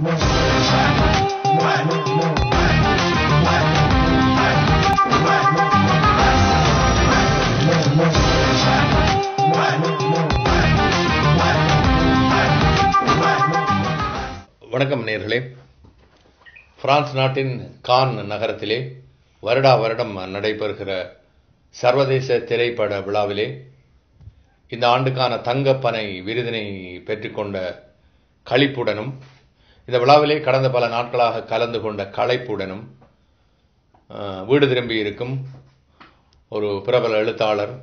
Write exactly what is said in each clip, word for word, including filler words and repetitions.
வணக்கம் நேயர்களே. பிரான்ஸ் நாட்டின் கான் நகரத்திலே வருடா வருடம் நடைபெறுகிற சர்வதேச திரைப்பட விழாவிலே இந்த ஆண்டுக்கான தங்கப்பனை விருதினை பெற்றுக்கொண்ட களிப்புடனும் இந்த விழாவிலே கடந்த பல நாட்களாக கலந்து கொண்ட களைப்புடனும் வீடு திரும்பி இருக்கும் ஒரு பிரபல எழுத்தாளர்,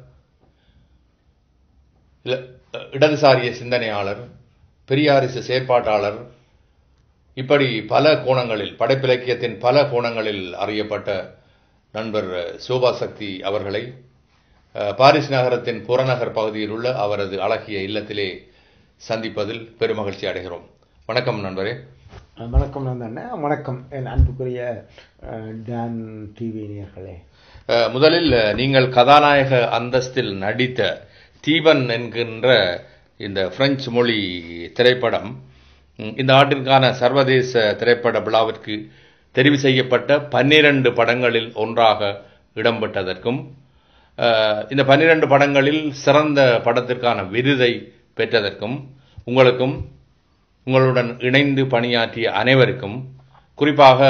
இடதுசாரிய சிந்தனையாளர், பெரியாரிச செயற்பாட்டாளர், இப்படி பல கோணங்களில் படைப்பிலக்கியத்தின் பல கோணங்களில் அறியப்பட்ட நண்பர் சோபா சக்தி அவர்களை பாரிஸ் நகரத்தின் புறநகர் பகுதியில் உள்ள அவரது அழகிய இல்லத்திலே சந்திப்பதில் பெருமகிழ்ச்சி அடைகிறோம். வணக்கம் நண்பரே. வணக்கம் நண்பனே. வணக்கம் என் அன்புக்குரிய டான் டிவி நேயர்களே. முதலில் நீங்கள் கதாநாயக அந்தஸ்தில் நடித்த தீபன் என்கின்ற இந்த பிரெஞ்சு மொழி திரைப்படம் இந்த ஆண்டிற்கான சர்வதேச திரைப்பட விழாவிற்கு தெரிவு செய்யப்பட்ட பன்னிரண்டு படங்களில் ஒன்றாக இடம்பெற்றதற்கும் இந்த பன்னிரண்டு படங்களில் சிறந்த படத்திற்கான விருதை பெற்றதற்கும் உங்களுக்கும் உங்களுடன் இணைந்து பணியாற்றிய அனைவருக்கும், குறிப்பாக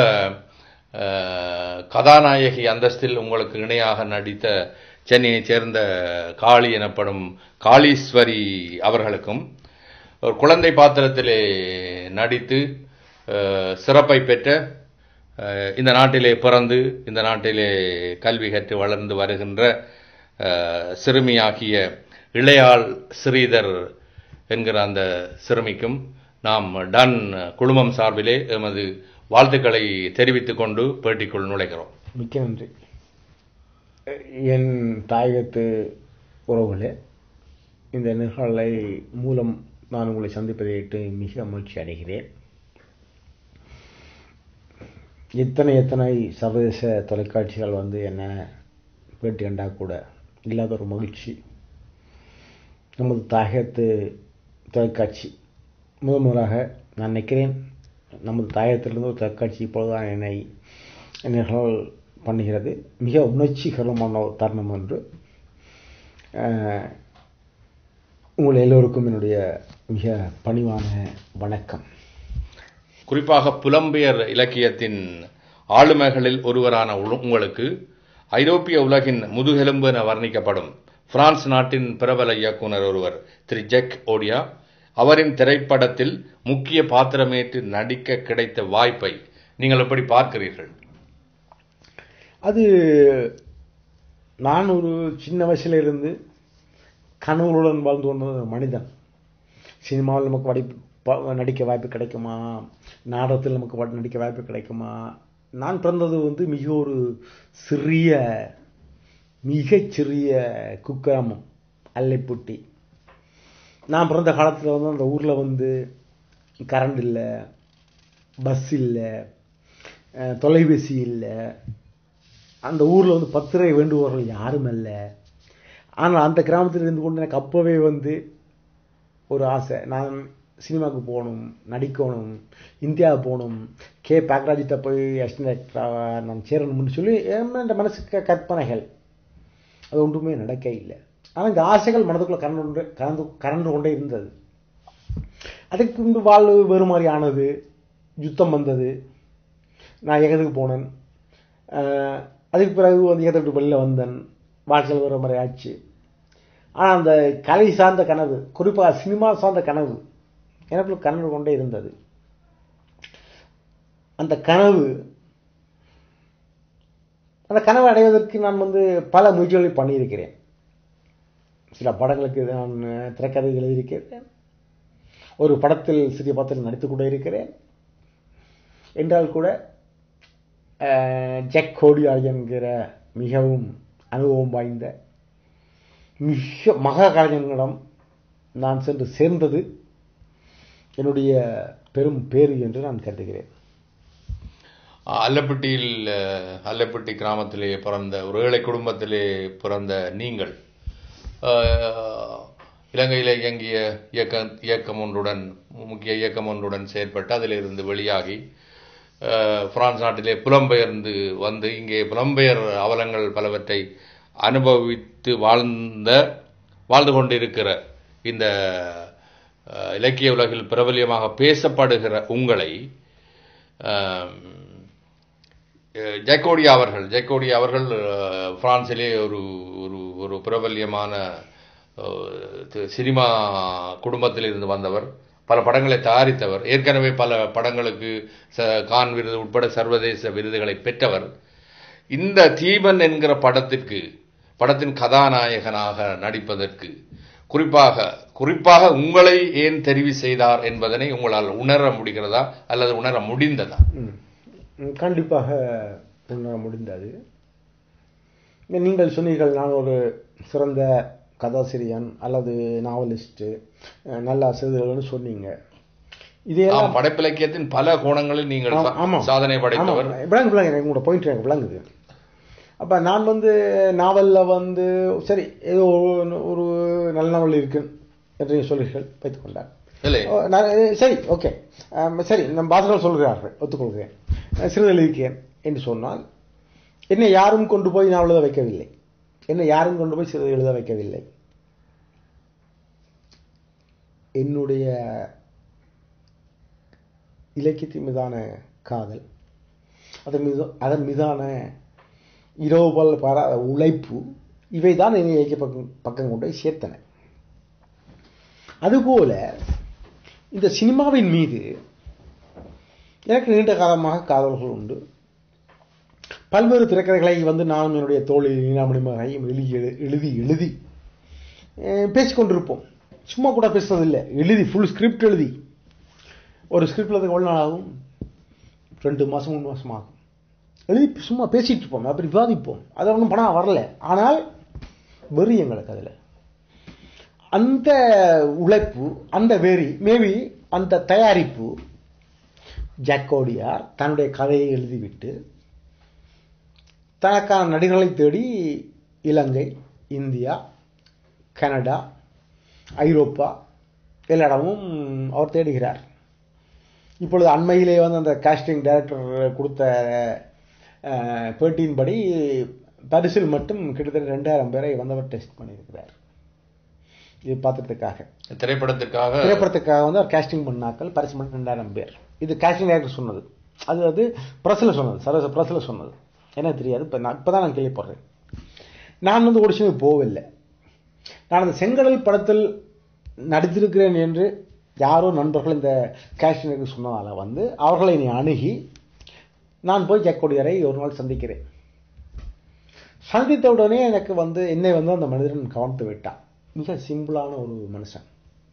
கதாநாயகி அந்தஸ்தில் உங்களுக்கு இணையாக நடித்த சென்னையைச் சேர்ந்த காளி எனப்படும் காளீஸ்வரி அவர்களுக்கும், ஒரு குழந்தை பாத்திரத்திலே நடித்து சிறப்பை பெற்ற இந்த நாட்டிலே பிறந்து இந்த நாட்டிலே கல்வி கற்று வளர்ந்து வருகின்ற சிறுமியாகிய இளையாள் ஸ்ரீதர் என்கிற அந்த சிறுமிக்கும் நாம் டன் குழுமம் சார்பிலே எமது வாழ்த்துக்களை தெரிவித்துக் கொண்டு பேட்டிக்குள் நுழைகிறோம். மிக்க நன்றி. என் தாயகத்து உறவுகளே, இந்த நிகழ்வை மூலம் நான் உங்களை சந்திப்பதையிட்டு மிக மகிழ்ச்சி அடைகிறேன். எத்தனை எத்தனை சர்வதேச தொலைக்காட்சிகள் வந்து என்ன பேட்டி கண்டா கூட இல்லாத ஒரு மகிழ்ச்சி நமது தாயகத்து தொலைக்காட்சி முதல் முதலாக நான் நினைக்கிறேன். நமது தாயகத்திலிருந்து ஒரு தொலைக்காட்சி இப்பொழுதுதான் என்னை நிகழ்வு பண்ணுகிறது. மிக உணர்ச்சிகரமான ஒரு தருணம் என்று உங்கள் எல்லோருக்கும் என்னுடைய மிக பணிவான வணக்கம். குறிப்பாக புலம்பெயர் இலக்கியத்தின் ஆளுமைகளில் ஒருவரான உங்களுக்கு ஐரோப்பிய உலகின் முதுகெலும்பு என வர்ணிக்கப்படும் பிரான்ஸ் நாட்டின் பிரபல இயக்குனர் ஒருவர் திரு ஜெக் ஓடியா அவரின் திரைப்படத்தில் முக்கிய பாத்திரமேற்று நடிக்க கிடைத்த வாய்ப்பை நீங்கள் எப்படி பார்க்கிறீர்கள்? அது நான் ஒரு சின்ன வயசிலிருந்து கனவுகளுடன் வாழ்ந்து கொண்ட மனிதன். சினிமாவில் நமக்கு வடி நடிக்க வாய்ப்பு கிடைக்குமா, நாடகத்தில் நமக்கு நடிக்க வாய்ப்பு கிடைக்குமா? நான் பிறந்தது வந்து மிக ஒரு சிறிய மிகச்சிறிய குக்கிராமம் அல்லைப்புட்டி. நான் பிறந்த காலத்தில் வந்து அந்த ஊரில் வந்து கரண்ட் இல்லை, பஸ் இல்லை, தொலைபேசி இல்லை. அந்த ஊரில் வந்து பத்திரை வேண்டுபவர்கள் யாரும் இல்லை. ஆனால் அந்த கிராமத்தில் இருந்து கொண்டு எனக்கு அப்போவே வந்து ஒரு ஆசை, நான் சினிமாவுக்கு போகணும், நடிக்கணும், இந்தியா போகணும், கே பாக்ராஜிட்ட போய் அசிஸ்டன்ட் நான் சேரணும்னு சொல்லி என் மனசுக்கு கற்பனைகள். அது ஒன்றுமே நடக்க இல்லை. ஆனால் இந்த ஆசைகள் மனதுக்குள்ளே கரண்டு கலந்து கரண்டு கொண்டே இருந்தது. அதுக்கு பின்பு வாழ்வு வேறு மாதிரி ஆனது, யுத்தம் வந்தது, நான் எகத்துக்கு போனேன். அதுக்கு பிறகு வந்து எகத்தை விட்டு வெளியில் வந்தேன், வாழ்க்கையில் வேறு மாதிரி ஆச்சு. ஆனால் அந்த கலை சார்ந்த கனவு, குறிப்பாக சினிமா சார்ந்த கனவு எனக்குள்ள கனவு கொண்டே இருந்தது. அந்த கனவு அந்த கனவை அடைவதற்கு நான் வந்து பல முயற்சிகளை பண்ணியிருக்கிறேன். சில படங்களுக்கு நான் திரைக்கதை எழுதியிருக்கிறேன், ஒரு படத்தில் சிறிய படத்தில் நடித்து கூட இருக்கிறேன். என்றால் கூட ஜெக் கோடியா என்கிற மிகவும் அனுபவம் வாய்ந்த மிக மகா கலைஞர்களிடம் நான் சென்று சேர்ந்தது என்னுடைய பெரும் பேறு என்று நான் கருதுகிறேன். அல்லப்பட்டியில் அல்லப்பட்டி கிராமத்திலே பிறந்த ஒரு ஏழை குடும்பத்திலே பிறந்த நீங்கள் இலங்கையில் இயங்கிய இயக்க இயக்கம் ஒன்றுடன் முக்கிய இயக்கம் ஒன்றுடன் செயற்பட்டு அதிலிருந்து வெளியாகி பிரான்ஸ் நாட்டிலே புலம்பெயர்ந்து வந்து இங்கே புலம்பெயர் அவலங்கள் பலவற்றை அனுபவித்து வாழ்ந்த வாழ்ந்து கொண்டிருக்கிற இந்த இலக்கிய உலகில் பிரபல்யமாக பேசப்படுகிற உங்களை ஜக்கோடியா அவர்கள் ஜக்கோடியா அவர்கள் பிரான்சிலே ஒரு ஒரு ஒரு பிரபல்யமான சினிமா குடும்பத்தில் இருந்து வந்தவர், பல படங்களை தயாரித்தவர், ஏற்கனவே பல படங்களுக்கு கான் விருது உட்பட சர்வதேச விருதுகளை பெற்றவர். இந்த தீபன் என்கிற படத்திற்கு படத்தின் கதாநாயகனாக நடிப்பதற்கு குறிப்பாக குறிப்பாக உங்களை ஏன் தெரிவு செய்தார் என்பதனை உங்களால் உணர முடிகிறதா அல்லது உணர முடிந்ததா? கண்டிப்பாக உணர முடிந்தது. நீங்கள் சொன்னீர்கள் நான் ஒரு சிறந்த கதாசிரியன் அல்லது நாவலிஸ்ட், நல்ல ஆசிரியர்கள்னு சொன்னீங்க. இதெல்லாம் படைப்பிலக்கியத்தின் பல கோணங்களில் நீங்கள் சாதனை படைத்தவர். உங்களோட பாயிண்ட் எனக்கு விளங்குது. அப்ப நான் வந்து நாவல்ல வந்து சரி ஏதோ ஒரு நல்ல நாவல் இருக்கு என்று சொல்கிறீர்கள் வைத்துக் கொண்டார். சரி, ஓகே, சரி, நம் பாசகர்கள் சொல்கிறார்கள், ஒத்துக்கொள்கிறேன். சிறுதல் எழுதியிருக்கேன் என்று சொன்னால் என்னை யாரும் கொண்டு போய் நான் எழுத வைக்கவில்லை, என்னை யாரும் கொண்டு போய் சிறுதல் எழுத வைக்கவில்லை. என்னுடைய இலக்கியத்தின் மீதான காதல், அதன் மீது அதன் மீதான இரவு பாராத உழைப்பு, இவைதான் என்னை இலக்கிய பக்கம் பக்கம் கொண்டு போய் சேர்த்தன. அதுபோல இந்த சினிமாவின் மீது எனக்கு நீண்ட காலமாக காதல்கள் உண்டு. பல்வேறு திரைக்கதைகளை வந்து நானும் என்னுடைய தோழில் நீனாமணிமகையும் எழுதி எழுதி எழுதி பேசிக்கொண்டிருப்போம். சும்மா கூட பேசுறதில்லை, எழுதி ஃபுல் ஸ்கிரிப்ட் எழுதி. ஒரு ஸ்கிரிப்ட் எழுத எவ்வளோ நாள் ஆகும்? ரெண்டு மாதம் மூணு மாதம் ஆகும். எழுதி சும்மா பேசிட்டு இருப்போம், அப்படி விவாதிப்போம். அது ஒன்றும் பணம் வரல, ஆனால் வெறி எங்களுக்கு அதில். அந்த உழைப்பு, அந்த வெறி, மேபி அந்த தயாரிப்பு, ஜக்கோடியார் தன்னுடைய கதையை எழுதிவிட்டு தனக்கான நடிகர்களை தேடி இலங்கை, இந்தியா, கனடா, ஐரோப்பா எல்லா இடமும் அவர் தேடுகிறார். இப்பொழுது அண்மையிலே வந்து அந்த காஸ்டிங் டைரக்டர் கொடுத்த பேட்டியின்படி பரிசில் மட்டும் கிட்டத்தட்ட ரெண்டாயிரம் பேரை வந்தவர் டெஸ்ட் பண்ணியிருக்கிறார். இது பாத்திரத்துக்காக, திரைப்படத்துக்காக திரைப்படத்துக்காக வந்து அவர் காஸ்டிங் பண்ணாக்கள் பரிசு மட்டும் ரெண்டாயிரம் பேர். இது காஸ்டிங் டைரக்டர் சொன்னது, அது அது பிரஸ்ல சொன்னது, சர்வ பிரஸ்ல சொன்னது. எனக்கு தெரியாது, இப்போ நான் இப்போ தான் நான் கேள்விப்படுறேன். நான் வந்து ஆடிஷனுக்கு போகவில்லை. நான் அந்த செங்கடல் படத்தில் நடித்திருக்கிறேன் என்று யாரோ நண்பர்கள் இந்த காஸ்டிங் சொன்னதால வந்து அவர்களை நீ அணுகி நான் போய் ஜக்கோடியாரை ஒரு நாள் சந்திக்கிறேன். சந்தித்த உடனே எனக்கு வந்து என்னை வந்து அந்த மனிதன் கவனித்து விட்டான். மிக சிம்பிளான ஒரு மனுஷன்.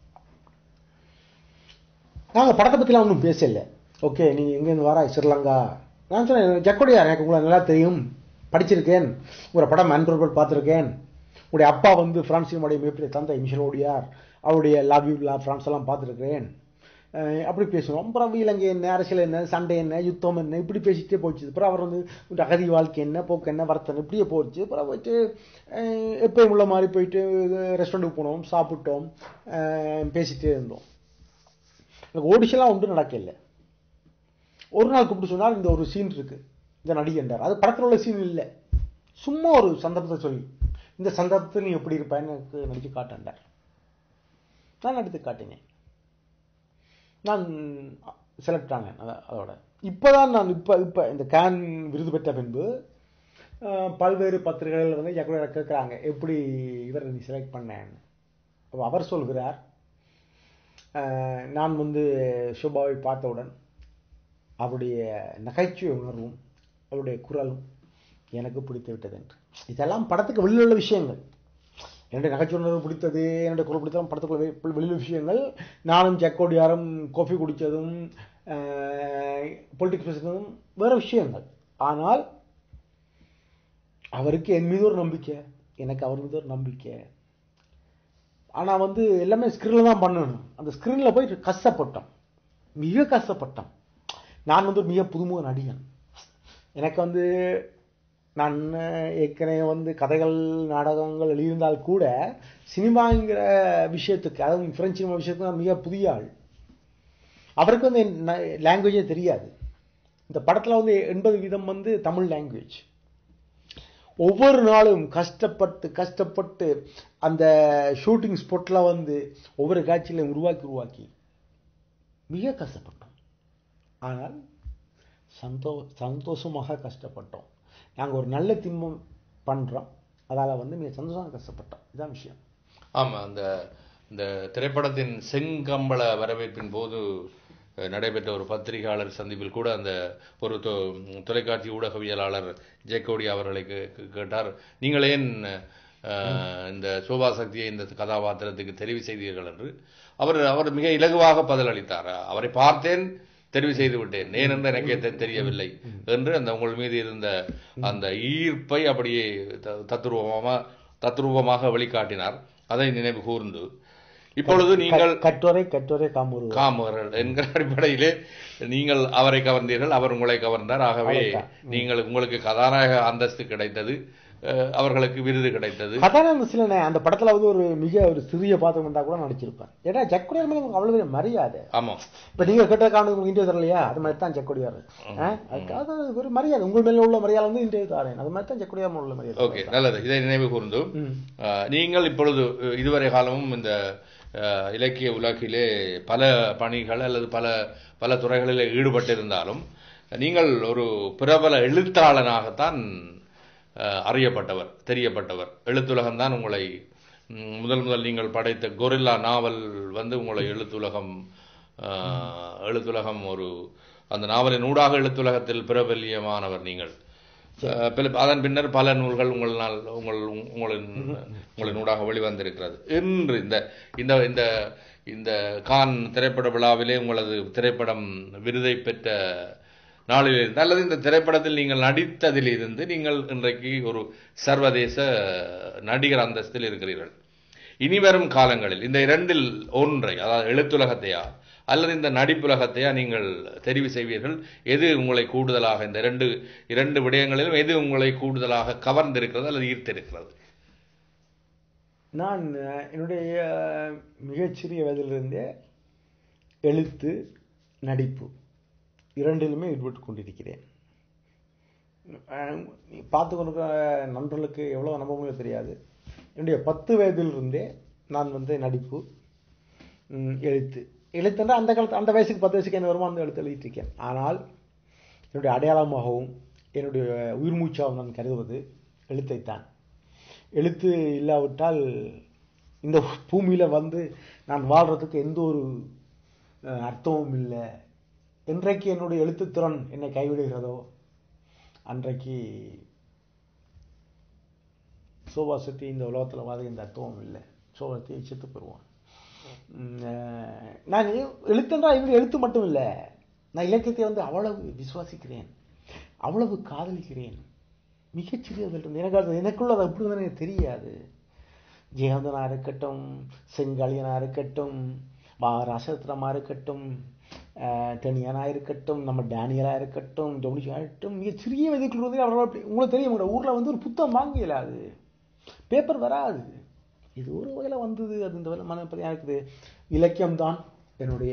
நாங்கள் படத்தை பற்றிலாம் ஒன்றும் பேசல. ஓகே, நீ எங்கேருந்து வர? ஸ்ரீலங்கா. நான் சொன்னேன், ஜக்கோடியார் எனக்கு உங்களை நல்லா தெரியும், படிச்சிருக்கேன், உங்களோட படம் அன்பர்கள் பார்த்துருக்கேன், உங்களுடைய அப்பா வந்து பிரான்சினுடைய மிகப்பெரிய தந்தை மிஷல் ஓடியார், அவருடைய லவ் யூ லா பிரான்ஸ் எல்லாம் பார்த்துருக்கிறேன். அப்படி பேசணும். அப்புறம் இலங்கை என்ன, அரசியல் என்ன, சண்டை என்ன, யுத்தம் என்ன, இப்படி பேசிட்டே போச்சு. அப்புறம் அவர் வந்து அகதி வாழ்க்கை என்ன, போக்கு என்ன, வர்த்தனை, இப்படியே போச்சு. அப்புறம் போயிட்டு எப்பயும் உள்ள மாதிரி போயிட்டு ரெஸ்டாரண்ட்டுக்கு போனோம், சாப்பிட்டோம், பேசிட்டே இருந்தோம். எனக்கு ஓடிஷன்லாம் ஒன்றும் நடக்கல. ஒரு நாள் கூப்பிட்டு சொன்னால் இந்த ஒரு சீன் இருக்கு, இந்த நடிகண்டார். அது படத்தில் உள்ள சீன் இல்லை, சும்மா ஒரு சந்தர்ப்பத்தை சொல்லி இந்த சந்தர்ப்பத்தில் நீ எப்படி இருப்பேன்னு எனக்கு நடிச்சு காட்டாண்டார். நான் நடித்து காட்டினேன். நான் செலக்ட் ஆனேன். அதோட இப்போதான் நான் இப்போ இப்போ இந்த கேன் விருது பெற்ற பின்பு பல்வேறு பத்திரிகைகள் வந்து ஜக்கோடியாரை கேட்குறாங்க, எப்படி இவரை நீ செலக்ட் பண்ணேன்னு. அப்போ அவர் சொல்கிறார், நான் வந்து ஷோபாவை பார்த்தவுடன் அவருடைய நகைச்சுவை உணர்வும் அவருடைய குரலும் எனக்கு பிடித்து விட்டது என்று. இதெல்லாம் படத்துக்கு வெளியில் உள்ள விஷயங்கள். என்னுடைய நகைச்சுவை உணர்வு பிடித்தது, என்னுடைய குரல் பிடித்ததும் படத்துக்குள்ள வெளியில் விஷயங்கள். நானும் ஜக்கோடியாரும் காஃபி குடித்ததும் பொலிட்டிக்ஸ் பேசுறதும் வேற விஷயங்கள். ஆனால் அவருக்கு என் மீது ஒரு நம்பிக்கை, எனக்கு அவர் மீது ஒரு நம்பிக்கை. ஆனால் வந்து எல்லாமே ஸ்க்ரீனில் தான் பண்ணணும். அந்த ஸ்க்ரீனில் போய் கஷ்டப்பட்டோம், மிக கஷ்டப்பட்டோம். நான் வந்து மிக புதுமுக நடிகன். எனக்கு வந்து நான் ஏற்கனவே வந்து கதைகள் நாடகங்கள் எழுதியிருந்தால் கூட சினிமாங்கிற விஷயத்துக்கு, அதாவது பிரெஞ்சு சினிமா விஷயத்துக்கு நான் மிக புதிய ஆள். அவருக்கு வந்து லாங்குவேஜே தெரியாது. இந்த படத்தில் வந்து எண்பது வீதம் வந்து தமிழ் லாங்குவேஜ். ஒவ்வொரு நாளும் கஷ்டப்பட்டு கஷ்டப்பட்டு அந்த ஷூட்டிங் ஸ்பாட்டில் வந்து ஒவ்வொரு காட்சியிலையும் உருவாக்கி உருவாக்கி மிக கஷ்டப்பட்டோம். ஆனால் சந்தோ சந்தோஷமாக கஷ்டப்பட்டோம். நாங்கள் ஒரு நல்ல திம்பம் பண்ணுறோம், அதால் வந்து மிக சந்தோஷமாக கஷ்டப்பட்டோம். இதுதான் விஷயம். ஆமாம், அந்த இந்த திரைப்படத்தின் செங்கம்பள வரவேற்பின் போது நடைபெற்ற ஒரு பத்திரிகையாளர் சந்திப்பில் கூட அந்த ஒரு தொலைக்காட்சி ஊடகவியலாளர் ஜெயக்கோடி அவர்களை கேட்டார், நீங்கள் ஏன் இந்த சோபா சக்தியை இந்த கதாபாத்திரத்துக்கு தெரிவு செய்தீர்கள் என்று. அவர் அவர் மிக இலகுவாக பதிலளித்தார். அவரை பார்த்தேன், தெரிவு செய்து விட்டேன், ஏன் என்று எனக்கே தெரியவில்லை என்று அந்த உங்கள் மீது இருந்த அந்த ஈர்ப்பை அப்படியே தத்ரூபமாக தத்ரூபமாக வெளிக்காட்டினார். அதை நினைவு கூர்ந்து இப்பொழுது நீங்கள் கட்டுரை கட்டுரை காமுகர்கள் என்கிற அடிப்படையிலே நீங்கள் அவரை கவர்ந்தீர்கள், அவர் உங்களை கவர்ந்தார். ஆகவே நீங்கள் உங்களுக்கு கதாநாயக அந்தஸ்து கிடைத்தது, அவர்களுக்கு விருது கிடைத்தது. கதாநாயக அந்த படத்துல வந்து ஒரு மிக ஒரு சிறிய பாத்திரம் இருந்தா கூட நடிச்சிருப்பேன். ஏன்னா ஜக்கொடியார் மேல அவ்வளவு மரியாதை. ஆமா, இப்ப நீங்க கேட்ட காரணம் இன்டர்வியூ தரலையா, அது மாதிரி தான் ஜக்கொடியார். அதுக்காக ஒரு மரியாதை, உங்கள் மேல உள்ள மரியாதை வந்து இன்டர்வியூ தரேன், அது மாதிரி தான் ஜக்கொடியார் உள்ள மரியாதை. ஓகே, நல்லது. இதை நினைவு கூர்ந்து நீங்கள் இப்பொழுது இதுவரை காலமும் இந்த இலக்கிய உலகிலே பல பணிகள் அல்லது பல பல துறைகளில் ஈடுபட்டிருந்தாலும் நீங்கள் ஒரு பிரபல எழுத்தாளனாகத்தான் அறியப்பட்டவர், தெரியப்பட்டவர். எழுத்துலகம்தான் உங்களை முதல் முதல் நீங்கள் படைத்த கொரில்லா நாவல் வந்து உங்களை எழுத்துலகம் எழுத்துலகம் ஒரு அந்த நாவலின் ஊடாக எழுத்துலகத்தில் பிரபல்யமானவர் நீங்கள். அதன் பின்னர் பல நூல்கள் உங்களால் உங்கள் உங்களின் உங்களின் ஊடாக வெளிவந்திருக்கிறது. இன்று இந்த இந்த இந்த கான் திரைப்பட விழாவிலே உங்களது திரைப்படம் விருதை பெற்ற நாளிலிருந்து அல்லது இந்த திரைப்படத்தில் நீங்கள் நடித்ததில் இருந்து நீங்கள் இன்றைக்கு ஒரு சர்வதேச நடிகர் அந்தஸ்தில் இருக்கிறீர்கள். இனிவரும் காலங்களில் இந்த இரண்டில் ஒன்றை, அதாவது எழுத்துலகத்தையா அல்லது இந்த நடிப்புலகத்தையா நீங்கள் தெரிவு செய்வீர்கள்? எது உங்களை கூடுதலாக, இந்த இரண்டு இரண்டு விடயங்களிலும் எது உங்களை கூடுதலாக கவர்ந்திருக்கிறது அல்லது ஈர்த்திருக்கிறது? நான் என்னுடைய மிகச்சிறிய வயதிலிருந்தே எழுத்து நடிப்பு இரண்டிலுமே ஈடுபட்டு கொண்டிருக்கிறேன். பார்த்து கொண்டிருக்கிற நண்பர்களுக்கு எவ்வளோ நம்ப முடியும் தெரியாது. என்னுடைய பத்து வயதிலிருந்தே நான் வந்து நடிப்பு எழுத்து எழுத்துன்னா அந்த காலத்து அந்த வயசுக்கு பத்து வயசுக்கு என்ன வருமோ அந்த எழுத்து எழுதிட்டிருக்கேன். ஆனால் என்னுடைய அடையாளமாகவும் என்னுடைய உயிர் மூச்சாகவும் நான் கருதுவது எழுத்தைத்தான். எழுத்து இல்லாவிட்டால் இந்த பூமியில் வந்து நான் வாழ்கிறதுக்கு எந்த ஒரு அர்த்தமும் இல்லை. என்றைக்கு என்னுடைய எழுத்துத்திறன் என்னை கைவிடுகிறதோ அன்றைக்கு சோபாசக்தி இந்த உலகத்தில் வாத இந்த அர்த்தமும் இல்லை, சோபாசக்தியை செத்து பெறுவான். நான் எழுத்துன்றா என்னுடைய எழுத்து மட்டும் இல்லை, நான் இலக்கியத்தை வந்து அவ்வளவு விசுவாசிக்கிறேன், அவ்வளவு காதலிக்கிறேன். மிகச்சிறியதில் எனக்கு எனக்குள்ள அது அப்படி தான் எனக்கு தெரியாது. ஜெயந்தனாக இருக்கட்டும், செங்காளியனாக இருக்கட்டும், ராசத்திரமாக இருக்கட்டும், தெனியனாக இருக்கட்டும், நம்ம டேனியலாக இருக்கட்டும், டொமினிஷா இருக்கட்டும், மிக சிறிய வயதுக்குள்ள வந்து அவர்களால் உங்களுக்கு தெரியும், உங்களோட ஊரில் வந்து ஒரு புத்தகம் வாங்க இயலாது, பேப்பர் வராது. இது ஒரு வகையில் வந்தது, அது இந்த வகையில் மனப்பதியாக இருக்குது. இலக்கியம்தான் என்னுடைய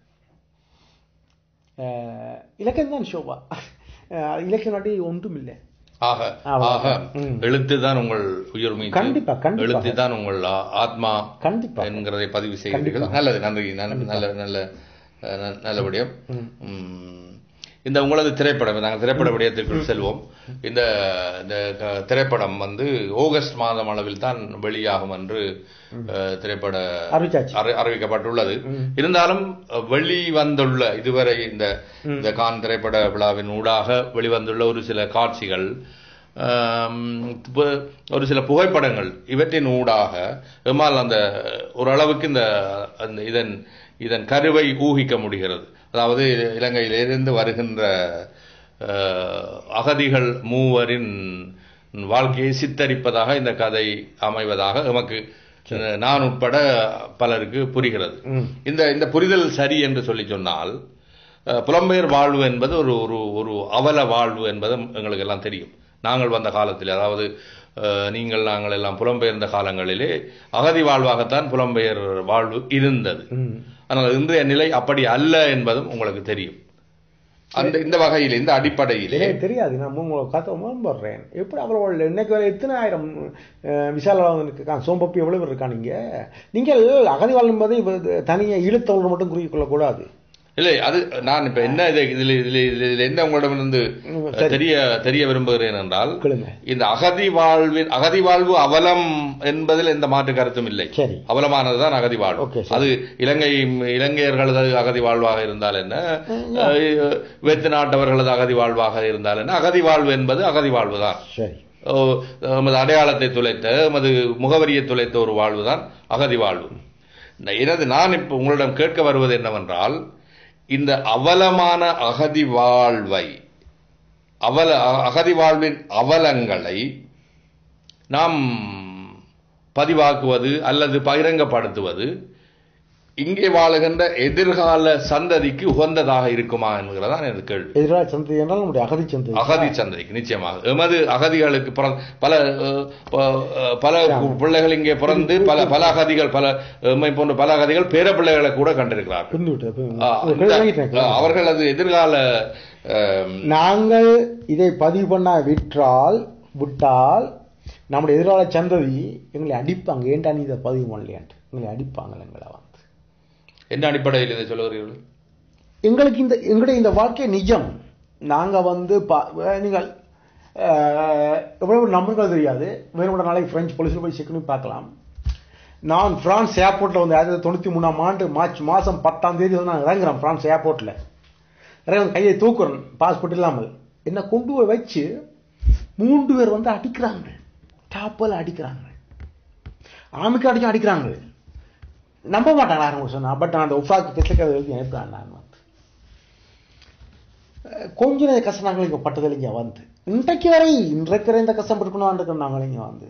இலக்கியம்தான் ஷோபா. இலக்கியம் நாட்டி ஒன்றும் இல்லை. ஆக ஆக எழுத்துதான் உங்கள் உயிர் மீது, கண்டிப்பா எழுத்துதான் உங்கள் ஆத்மா கண்டிப்பா என்கிறதை பதிவு செய்கிறீர்கள். நல்லது, நன்றி. நல்ல நல்ல நல்லபடியும் இந்த உங்களது திரைப்படம், நாங்கள் திரைப்பட விடயத்திற்குள் செல்வோம். இந்த திரைப்படம் வந்து ஆகஸ்ட் மாதம் அளவில் தான் வெளியாகும் என்று திரைப்பட அறிவிக்கப்பட்டுள்ளது. இருந்தாலும் வெளிவந்துள்ள இதுவரை இந்த இந்த கான் திரைப்பட விழாவின் ஊடாக வெளிவந்துள்ள ஒரு சில காட்சிகள், ஒரு சில புகைப்படங்கள், இவற்றின் ஊடாக எம்மால் அந்த ஓரளவுக்கு இந்த இதன் இதன் கருவை ஊகிக்க முடிகிறது. அதாவது இலங்கையிலிருந்து வருகின்ற அகதிகள் மூவரின் வாழ்க்கையை சித்தரிப்பதாக இந்த கதை அமைவதாக எமக்கு, நான் உட்பட பலருக்கு புரிகிறது. இந்த இந்த புரிதல் சரி என்று சொல்லி சொன்னால், புலம்பெயர் வாழ்வு என்பது ஒரு ஒரு அவல வாழ்வு என்பது எங்களுக்கு எல்லாம் தெரியும். நாங்கள் வந்த காலத்தில், அதாவது நீங்கள் நாங்கள் எல்லாம் புலம்பெயர்ந்த காலங்களிலே அகதி வாழ்வாகத்தான் புலம்பெயர் வாழ்வு இருந்தது. ஆனால் இன்றைய நிலை அப்படி அல்ல என்பதும் உங்களுக்கு தெரியும். அந்த இந்த வகையில் இந்த அடிப்படையில் தெரியாது. நான் உங்களை கதை முன்படுறேன். எப்படி அவர்கள் இன்னைக்கு வரை எத்தனை ஆயிரம் விசால சோம்பப்பி எவ்வளவு இருக்கானீங்க? நீங்கள் அகதி வாழும் போது தனியாக ஈழத்தவர்கள் மட்டும் குறிக்கொள்ளக்கூடாது. இல்லை, அது நான் இப்ப என்ன இதில் இதில் என்ன உங்களிடமிருந்து தெரிய தெரிய விரும்புகிறேன் என்றால், இந்த அகதி வாழ்வின் அகதி வாழ்வு அவலம் என்பதில் எந்த மாற்று கருத்தும் இல்லை. அவலமானதுதான் அகதி வாழ்வு. அது இலங்கை இலங்கையர்களது அகதி வாழ்வாக இருந்தால் என்ன, வேற்று நாட்டவர்களது அகதி வாழ்வாக இருந்தால் என்ன, அகதி வாழ்வு என்பது அகதி வாழ்வு தான். எமது அடையாளத்தை துளைத்த எமது முகவரியை துளைத்த ஒரு வாழ்வுதான் அகதி வாழ்வு. எனது நான் இப்ப உங்களிடம் கேட்க வருவது என்னவென்றால், இந்த அவலமான அகதி வாழ்வை அவல அகதி வாழ்வின் அவலங்களை நாம் பதிவாக்குவது அல்லது பகிரங்கப்படுத்துவது இங்கே வாழுகின்ற எதிர்கால சந்ததிக்கு உகந்ததாக இருக்குமா என்கிறதா எனது கேள்வி. எதிர்கால சந்ததி என்றால் நம்முடைய அகதி சந்ததி அகதி சந்ததிக்கு நிச்சயமாக எமது அகதிகளுக்கு பல பல பிள்ளைகள் இங்கே பிறந்து பல பல அகதிகள் பல எம்மை போன்ற பல அகதிகள் பேர பிள்ளைகளை கூட கண்டிருக்கிறார்கள். அவர்கள் அது எதிர்கால நாங்கள் இதை பதிவு பண்ண விற்றால் விட்டால் நம்முடைய எதிர்கால சந்ததி எங்களை அடிப்பாங்க. ஏன்டா நீ இதை பதிவு பண்ணலையான்ட்டு எங்களை அடிப்பாங்க. எங்களை வந்து என்ன அடிப்படையில் இதை சொல்லுகிறீர்கள்? எங்களுக்கு இந்த எங்களுடைய இந்த வாழ்க்கை நிஜம். நாங்கள் வந்து நீங்கள் எவ்வளவு நம்பர்கள் தெரியாது. வேறு நாளைக்கு பிரெஞ்சு போலீஸில் போய் செக் பண்ணி பார்க்கலாம். நான் பிரான்ஸ் ஏர்போர்ட்டில் வந்து ஆயிரத்தி தொள்ளாயிரத்தி தொண்ணூற்றி மூணாம் ஆண்டு மார்ச் மாதம் பத்தாம் தேதி வந்து நான் இறங்குறேன் பிரான்ஸ் ஏர்போர்ட்டில். இறங்க கையை தூக்குறேன் பாஸ்போர்ட் இல்லாமல். என்னை கொண்டு போய் வச்சு மூன்று பேர் வந்து அடிக்கிறாங்க. டாப்பில் அடிக்கிறாங்க. ஆமிக்கு அடிச்சு அடிக்கிறாங்க. நம்ப மாட்டாங்க யாரும் சொன்னா. பட் நான் அந்த உஃபாக்கு பெற்றுக்கிறது எழுதி அனுப்புறேன். நான் வந்து கொஞ்ச நேரம் கஷ்டம் நாங்கள் இங்கே பட்டதில் இங்கே வந்து இன்றைக்கு வரை இன்றைக்கு இந்த கஷ்டப்பட்டுக்கணும் இருக்கிற நாங்கள் இங்கே வந்து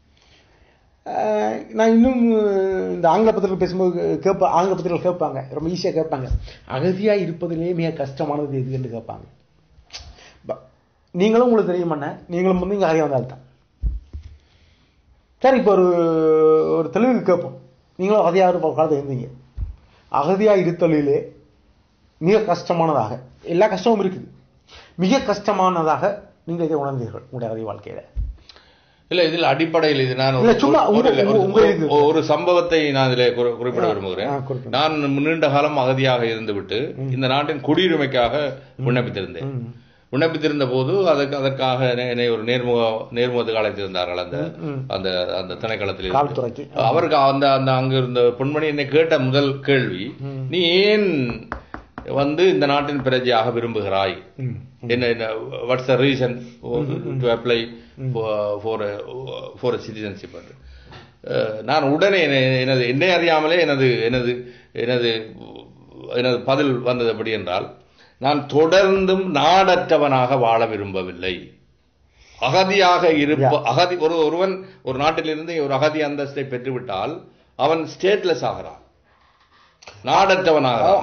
நான் இன்னும் இந்த ஆங்கில பத்திரிகை பேசும்போது கேட்ப ஆங்கில பத்திரிகைகள் கேட்பாங்க, ரொம்ப ஈஸியாக கேட்பாங்க, அகதியாக இருப்பதிலே மிக கஷ்டமானது எது என்று கேட்பாங்க. நீங்களும் உங்களுக்கு தெரியுமாண்ணே, நீங்களும் வந்து இங்கே அகதியாக வந்தால் தான் சரி. இப்போ ஒரு ஒரு தெளிவுக்கு கேட்போம். நீங்களும் அகதியாக இருப்ப காலத்தில் இருந்தீங்க. அகதியாக இருத்தலிலே மிக கஷ்டமானதாக, எல்லா கஷ்டமும் இருக்குது, மிக கஷ்டமானதாக நீங்கள் இதை உணர்ந்தீர்கள் உங்களுடைய அகதி வாழ்க்கையில? இல்ல, இதில் அடிப்படையில் இது நான் ஒரு சம்பவத்தை நான் இதில் குறிப்பிட விரும்புகிறேன். நான் நீண்ட காலம் அகதியாக இருந்துவிட்டு இந்த நாட்டின் குடியுரிமைக்காக விண்ணப்பித்திருந்தேன். விண்ணப்பித்திருந்த போது அதற்கு அதற்காக என்னை ஒரு நேர்முக நேர்முகத்துக்கு அழைத்திருந்தார்கள் அந்த அந்த அந்த திணைக்களத்தில். அவருக்கு அந்த அந்த அங்க இருந்த பொன்மணி என்னை கேட்ட முதல் கேள்வி, நீ ஏன் வந்து இந்த நாட்டின் பிரஜையாக விரும்புகிறாய், என்ன what's the reason to apply for for citizenship என்று. நான் உடனே எனது என்னை அறியாமலே எனது எனது எனது எனது பதில் வந்தது எப்படி என்றால், நான் தொடர்ந்தும் நாடற்றவனாக வாழ விரும்பவில்லை. அகதியாக இருப்ப அகதி ஒரு ஒருவன் ஒரு நாட்டிலிருந்து ஒரு அகதி அந்தஸ்தை பெற்றுவிட்டால் அவன் ஸ்டேட்லெஸ் ஆகிறான், நாடற்றவனாக.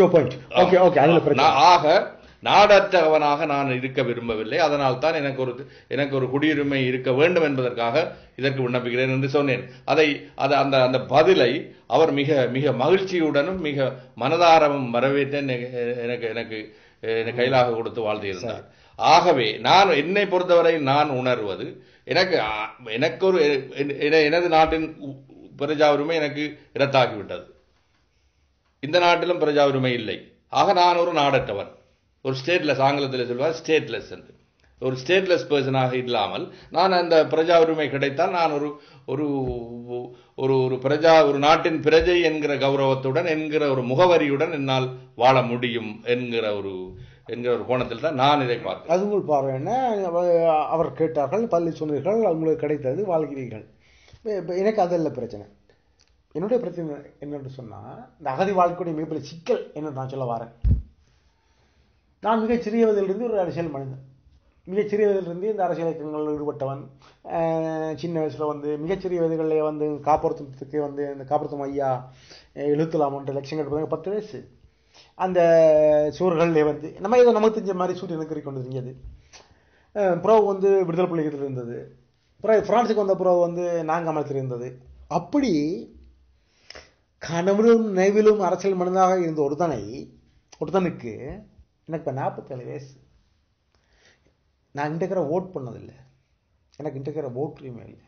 ஆக நாடற்றவனாக நான் இருக்க விரும்பவில்லை. அதனால் தான் எனக்கு ஒரு எனக்கு ஒரு குடியுரிமை இருக்க வேண்டும் என்பதற்காக இதற்கு விண்ணப்பிக்கிறேன் என்று சொன்னேன். அதை அந்த அந்த பதிலை அவர் மிக மிக மகிழ்ச்சியுடனும் மிக மனதாரமும் வரவேற்றேன். எனக்கு எனக்கு கையிலாக கொடுத்து வாழ்த்தியிருந்தார். ஆகவே நான் என்னை பொறுத்தவரை நான் உணர்வது, எனக்கு எனக்கு ஒரு எனது நாட்டின் பிரஜா உரிமை எனக்கு இரத்தாகிவிட்டது. இந்த நாட்டிலும் பிரஜா உரிமை இல்லை. ஆக நான் ஒரு நாடற்றவன், ஒரு ஸ்டேட்லெஸ், ஆங்கிலத்தில் சொல்வார் ஸ்டேட்லெஸ் என்று, ஒரு ஸ்டேட்லெஸ் பர்சனாக இல்லாமல் நான் அந்த பிரஜா உரிமை கிடைத்தால் நான் ஒரு ஒரு ஒரு ஒரு பிரஜா ஒரு நாட்டின் பிரஜை என்கிற கௌரவத்துடன் என்கிற ஒரு முகவரியுடன் என்னால் வாழ முடியும் என்கிற ஒரு என்கிற ஒரு கோணத்தில் தான் நான் இதை பார்த்தேன். அது உங்கள் பார்வை என்ன? அவர் கேட்டார்கள், பள்ளி சொன்னீர்கள், உங்களுக்கு கிடைத்தது, வாழ்கிறீர்கள். எனக்கு அதல்ல பிரச்சனை. என்னுடைய பிரச்சனை என்னென்று சொன்னால், இந்த அகதி வாழ்க்கையுடைய மிகப்பெரிய சிக்கல் என்ன நான் சொல்ல வரேன். நான் மிகச் சிறியவதிலிருந்து ஒரு அரசியல் மனிதன். மிகச்சிறிய வயதிலிருந்து இந்த அரசியல் இயக்கங்களில் ஈடுபட்டவன். சின்ன வயசில் வந்து மிகச்சிறிய வயதுகளில் வந்து காப்புறுத்தத்துக்கு வந்து இந்த காப்புறுத்தம் ஐயா எழுத்தலாமன்ற லட்சம் கட்டுறதுங்க பத்து வயசு. அந்த சூழல்களில் வந்து நம்ம ஏதோ நமக்கு தெரிஞ்ச மாதிரி சூரியனுக்கு கொண்டு தெரிஞ்சது. புறவு வந்து விடுதலை புலிகள் இருந்தது, பிறகு பிரான்ஸுக்கு வந்த புறவு வந்து நான்காமலத்தில் இருந்தது. அப்படி கனவிலும் நினைவிலும் அரசியல் மனிதனாக இருந்த ஒருத்தனை ஒருத்தனுக்கு எனக்கு இப்போ நாற்பத்தேழு வயசு. நான் இன்றைக்கிற ஓட் பண்ணதில்லை, எனக்கு இன்றைக்கிற ஓட்டுரிமை இல்லை.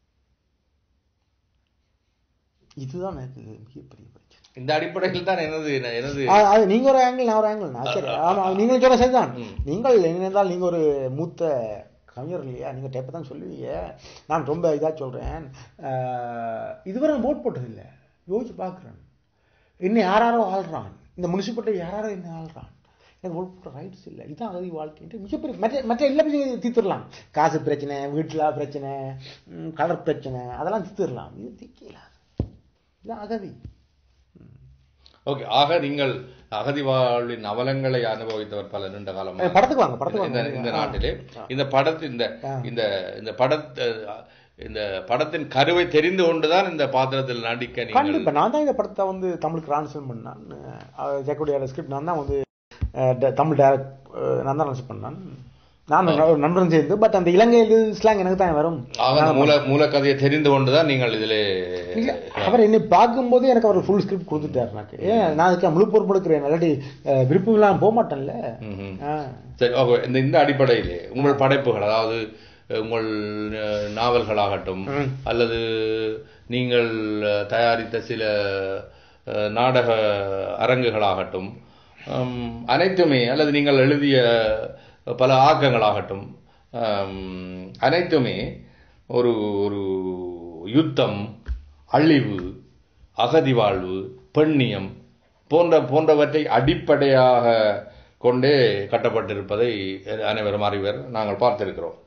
இதுதான் எனக்கு மிகப்பெரிய பிரச்சனை. இந்த அடிப்படையில் தான் எனது எனது அது நீங்க ஒரு ஆங்கிள், நான் ஒரு ஆங்கிள். நான் சரி, ஆமா, நீங்கள் சொல்ல சரிதான். நீங்கள் என்னென்றால் நீங்க ஒரு மூத்த கவிஞர் இல்லையா, நீங்க டேப்பை தான் சொல்லுவீங்க. நான் ரொம்ப இதா சொல்றேன், இதுவரை நான் ஓட் போட்டதில்லை. யோசிச்சு பார்க்குறேன், இன்னும் யாராரோ ஆள்றான், இந்த முனிசிபாலிட்டி யாராரோ என்ன ஆள்றான், எனக்கு ஓட் போட்ட ரைட்ஸ் இல்லை. இதுதான் அகதி வாழ்க்கை. மிகப்பெரிய மற்ற மற்ற எல்லா பிரச்சனையும் தீர்த்துடலாம். காசு பிரச்சனை, வீட்டில் பிரச்சனை, கலர் பிரச்சனை, அதெல்லாம் தீர்த்துடலாம். இது தீர்க்கல, இதுதான் அகதி. ஓகே. ஆக நீங்கள் அகதி வாழ்வின் அவலங்களை அனுபவித்தவர் பல நீண்ட காலமாக. படத்துக்கு வாங்க, படத்துக்கு இந்த நாட்டிலே இந்த படத்து இந்த இந்த இந்த படத்தை இந்த படத்தின் கருவை தெரிந்து கொண்டுதான் இந்த பாத்திரத்தில் நடிக்க கண்டிப்பா. நான் தான் இந்த படத்தை வந்து தமிழுக்கு டிரான்ஸ்லேட் பண்ணேன். ஜெயக்குடியோட ஸ்கிரிப்ட் நான் தான் வந்து தமிழ் டைரக்ட் நான் தான் டிரான்ஸ்லேட் பண்ணேன். நான் நண்பரும் சேர்ந்து. பட் அந்த இலங்கை ஸ்லாங் எனக்கு தான் வரும். மூல மூலக்கதையை தெரிந்து கொண்டுதான் நீங்கள் இதில். அவர் என்னை பார்க்கும்போது எனக்கு அவர் ஃபுல் ஸ்கிரிப்ட் கொடுத்துட்டார். எனக்கு ஏன் நான் அதுக்கு முழு பொறுப்பு எடுக்கிறேன், இல்லாட்டி விருப்பம் இல்லாமல் போக மாட்டேன்ல. சரி, ஓகே. இந்த இந்த அடிப்படையிலே உங்கள் படைப்புகள், அதாவது உங்கள் நாவல்களாகட்டும் அல்லது நீங்கள் தயாரித்த சில நாடக அரங்குகளாகட்டும் அனைத்துமே, அல்லது நீங்கள் எழுதிய பல ஆக்கங்களாகட்டும் அனைத்துமே ஒரு ஒரு யுத்தம், அழிவு, அகதி வாழ்வு, பெண்ணியம் போன்ற போன்றவற்றை அடிப்படையாக கொண்டே கட்டப்பட்டிருப்பதை அனைவரும் அறிவர், நாங்கள் பார்த்திருக்கிறோம்.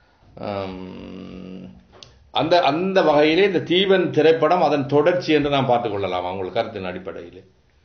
அந்த அந்த வகையிலே இந்த தீபன் திரைப்படம் அதன் தொடர்ச்சி என்று நாம் பார்த்துக் கொள்ளலாம் அவங்கள் கருத்தின் அடிப்படையில்.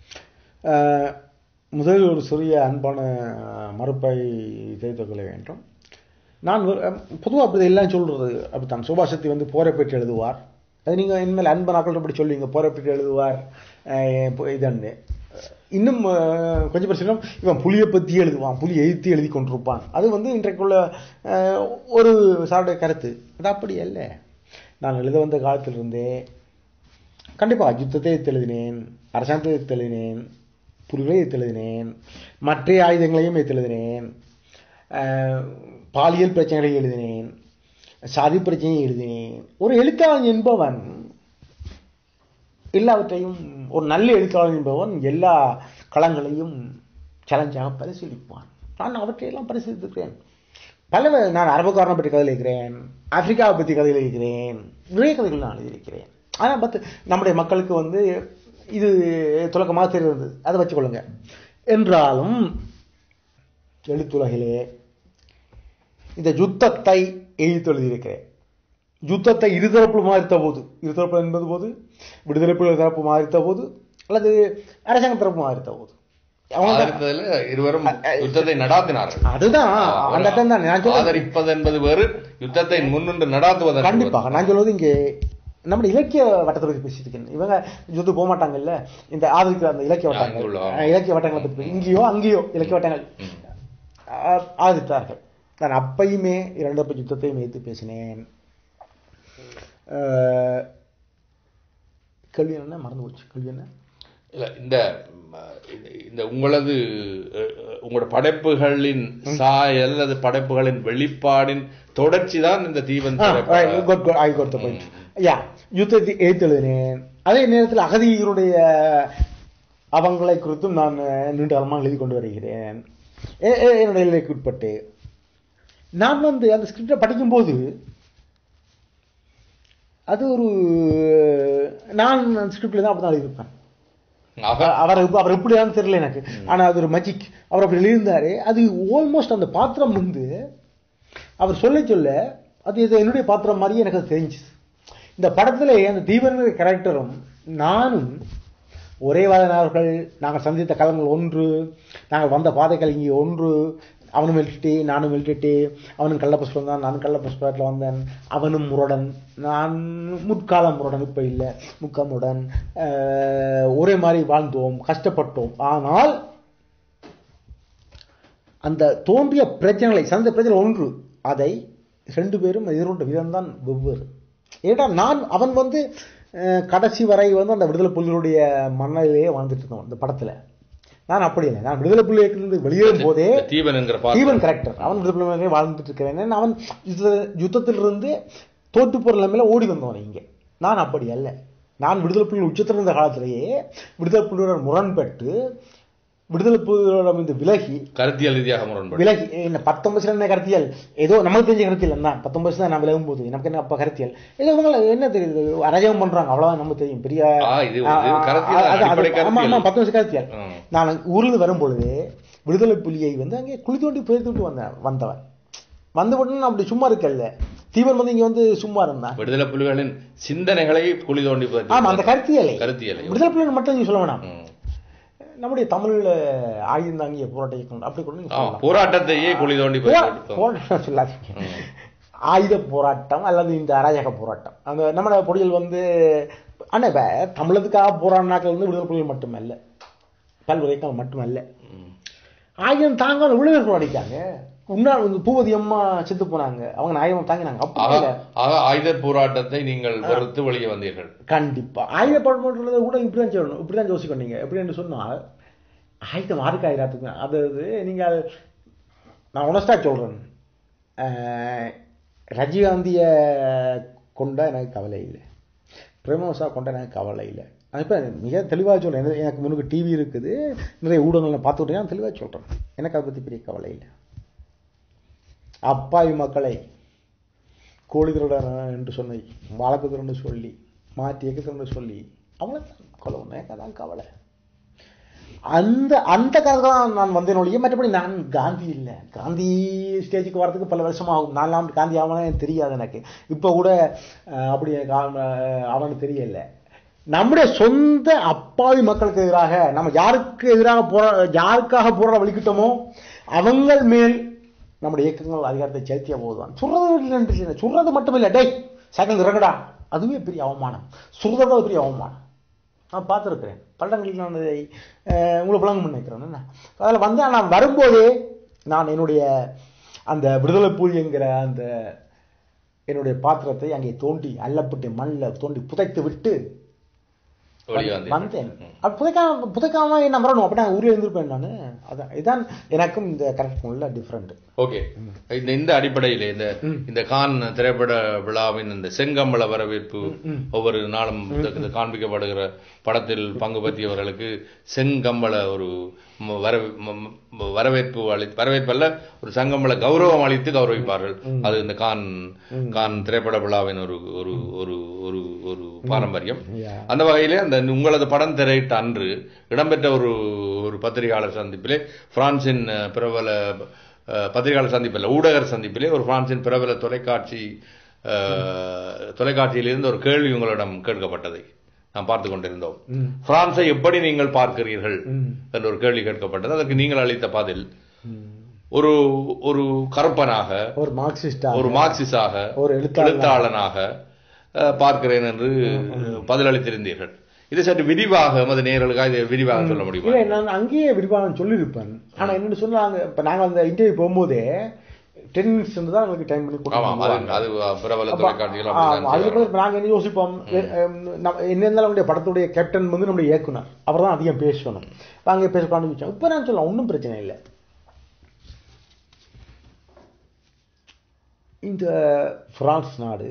முதலில் ஒரு சிறிய அன்பான மறுப்பை தெரிவித்துக் கொள்ள வேண்டும். நான் பொதுவாக அப்படி எல்லாம் சொல்றது அப்படித்தான். சுபாஷத்தை வந்து போரை பற்றி எழுதுவார், அது நீங்கள் இனிமேல் அன்பனாக்கள் அப்படி சொல்லுவீங்க, போரை பற்றி எழுதுவார் இதன்னு. இன்னும் கொஞ்சம் பிரச்சனை, இவன் புலியை பற்றி எழுதுவான், புலி எழுத்தி எழுதி கொண்டிருப்பான். அது வந்து இன்றைக்குள்ள ஒரு சாருடைய கருத்து. அது அப்படி அல்ல. நான் எழுத வந்த காலத்திலிருந்தே கண்டிப்பாக யுத்தத்தை எழுதினேன், அரசாங்கத்தை எழுதினேன், புலிகளை எழுதினேன், மற்ற ஆயுதங்களையும் எழுதினேன், பாலியல் பிரச்சனைகளை எழுதினேன், சாதி பிரச்சனையை எழுதினேன். ஒரு எழுத்தாளன் என்பவன் எல்லாவற்றையும், ஒரு நல்ல எழுத்தாளன் என்பவன் எல்லா களங்களையும் சேலஞ்சாக பரிசீலிப்பான். நான் அவற்றையெல்லாம் பரிசீலித்திருக்கிறேன். பல நான் அரபுக்காரனை பற்றி கதை எழுதுகிறேன், ஆப்பிரிக்காவை பற்றி கதை எழுதுகிறேன், நிறைய கதைகள் நான் எழுதியிருக்கிறேன். ஆனால் பத்து நம்முடைய மக்களுக்கு வந்து இது துலக்கமாக தெரிந்தது, அதை வச்சுக்கொள்ளுங்க. என்றாலும் எழுத்துலகிலே இந்த யுத்தத்தை எழுத்து எழுதியிருக்கிறேன். யுத்தத்தை இருதரப்பு மாறித்த போது, இருதரப்பு என்பது போது விடுதலை புலிகள் தரப்பு மாறித்த போது அல்லது அரசாங்க தரப்பு மாறித்த போது இருவரும் யுத்தத்தை நடாத்தினார்கள். அதுதான் அந்த ஆதரிப்பது என்பது வேறு, யுத்தத்தை முன்னின்று நடாத்துவது. கண்டிப்பாக நான் சொல்வது இங்கே நம்ம இலக்கிய வட்டத்தை பற்றி பேசிட்டு இருக்கேன். இவங்க யுத்தம் போக மாட்டாங்கல்ல, இந்த ஆதரிக்கிற அந்த இலக்கிய வட்டங்கள், இலக்கிய வட்டங்களை பற்றி இங்கேயோ அங்கேயோ இலக்கிய வட்டங்கள் ஆதரித்தார்கள். நான் அப்பயுமே இரண்டு யுத்தத்தையும் வைத்து பேசினேன். கேள்வி என்ன மறந்து போச்சு? கேள்வி என்ன? இல்லை, இந்த இந்த உங்களது உங்களோட படைப்புகளின் சாயல் அல்லது படைப்புகளின் வெளிப்பாடின் தொடர்ச்சி தான் இந்த தீபன். யுத்தத்தை எழுத்து எழுதினேன். அதே நேரத்தில் அகதிகளுடைய அவங்களை குறித்தும் நான் நீண்ட காலமாக எழுதி கொண்டு வருகிறேன். என்னுடைய நிலைக்கு உட்பட்டு நான் வந்து அந்த ஸ்கிரிப்டை படிக்கும்போது அது ஒரு நான் அந்த ஸ்கிரிப்ட்ல தான் அப்படி தான் எழுதியிருப்பேன். அவர் அவர் எப்படியான்னு தெரியல எனக்கு, ஆனா அது ஒரு மேஜிக். அவர் அப்படி எழுதியிருந்தாரு. அது ஆல்மோஸ்ட் அந்த பாத்திரம் வந்து அவர் சொல்ல சொல்ல அது என்னுடைய பாத்திரம் மாதிரியே எனக்கு அது தெரிஞ்சுது. இந்த படத்துல அந்த தீபன் கேரக்டரும் நானும் ஒரே வாதனார்கள். நாங்கள் சந்தித்த காலங்கள் ஒன்று, நாங்கள் வந்த பாதைகள் இங்கே ஒன்று. அவனும் வெல்டிட்டு நானும் வெல்டிட்டு, அவனும் கள்ள புஷ்பம் தான், நானும் கள்ள புஷ்பத்தில் வந்தேன். அவனும் முரடன், நான் முற்கால முரடன், இப்போ இல்லை முக்க முரடன். ஒரே மாதிரி வாழ்ந்தோம், கஷ்டப்பட்டோம். ஆனால் அந்த தோன்றிய பிரச்சனைகளை சந்த பிரச்சனை ஒன்று, அதை ரெண்டு பேரும் எதிர்கொண்ட விதம் தான் வெவ்வேறு. ஏன்னா நான் அவன் வந்து கடைசி வரை வந்து அந்த விடுதலை புலிகளுடைய மண்ணிலேயே வாழ்ந்துட்டு இருந்தோம் இந்த படத்துல. நான் அப்படி இல்லை, நான் விடுதலை புலிகளிலிருந்து வெளியேறும் போதே தீபன் கரெக்டர் அவன் விடுதலை புலிகளே வாழ்ந்துட்டு இருக்கிறேன். அவன் யுத்தத்திலிருந்து தோற்று போற நிலைமையில ஓடி வந்தவன். இங்கே நான் அப்படி அல்ல. நான் விடுதலை புலிகள் உச்சத்தில் இருந்த காலத்திலேயே விடுதலை புலிகளுடன் முரண்பட்டு விடுதலை புலிகளிடம் இருந்து விலகி கருத்தியல் ரீதியாக முரண்பட்டு விலகி என்ன பத்தொன்பது என்ன கருத்தியல் ஏதோ நமக்கு தெரிஞ்ச கருத்தியல் தான். பத்தொன்பது தான் நான் விலகும் போது நமக்கு என்ன அப்ப கருத்தியல் ஏதோ என்ன தெரியுது, அராஜகம் பண்றாங்க அவ்வளவுதான் நமக்கு தெரியும். பெரிய பத்தொன்பது கருத்தியல். நான் ஊர்ல வரும் பொழுது விடுதலை புலியை வந்து அங்கே குழி தோண்டி புதைத்து விட்டு வந்த வந்தவன் வந்து உடனே அப்படி சும்மா இருக்கல்ல. தீவன் வந்து இங்க வந்து சும்மா இருந்தான். விடுதலை புலிகளின் சிந்தனைகளை குழி தோண்டி ஆமா அந்த கருத்தியலை கருத்தியலை விடுதலை புலிகள் மட்டும் நீங்க சொல்ல வேணாம், நம்முடைய தமிழ்ல ஆயுதம் தாங்கிய போராட்டம் அப்படி கூட போராட்டத்தையே குழி தோண்டி போராட்டம் சொல்லாதீங்க, ஆயுத போராட்டம் அல்லது இந்த அராஜக போராட்டம். அந்த நம்ம பொடிகள் வந்து ஆனா இப்ப தமிழத்துக்காக போராடினாக்கள் வந்து விடுதலை புலிகள் மட்டுமல்ல, பல்வேறு மட்டுமல்ல, ஆயுதம் தாங்க விடுதலை போராடிக்காங்க. உன்னால் பூவதி அம்மா செத்து போனாங்க, அவங்க ஆயுதம் தாங்கினாங்க. ஆயுத போராட்டத்தை நீங்கள் வெறுத்து வெளியே வந்தீர்கள். கண்டிப்பா ஆயுத போராட்டத்தை கூட இப்படிதான் சொல்லணும், இப்படிதான் யோசிக்கணும். எப்படி என்று சொன்னால் ஆயுதம் ஆருக்கு ஆயிரத்துக்கு அதாவது நீங்கள் நான் ஒனஸ்டா சொல்றேன், ரஜினிகாந்திய கொண்ட எனக்கு கவலை இல்லை, பிரேமசா கொண்ட எனக்கு கவலை இல்லை. இப்போ மிக தெளிவாக சொல்றேன், எனக்கு முன்னுக்கு டிவி இருக்குது, நிறைய ஊடகங்கள் பார்த்துக்கிட்டேன், தெளிவாக சொல்றேன், எனக்கு அதை பற்றி பெரிய கவலை இல்லை. அப்பாவி மக்களை கோழிகளுடன் என்று சொன்ன வழக்குதுன்னு சொல்லி மாற்றி எக்குதுன்னு சொல்லி அவ்வளோதான் கொலை எனக்கு அதான் கவலை. அந்த அந்த கதை தான் நான் வந்தேன் ஒழிய மற்றபடி நான் காந்தி இல்லை. காந்தி ஸ்டேஜுக்கு வரதுக்கு பல வருஷமாகும். நாலாம் காந்தி ஆவனா எனக்கு தெரியாது, எனக்கு இப்போ கூட அப்படி அவனுக்கு தெரியல. நம்முடைய சொந்த அப்பாவி மக்களுக்கு எதிராக நம்ம யாருக்கு எதிராக போரா யாருக்காக போராட வலிக்கிட்டோமோ அவங்கள் மேல் நம்முடைய இயக்கங்கள் அதிகாரத்தை செலுத்திய போதுதான். சுடுறது சுடுறது மட்டுமில்லை, டேய் சைக்கிள் இறங்கடா, அதுவே பெரிய அவமானம். சுடுறதோட பெரிய அவமானம் நான் பார்த்துருக்கிறேன் பள்ளங்களில். நான் அதை உங்களை விளங்கும் நினைக்கிறேன். என்ன அதில் வந்து நான் வரும்போதே நான் என்னுடைய அந்த விடுதலை புலி என்கிற அந்த என்னுடைய பாத்திரத்தை அங்கே தோண்டி அல்லப்பட்டு மண்ணில் தோண்டி புதைத்து விட்டு வந்தேன். புதைக்காம புதைக்காம என்ன வரணும் அப்படி நான் ஊர்ல இருந்திருப்பேன் நான். அதான் இதான் எனக்கும் இந்த கரெக்ட் உள்ள டிஃபரெண்ட். ஓகே, இந்த இந்த அடிப்படையில் இந்த இந்த கான் திரைப்பட விழாவின் இந்த செங்கம்பள வரவேற்பு ஒவ்வொரு நாளும் காண்பிக்கப்படுகிற படத்தில் பங்கு பற்றியவர்களுக்கு செங்கம்பள ஒரு வரவேற்பு அளி வரவேற்பல்ல ஒரு சங்கம்பள கௌரவம் அளித்து கௌரவிப்பார்கள். அது இந்த கான் கான் திரைப்பட விழாவின் ஒரு ஒரு ஒரு ஒரு ஒரு பாரம்பரியம். அந்த வகையிலே அந்த உங்களது படம் திரையிட்ட அன்று இடம்பெற்ற ஒரு ஒரு பத்திரிகையாளர் சந்திப்பிலே பிரான்சின் பிரபல பத்திரிகையாளர் சந்திப்பில் ஊடகர் சந்திப்பிலே ஒரு பிரான்சின் பிரபல தொலைக்காட்சி தொலைக்காட்சியிலிருந்து ஒரு கேள்வி உங்களிடம் கேட்கப்பட்டதை நாம் பார்த்து கொண்டிருந்தோம். பிரான்சை எப்படி நீங்கள் பார்க்கிறீர்கள் என்ற ஒரு கேள்வி கேட்கப்பட்டது. அதற்கு நீங்கள் அளித்த பதில் ஒரு ஒரு கற்பனாக ஒரு மார்க்சிஸ்ட் ஒரு மார்க்சிஸ்டாக ஒரு எழுத்தாளனாக பார்க்கிறேன் என்று பதிலளித்திருந்தீர்கள். இது சற்று விரிவாக மது நேயர்களுக்காக இதை விரிவாக சொல்ல முடியுமா? இல்லை, நான் அங்கேயே விரிவாக சொல்லியிருப்பேன். ஆனா என்ன சொன்னாங்க, இப்ப நாங்கள் அந்த இன்டர்வியூ போகும்போதே டென் மினிட்ஸ் தான் எங்களுக்கு டைம் பண்ணி கொடுத்தாங்க. நாங்கள் என்ன யோசிப்போம், என்ன இருந்தாலும் நம்முடைய படத்துடைய கேப்டன் வந்து நம்முடைய இயக்குனர், அவர் தான் அதிகம் பேசணும், அங்கே பேச காண்பிச்சோம். இப்ப நான் சொல்லலாம் ஒன்றும் பிரச்சனை இல்லை. இந்த பிரான்ஸ் நாடு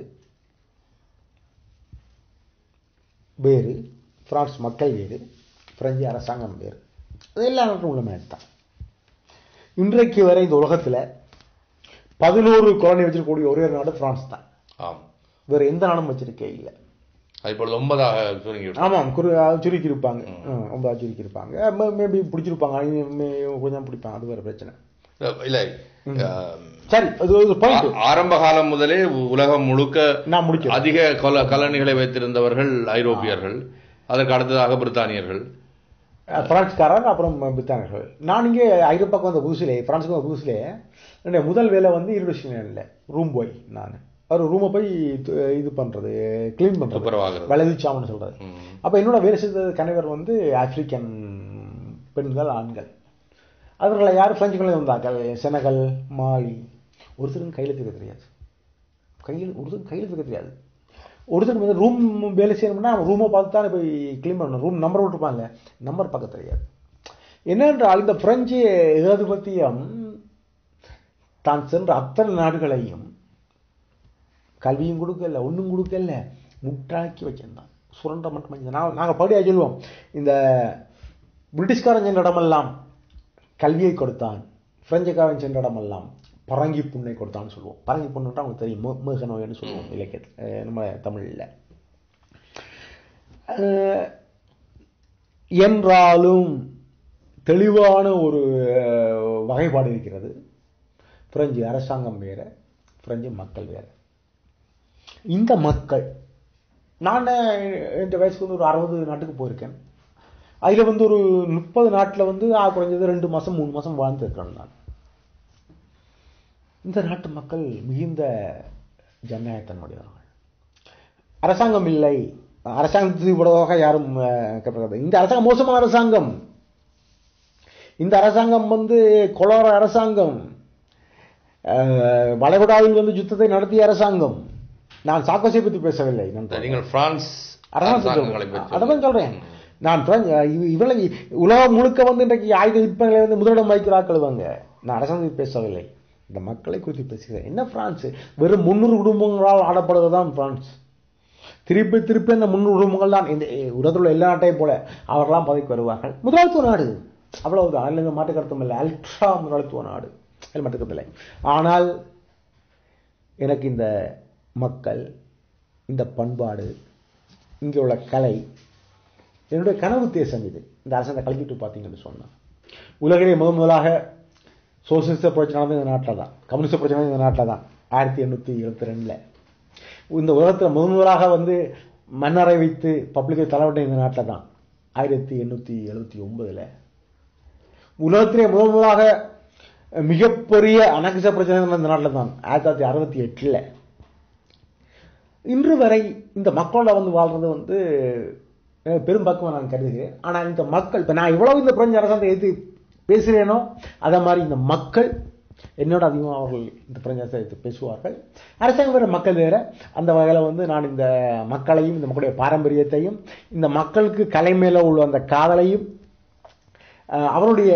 வேறு, பிரான்ஸ் மக்கள் வேறு, பிரெஞ்சு அரசாங்கம் வேறு, அது எல்லா நாட்டும் உள்ள மேட் தான். இன்றைக்கு வரை இந்த உலகத்தில் பதினோரு காலனி வச்சிருக்கக்கூடிய ஒரே நாடு பிரான்ஸ் தான். வேற எந்த நாடும் வச்சிருக்கே இல்லை. ஆமாம், சுருக்கி இருப்பாங்க, ஒன்பதாக சுருக்கி இருப்பாங்க, மேபி பிடிச்சிருப்பாங்க, கொஞ்சம் பிடிப்பாங்க, அது வேற பிரச்சனை இல்லை. சரி, ஆரம்ப காலம் முதலே உலகம் முழுக்க அதிக கலனிகளை வைத்திருந்தவர்கள் ஐரோப்பியர்கள், அதற்கு அடுத்ததாக பிரித்தானியர்கள், பிரான்ஸ்காரர், அப்புறம் பிரித்தானியர்கள். நான் இங்கே ஐரோப்பாவுக்கு வந்த புதுசிலே பிரான்ஸுக்கு வந்த புதுசிலே என்னுடைய முதல் வேலை வந்து இருபது ரூம் போய் நான் ஒரு ரூமை போய் இது பண்றது, கிளீன் பண்றது, விளைவிச்சாமன்னு சொல்றது. அப்ப என்னோட வேலை செய்த கணவர் வந்து ஆப்பிரிக்கன் பெண்கள், ஆண்கள். அவர்களை யார் பிரெஞ்சுகளை வந்தார்கள், செனகல், மாலி. ஒருத்தருக்கும் கையில் தூக்க தெரியாது, கையில் ஒருத்தருக்கும் கையில் தூக்க தெரியாது. ஒருத்தருக்கு வந்து ரூம் வேலை செய்யணும்னா ரூமை பார்த்து தான் போய் கிளீன் பண்ணணும். ரூம் நம்பர் விட்டுருப்பாங்க, நம்பர் பார்க்க தெரியாது. என்னென்றால் இந்த பிரெஞ்சு ஏகாதிபத்தியம் தான் சென்ற அத்தனை நாடுகளையும் கல்வியும் கொடுக்கல, ஒன்றும் கொடுக்கல, முட்டாக்கி வச்சிருந்தான். சுரண்ட மட்டும் நான் நாங்கள் படியாக சொல்லுவோம், இந்த பிரிட்டிஷ்காரன் சென்ற இடமெல்லாம் கல்வியை கொடுத்தான், பிரெஞ்சுக்காரன் சென்ற இடமெல்லாம் பரங்கி புண்ணை கொடுத்தான்னு சொல்லுவோம். பரங்கி புண்ணுன்றா அவங்களுக்கு தெரியும், மேக நோய்னு சொல்லுவோம் இலக்கியத்தில், நம்ம தமிழில். என்றாலும் தெளிவான ஒரு வகைப்பாடு இருக்கிறது. பிரெஞ்சு அரசாங்கம் வேற, பிரெஞ்சு மக்கள் வேற. இந்த மக்கள், நான் என் வயசுக்கு வந்து ஒரு அறுபது நாட்டுக்கு போயிருக்கேன். அதில் வந்து ஒரு முப்பது நாட்டில் வந்து குறைஞ்சது ரெண்டு மாதம் மூணு மாதம் வாழ்ந்துருக்கிறேன் நான். இந்த நாட்டு மக்கள் மிகுந்த ஜனநாயகத்தன்மையானவர்கள். அரசாங்கம் இல்லை, அரசாங்கத்துக்கு இவ்வளவாக யாரும் கேட்பாங்க. இந்த அரசாங்கம் மோசமான அரசாங்கம், இந்த அரசாங்கம் வந்து கொலோர அரசாங்கம், வளைகுடாவில் வந்து யுத்தத்தை நடத்திய அரசாங்கம். நான் சாக்கோசியை பற்றி பேசவில்லை, நீங்கள் பிரான்ஸ் அதான் சொல்றேன். நான் இவளை உலகம் முழுக்க வந்து இன்றைக்கு ஆயுத விற்பனை வந்து முதலிடம் வைக்கிறாக்களுவாங்க. நான் அரசாங்கத்தை பேசவில்லை, இந்த மக்களை குறித்து பேசுகிறேன். என்ன பிரான்ஸ் வெறும் முன்னூறு குடும்பங்களால் ஆடப்படுவதுதான் பிரான்ஸ். திருப்பி திருப்பி இந்த முன்னூறு குடும்பங்கள் தான் இந்த உலகத்தில் உள்ள எல்லா நாட்டையும் போல அவர்களாம் பதவிக்கு வருவார்கள். முதலாளித்துவ நாடு, அவ்வளவுதான், அதில் மாட்டு கருத்தும் இல்லை. அல்ட்ரா முதலாளித்துவ நாடு, அதில் மாட்டு கருத்து இல்லை. ஆனால் எனக்கு இந்த மக்கள், இந்த பண்பாடு, இங்கே உள்ள கலை என்னுடைய கனவு தேசம். இது இந்த அரசாங்க கல்விட்டு பார்த்தீங்கன்னு சொன்னால் உலகிலே முதன் முதலாக சோசியலிச புரட்சி நடந்த இந்த நாட்டில் தான், கம்யூனிஸ்ட் புரட்சி நடந்த இந்த நாட்டில் தான் ஆயிரத்தி எண்ணூற்றி எழுபத்தி ரெண்டில். இந்த உலகத்தில் முதன் முதலாக வந்து மன்னரை வைத்து பப்ளிக்கை தலைவட்ட இந்த நாட்டில் தான் ஆயிரத்தி எண்ணூற்றி எழுபத்தி ஒன்பதில். உலகத்திலே முதன் முதலாக மிகப்பெரிய அனகிச பிரச்சனை இந்த நாட்டில் தான் ஆயிரத்தி தொள்ளாயிரத்தி அறுபத்தி எட்டில். இன்று வரை இந்த மக்களோட வந்து வாழ்றது வந்து பெரும்பாக்கம் நான் கருதுகிறேன். ஆனால் இந்த மக்கள், இப்போ நான் இவ்வளவு இந்த பிரெஞ்சு அரசாங்கத்தை எதிர்த்து பேசுகிறேனோ அதை மாதிரி இந்த மக்கள் என்னோட அதிகமாக அவர்கள் இந்த பிரெஞ்சு அரசாங்கத்தை பேசுவார்கள். அரசாங்கம் வேறு, மக்கள் வேறு. அந்த வகையில் வந்து நான் இந்த மக்களையும், இந்த மக்களுடைய பாரம்பரியத்தையும், இந்த மக்களுக்கு கலை மேலே உள்ள அந்த காதலையும், அவருடைய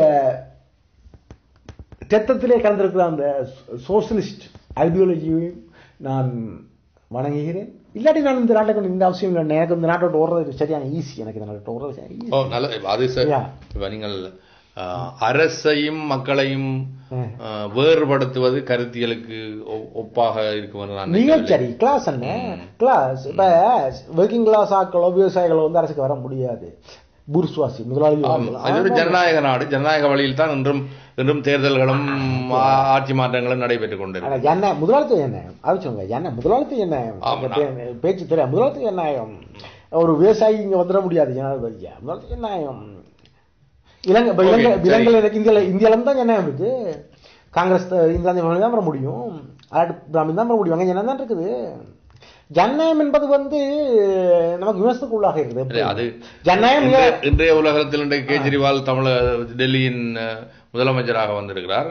ரத்தத்திலே கலந்திருக்கிற அந்த சோசியலிஸ்ட் ஐடியாலஜியையும் நான் வணங்குகிறேன். இல்லாட்டி நான் இந்த நாட்டை கொண்டு இந்த அவசியம் இல்லை. எனக்கு இந்த நாட்டை விட்டு ஓடுறது சரியான ஈஸி. எனக்கு இந்த நாட்டை ஓடுறது ஈஸி. நீங்கள் அரசையும் மக்களையும் வேறுபடுத்துவது கருத்தியலுக்கு ஒப்பாக இருக்கும். மிகச்சரி கிளாஸ் என்ன கிளாஸ். இப்ப ஒர்க்கிங் கிளாஸ் ஆக்களோ விவசாயிகளோ வந்து அரசுக்கு வர முடியாது. புர்ஸ்வாசி முதலாளி ஜனநாயக நாடு, ஜனநாயக வழியில் தான் இன்றும் இன்றும் தேர்தல்களும் ஆட்சி மாற்றங்களும் நடைபெற்றுக் கொண்டிருக்கிறது. என்ன முதலாளித்துவம் என்ன ஆச்சுங்க, என்ன முதலாளித்துவம் என்ன பேச்சு தெரியாது. முதலாளித்துவம் என்ன ஒரு விவசாயி இங்க வந்துட முடியாது. ஜனாதிபதியா முதலாளித்துவம் என்ன இலங்கை இலங்கை இந்தியால இந்தியால தான் ஜனநாயகம் இருக்கு. காங்கிரஸ் இந்திரா தான் வர முடியும், பிராமின் தான் வர முடியும். அங்கே ஜனநாயகம் தான் இருக்குது. ஜனநாயகம் என்பது வந்து நமக்கு விமர்சனத்துக்கு உள்ளாக இருக்குது. அது ஜனநாயகம் இன்றைய உலகத்தில் இன்றைக்கு கேஜ்ரிவால் தமிழ டெல்லியின் முதலமைச்சராக வந்திருக்கிறார்.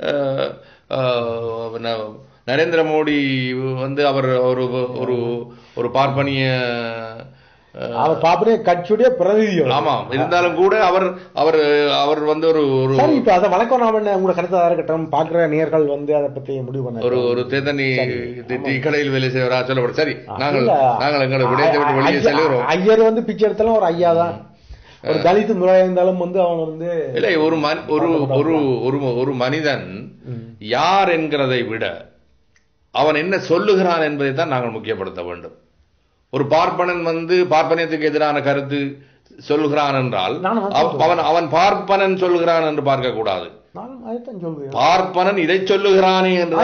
நரேந்திர மோடி வந்து அவர் ஒரு ஒரு பார்ப்பனிய அவர் பாப்பனே கட்சியுடைய பிரதிநிதி. ஆமாம், இருந்தாலும் கூட அவர் அவர் அவர் வந்து ஒரு ஒரு இப்ப அதை வணக்கம் நாம உங்களோட கருத்தாக இருக்கட்டும், பாக்குற நேர்கள் வந்து அதை பத்தி முடிவு பண்ண ஒரு ஒரு தேதனி டீ கடையில் வேலை செய்வரா சொல்லப்படும். சரி, நாங்கள் நாங்கள் எங்களை விடயத்தை விட்டு வெளியே செல்கிறோம். ஐயர் வந்து பிச்சை எடுத்தாலும் ஒரு ஐயா தான். ஒரு தலித் முறையா இருந்தாலும் வந்து அவன் வந்து இல்லை, ஒரு ஒரு ஒரு ஒரு மனிதன் யார் என்கிறதை விட அவன் என்ன சொல்லுகிறான் என்பதை தான் நாங்கள் முக்கியப்படுத்த வேண்டும். ஒரு பார்ப்பனன் வந்து பார்ப்பனியத்துக்கு எதிரான கருத்து சொல்லுகிறான் என்றால் அவன் அவன் பார்ப்பனன் சொல்லுகிறான் என்று பார்க்க கூடாது. பார்ப்பனன் இதை சொல்லுகிறானே என்று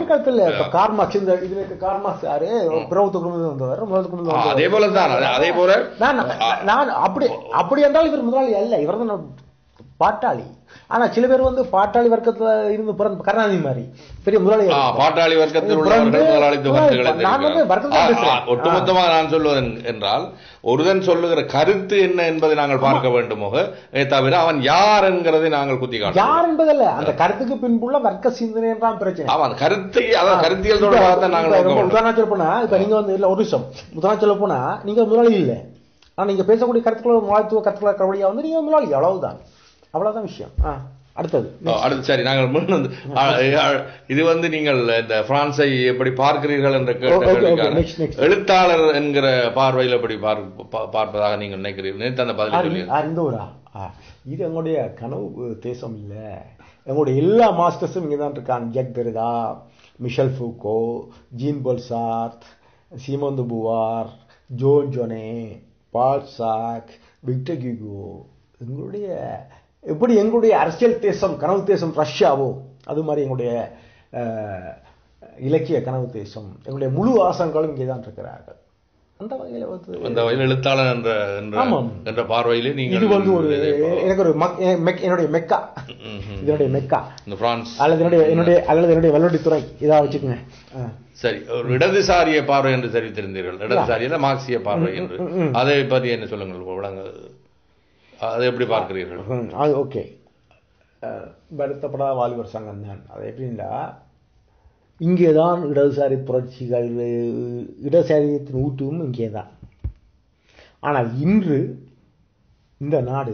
அதே போலதான். அதே போல அப்படி அப்படி என்றால் இவர் முதலாளி அல்ல, இவர் தான் பாட்டாளி. ஆனா சில பேர் வந்து பாட்டாளி வர்க்கத்துல இருந்து பிறந்த கருணாநிதி மாதிரி பெரிய முதலாளி, பாட்டாளி வர்க்கத்தில் உள்ளவர்கள் முதலாளித்துவ ஒட்டுமொத்தமாக நான் சொல்லுவேன் என்றால் ஒருதன் சொல்லுகிற கருத்து என்ன என்பதை நாங்கள் பார்க்க வேண்டுமோ தவிர அவன் யார் என்கிறதை நாங்கள் குத்தி காட்ட யார் என்பதல்ல, அந்த கருத்துக்கு பின்புள்ள வர்க்க சிந்தனை என்றால் பிரச்சனை. ஆமா, அந்த கருத்தை அதாவது கருத்தியல் தொடர்பாக நாங்கள் உதாரணம் சொல்ல போனா இப்ப நீங்க வந்து இல்ல ஒரு விஷயம் உதாரணம் சொல்ல போனா நீங்க முதலாளி இல்லை, ஆனா நீங்க பேசக்கூடிய கருத்துக்களோட முதலாளித்துவ கருத்துக்களை கவலையா வந்து நீங்க முதலாளி, அவ்வளவுதான் அவ்வளவுதான் விஷயம். அடுத்தது அடுத்து சரி, நாங்கள் இது வந்து நீங்கள் இந்த பிரான்ஸை எப்படி பார்க்கிறீர்கள் என்ற கேள்விக்கான எழுத்தாளர் என்கிற பார்வையில் எப்படி பார்ப்பதாக நீங்கள் நினைக்கிறீர்கள்? நேற்று அந்த பதில் இந்த ஒரு இது எங்களுடைய கனவு தேசம் இல்லை, எங்களுடைய எல்லா மாஸ்டர்ஸும் இங்கே தான் இருக்காங்க. Jacques Derrida, Michel Foucault, Jean Paul Sartre, Simone de Beauvoir, Jean Genet, Balzac, Victor Hugo. எங்களுடைய எப்படி எங்களுடைய அரசியல் தேசம் கனவு தேசம் ரஷ்யாவோ அது மாதிரி எங்களுடைய இலக்கிய கனவு தேசம், எங்களுடைய முழு ஆசங்களும் இங்கே தான் இருக்கிறார்கள். அந்த வகையில் வந்து அந்த வகையில் எழுத்தாளர் என்ற என்ற பார்வையிலே நீங்கள் இது வந்து ஒரு எனக்கு ஒரு என்னுடைய மெக்கா, இதனுடைய மெக்கா இந்த பிரான்ஸ் அல்லது என்னுடைய என்னுடைய அல்லது என்னுடைய வல்லடித்துறை இதாக வச்சுக்கோங்க. சரி, ஒரு இடதுசாரிய பார்வை என்று தெரிவித்திருந்தீர்கள். இடதுசாரியில மார்க்சிய பார்வை என்று, அதை பற்றி என்ன சொல்லுங்கள், அதை எப்படி பார்க்கிறீர்கள்? அது ஓகே, வருத்தப்படாத வாலிபர் சங்கம் தான். அது எப்படின்னா இங்கே தான் இடதுசாரி புரட்சிகள் இடதுசாரியத்தின் ஊட்டுவும் இங்கே தான். ஆனால் இன்று இந்த நாடு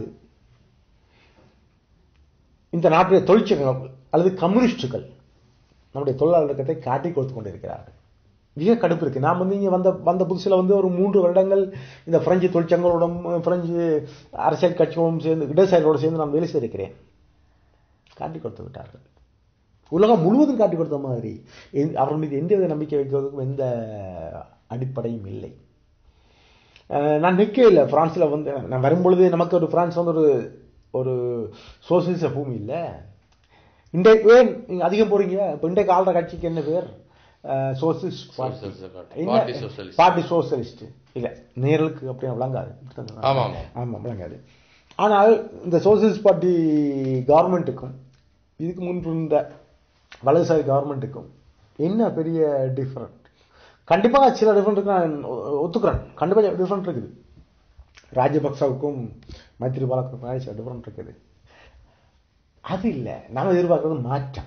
இந்த நாட்டுடைய தொழிற்சங்கங்கள் அல்லது கம்யூனிஸ்டுகள் நம்முடைய தொழிலாளர் இயக்கத்தை காட்டி கொடுத்து கொண்டிருக்கிறார்கள். மிக கடுப்பு இருக்கு. நான் வந்து இங்கே வந்த வந்த புதுசில் வந்து ஒரு மூன்று வருடங்கள் இந்த பிரெஞ்சு தொழிற்சங்களோடும் பிரெஞ்சு அரசியல் கட்சியோடும் சேர்ந்து இடதுசாரிகளோடு சேர்ந்து நான் வேலை செய்திருக்கிறேன். காட்டி கொடுத்து விட்டார்கள். உலகம் முழுவதும் காட்டி கொடுத்த மாதிரி அவர் மீது எந்தவித நம்பிக்கை வைக்கிறதுக்கும் எந்த அடிப்படையும் இல்லை. நான் நிற்கவே இல்லை பிரான்ஸில் வந்து நான் வரும்பொழுது நமக்கு ஒரு பிரான்ஸ் வந்து ஒரு ஒரு சோசியலிச பூமி இல்லை. இன்றைக்கு ஏன் நீங்கள் அதிகம் போறீங்க? இப்போ இன்றைக்கு ஆள்ற கட்சிக்கு என்ன பேர்? சோசியலிஸ்ட் பார்ட்டி சோசியலிஸ்ட் இல்லை, நேர்களுக்கு அப்படியே விளங்காது. ஆமாம் விளங்காது. ஆனால் இந்த சோசியலிஸ்ட் பார்ட்டி கவர்மெண்ட்டுக்கும் இதுக்கு முன்பு இருந்த வலதுசாரி கவர்மெண்ட்டுக்கும் என்ன பெரிய டிஃப்ரெண்ட்? கண்டிப்பாக சில டிஃப்ரெண்ட் இருக்கு, நான் ஒத்துக்கிறேன். கண்டிப்பாக டிஃப்ரெண்ட் இருக்குது. ராஜபக்சவுக்கும் மைத்ரிபாலக்கும் சில டிஃப்ரெண்ட் இருக்குது. அது இல்லை, நாம் எதிர்பார்க்கறது மாற்றம்.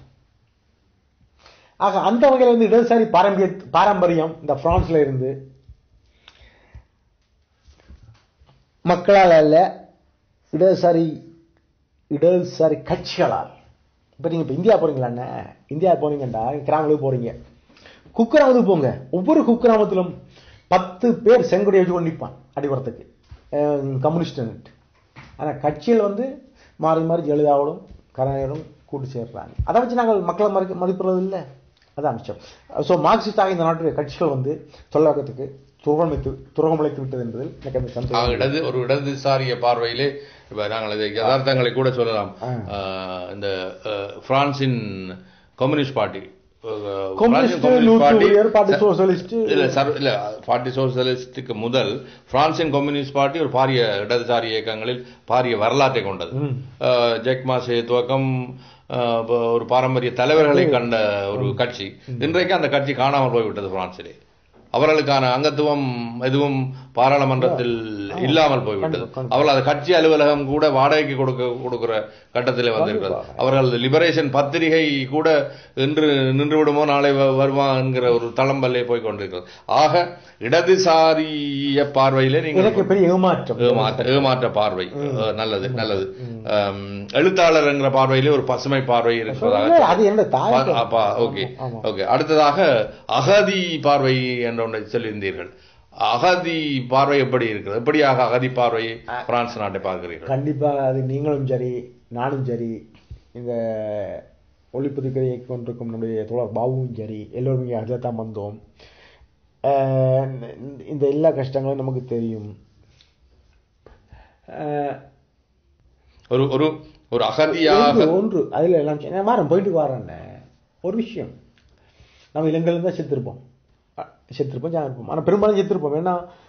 ஆக அந்த வகையில் வந்து இடதுசாரி பாரம்பரிய பாரம்பரியம் இந்த பிரான்ஸ்ல இருந்து மக்களால் அல்ல, இடதுசாரி இடதுசாரி கட்சிகளால். இப்போ நீங்கள் இப்போ இந்தியா போறீங்களாண்ணே, இந்தியா போனீங்கண்டா கிராமத்துக்கு போறீங்க, குக்கிராமத்துக்கு போங்க. ஒவ்வொரு குக்கிராமத்திலும் பத்து பேர் செங்கொடி வச்சு கொண்டு நிற்பான் அடிவரத்துக்கு கம்யூனிஸ்ட். ஆனால் கட்சியில் வந்து மாறி மாறி ஜெயலலிதாவோடும் கருணாநிதியோடும் கூட்டு சேர்றாங்க. அதை வச்சு நாங்கள் மக்களை மதிக்க மதிப்பிடுறது இல்லை. அதான் அம்சம். ஸோ மார்க்சிஸ்டாக இந்த நாட்டுடைய கட்சிகள் வந்து தொழிலாளத்துக்கு துரோகமித்து துரோகமளித்து விட்டது என்பதில் எனக்கு அந்த சந்தேகம். இடது ஒரு இடதுசாரிய பார்வையிலே நாங்கள் இதை யதார்த்தங்களை கூட சொல்லலாம். இந்த பிரான்சின் கம்யூனிஸ்ட் பார்ட்டி பார்ட்டி சோசியலிஸ்டுக்கு முதல் பிரான்சின் கம்யூனிஸ்ட் பார்ட்டி ஒரு பாரிய இடதுசாரி இயக்கங்களில் பாரிய வரலாற்றை கொண்டது. ஜெக் மாசே துவக்கம் ஒரு பாரம்பரிய தலைவர்களை கண்ட ஒரு கட்சி. இன்றைக்கு அந்த கட்சி காணாமல் போய்விட்டது பிரான்சிலே. அவர்களுக்கான அங்கத்துவம் எதுவும் பாராளுமன்றத்தில் இல்லாமல் போய்விட்டது. அவர்கள் அந்த கட்சி அலுவலகம் கூட வாடகைக்கு கொடுக்க கொடுக்கிற கட்டத்தில் வந்திருக்கிறது. அவர்கள் லிபரேஷன் பத்திரிகை கூட இன்று நின்று விடுமோ நாளை வருமா என்கிற ஒரு தளம்பல்லே போய் கொண்டிருக்கிறது. ஆக இடதுசாரிய பார்வையிலே நீங்கள் பெரிய ஏமாற்றம் ஏமாற்ற பார்வை. நல்லது நல்லது. எழுத்தாளர் என்கிற பார்வையிலே ஒரு பசுமை பார்வை இருப்பதாக. Okay okay. அடுத்ததாக அகதி பார்வை என்ற ஒன்றை சொல்லியிருந்தீர்கள். அகதி பார்வை எப்படி இருக்கிறது? எப்படியாக அகதி பார்வையை பிரான்ஸ் நாட்டை பார்க்கிறீர்கள்? கண்டிப்பாக அது நீங்களும் சரி நானும் சரி இந்த ஒளிப்பதிவுகளை கொண்டிருக்கும் நம்முடைய தோழர் பாபுவும் சரி எல்லோரும் அதில் தான் வந்தோம். இந்த எல்லா கஷ்டங்களும் நமக்கு தெரியும். ஒரு ஒரு ஒரு அகதியாக ஒன்று அதில் எல்லாம் மாறன் போயிட்டு வரேன்னு ஒரு விஷயம். நம்ம இலங்கையில தான் செத்துருப்போம் செத்துருப்போம் ஜாயிருப்போம். ஆனால் பெரும்பாலும் செத்துருப்போம். ஏன்னா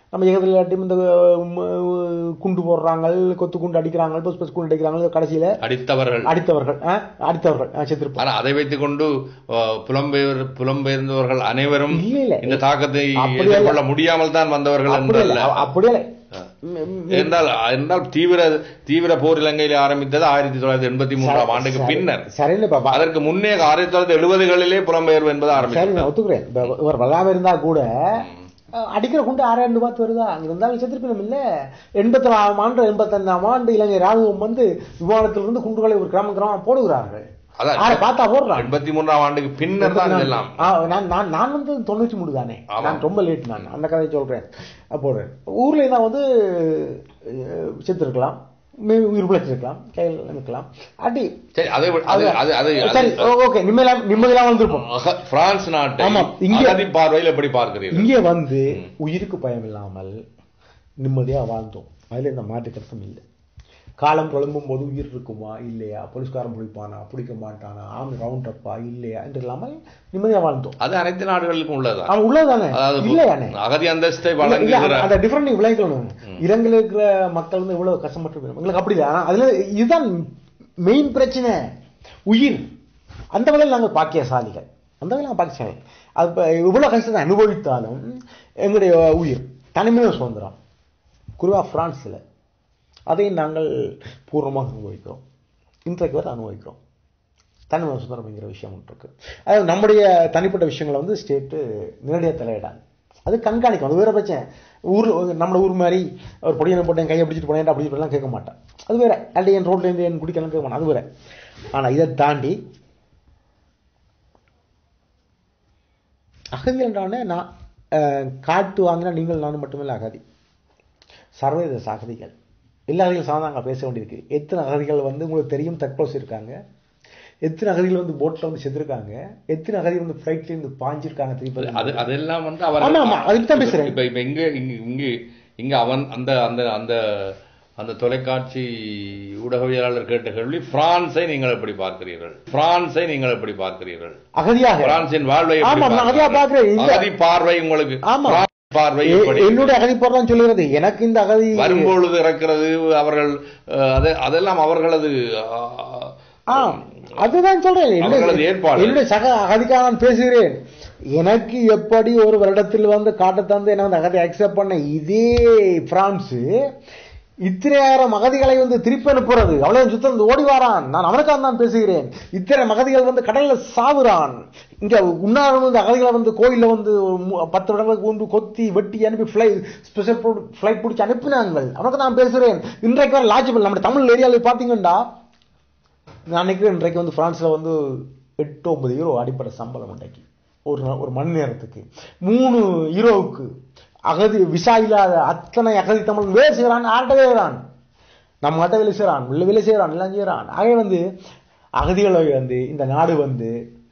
நம்ம எதிரிலாட்டையும் இந்த குண்டு போடுறாங்க, கொத்து குண்டு அடிக்கிறாங்க, பஸ் பஸ் குண்டு அடிக்கிறாங்க, கடைசியில அடித்தவர்கள் அடித்தவர்கள் அடித்தவர்கள் செத்துருப்பாங்க. அதை வைத்துக் கொண்டு புலம்பெயர் புலம்பெயர்ந்தவர்கள் அனைவரும் இந்த தாக்கத்தை எதிர்கொள்ள முடியாமல் தான் வந்தவர்கள் அப்படியே என்றால் என்றால் தீவிர தீவிர போர் இலங்கையில் ஆரம்பித்தது ஆயிரத்தி தொள்ளாயிரத்தி எண்பத்தி மூன்றாம் ஆண்டுக்கு பின்னர். அதற்கு முன்னே ஆயிரத்தி தொள்ளாயிரத்தி எழுபதுகளிலே புலம்பெயர்வு என்பது ஆரம்பிச்சு ஒத்துக்கிறேன். ஒரு வல்லாம இருந்தா கூட அடிக்கிற குண்டு ஆறாயிரம் பார்த்து வருதா அங்க இருந்தாலும் செத்துருப்பினம் இல்ல. எண்பத்தி நாலாம் ஆண்டு எண்பத்தி ஐந்தாம் ஆண்டு இலங்கை ராணுவம் வந்து விமானத்திலிருந்து குண்டுகளை ஒரு கிராம கிராமம் போடுகிறார்கள். பார்த்தா போடுறான் எண்பத்தி மூன்றாம் ஆண்டுக்கு பின்னர் தான் இதெல்லாம். நான் வந்து தொண்ணூற்றி மூணு தானே, நான் ரொம்ப லேட். நான் அந்த கதையை சொல்றேன் போடுறேன். ஊர்ல தான் வந்து செத்துருக்கலாம், உயிர் பிழைச்சிருக்கலாம், கையில் நிற்கலாம் அடி. சரி ஓகே, நிம்மதியெல்லாம் வந்திருப்போம். பிரான்ஸ் நாட்டை இங்கே பார்வையில் எப்படி பார்க்கிறீர்கள்? இங்கே வந்து உயிருக்கு பயம் இல்லாமல் நிம்மதியா வாழ்ந்தோம். அதுல இந்த மாற்று கருத்தும் இல்லை. காலம் கிளம்பும் போது உயிர் இருக்குமா இல்லையா, போலீஸ்காரன் பிடிப்பானா பிடிக்க மாட்டானா, ஆம் ரவுண்ட் அப்பா இல்லையா என்று இல்லாமல் நிம்மதியா வாழ்ந்தோம். அது அனைத்து நாடுகளுக்கும் உள்ளதான். அவன் உள்ளதானே இல்லையானே அகதி அந்தஸ்தை அந்த டிஃபரெண்ட் விளைக்கணும். இலங்கையில் இருக்கிற மக்கள் வந்து இவ்வளவு கஷ்டப்பட்டு எங்களுக்கு அப்படி இல்லை. அதுல இதுதான் மெயின் பிரச்சனை, உயிர். அந்த வகையில் நாங்கள் பாக்கியசாலிகள், அந்த வகையில் நாங்கள் பாக்கியசாலிகள். அது இவ்வளவு கஷ்டத்தை அனுபவித்தாலும் எங்களுடைய உயிர் தனிமையான சுதந்திரம் குறிப்பா பிரான்ஸ்ல அதை நாங்கள் பூர்வமாக அனுபவிக்கிறோம். இன்றைக்கு வரை அனுபவிக்கிறோம். தனிமை சுதந்திரம் என்கிற விஷயம் ஒன்று இருக்கு. அதாவது நம்முடைய தனிப்பட்ட விஷயங்களை வந்து ஸ்டேட்டு நேரடியாக தலையிடாது, அது கண்காணிக்கும். அது வேற பிரச்சனை. ஊர் நம்ம ஊர் மாதிரி ஒரு பொடியை போட்டேன் கையை பிடிச்சிட்டு போனேன் அப்படி இப்படிலாம் கேட்க மாட்டேன். அது வேற. அல்ல என் ரோட்ல இருந்து என் குடிக்கலாம் கேட்க மாட்டேன், அது வேற. ஆனா இதை தாண்டி அகதி என்றானே நான் காட்டு வாங்கினா நீங்கள் நானும் மட்டுமில்லை அகதி, சர்வதேச அகதிகள். எல்லா அகதிகள் சார்ந்தாங்க பேச வேண்டியிருக்கு. எத்தனை அகதிகள் வந்து உங்களுக்கு தெரியும் தற்கொலை இருக்காங்க, எத்தனை அகதிகள் வந்து போட்ல வந்து செத்துருக்காங்க, எத்தனை அகதிகள் வந்து ஃபிளைட்ல இருந்து பாஞ்சிருக்காங்க திருப்பி. அது அதெல்லாம் வந்து அவர் பேசுறேன். இப்ப இப்ப இங்க இங்க இங்க அவன் அந்த அந்த அந்த அந்த தொலைக்காட்சி ஊடகவியலாளர் கேட்ட கேள்வி, பிரான்ஸை நீங்கள் எப்படி பார்க்கிறீர்கள்? பிரான்ஸை நீங்கள் எப்படி பார்க்கிறீர்கள்? அகதியாக பிரான்சின் வாழ்வை அகதி பார்வை உங்களுக்கு பார்வை என்னுடைய அகதி பார்வைதான் சொல்லுகிறது. எனக்கு இந்த அகதி வரும்பொழுது இறக்கிறது அவர்கள் அதெல்லாம் அவர்களது அதுதான் சொல்றேன். என்னுடைய சக அகதிக்காக நான் பேசுகிறேன். எனக்கு எப்படி ஒரு வருடத்தில் வந்து காட்ட தந்து என்ன வந்து அகதி அக்செப்ட் பண்ண இதே பிரான்ஸ் இத்தனையாயிரம் அகதிகளை வந்து திருப்பி அனுப்புறது, அவ்வளவு சுத்தம் ஓடி வாரான். நான் அவனுக்காக தான் பேசுகிறேன். இத்தனை அகதிகள் வந்து கடல்ல சாவுறான். இங்க உண்ணாவிரம் வந்து அகதிகளை வந்து கோயில வந்து பத்து இடங்களுக்கு கொண்டு கொத்தி வெட்டி அனுப்பி பிளைட் ஸ்பெஷல் பிளைட் பிடிச்சி அனுப்பினாங்க. அவனுக்கு நான் பேசுகிறேன். இன்றைக்கு லாஜிபிள் நம்ம தமிழ் ஏரியாவில் பாத்தீங்கன்னா நான் நினைக்கிறேன் இன்றைக்கு வந்து பிரான்ஸ்ல வந்து எட்டு ஒன்பது யூரோ அடிப்படை சம்பளம் இன்றைக்கு ஒரு ஒரு மணி நேரத்துக்கு. மூணு யூரோவுக்கு அகதி விசா இல்லாத அத்தனை அகதி தமிழ் வேலை செய்யறான். ஆர்ட்ட வேறான், நம்ம ஆட்ட வேலை செய்யறான், உள்ள வேலை செய்யறான், எல்லாம் செய்யறான். ஆகவே வந்து அகதிகளை வந்து இந்த நாடு வந்து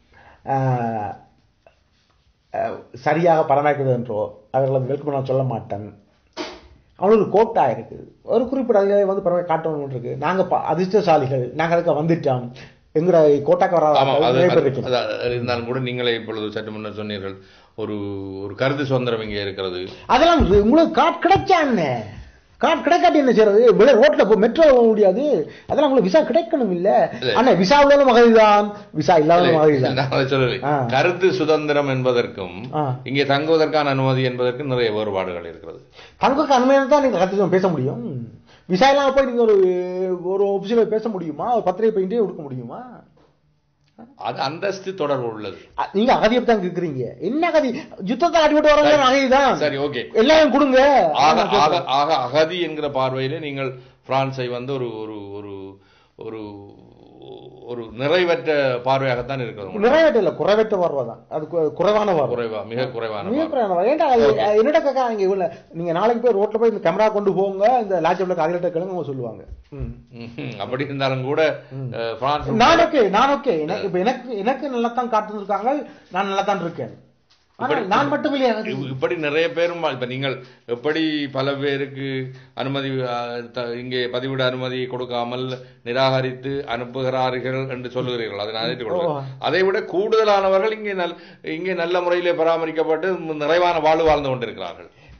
சரியாக பராமரிக்கிறது என்றோ அவர்கள் வந்து வெல்கம் நான் சொல்ல மாட்டேன். அவனுக்கு கோட்டா இருக்கு, ஒரு குறிப்பிட்ட அதிகாரி வந்து பரவாயில்ல காட்டணும் இருக்கு. நாங்க அதிர்ஷ்டசாலிகள், நாங்க அதுக்கு வந்துட்டோம். எங்கட கோட்டாக்கு வராது இருந்தாலும் கூட நீங்களே இப்பொழுது சற்று முன்னர் சொன்னீர்கள் ஒரு ஒரு கருத்து சுதந்திரம் இங்கே இருக்கிறது. அதெல்லாம் உங்களுக்கு கார்டு கிடைச்சான்னு கார்டு கிடைக்காட்டி என்ன செய்யறது? ரோட்ல போ மெட்ரோ போக முடியாது. அதெல்லாம் உங்களுக்கு விசா கிடைக்கணும் இல்ல. ஆனா விசா உள்ளாலும் மகதிதான், விசா இல்லாத மகதிதான். சொல்லல கருத்து சுதந்திரம் என்பதற்கும் இங்கே தங்குவதற்கான அனுமதி என்பதற்கும் நிறைய வேறுபாடுகள் இருக்கிறது. தங்குவதற்கு அனுமதி தான் நீங்க கருத்து பேச முடியும். விசா இல்லாம போய் நீங்க ஒரு ஒரு ஆபீஸ்ல பேச முடியுமா? ஒரு பத்திரிகை போயிட்டே கொடுக்க முடியுமா? அது அந்தஸ்து தொடர்பு உள்ளது. நீங்க அகதியை தான் கேக்குறீங்க. என்ன அகதி? யுத்தத்தை அடிபட்டு வர அகதிதான். சரி ஓகே, எல்லாம் கொடுங்க. ஆக அகதி என்கிற பார்வையில நீங்கள் பிரான்ஸை வந்து ஒரு ஒரு ஒரு ஒரு நிறைவேற்ற பார்வையாகத்தான் இருக்கிறது. நிறைவேற்ற இல்ல, குறைவேற்ற பார்வைதான். அது குறைவான குறைவா மிக குறைவான மிக குறைவான. ஏன்டா என்னோட கேட்க இங்க இவ்வளவு நீங்க நாளைக்கு போய் ரோட்ல போய் இந்த கேமரா கொண்டு போங்க, இந்த லாட்ஜப்ல காதிலிட்ட கிழங்கு சொல்லுவாங்க. அப்படி இருந்தாலும் கூட பிரான்ஸ் நான் ஓகே நான் ஓகே இப்ப எனக்கு எனக்கு நல்லா தான் காட்டுருக்காங்க, நான் நல்லா தான் இருக்கேன். நான் மட்டும் இப்படி நிறைய பேரும் இப்ப நீங்கள் எப்படி பல பேருக்கு அனுமதி இங்கே பதிவிட அனுமதி கொடுக்காமல் நிராகரித்து அனுப்புகிறார்கள் என்று சொல்லுகிறீர்கள். அதை நான் ஏற்றுக்கொள்கிறேன். அதை விட கூடுதலானவர்கள் இங்கே இங்கே நல்ல முறையிலே பராமரிக்கப்பட்டு நிறைவான வாழ்வு வாழ்ந்து கொண்டிருக்கிறார்கள்.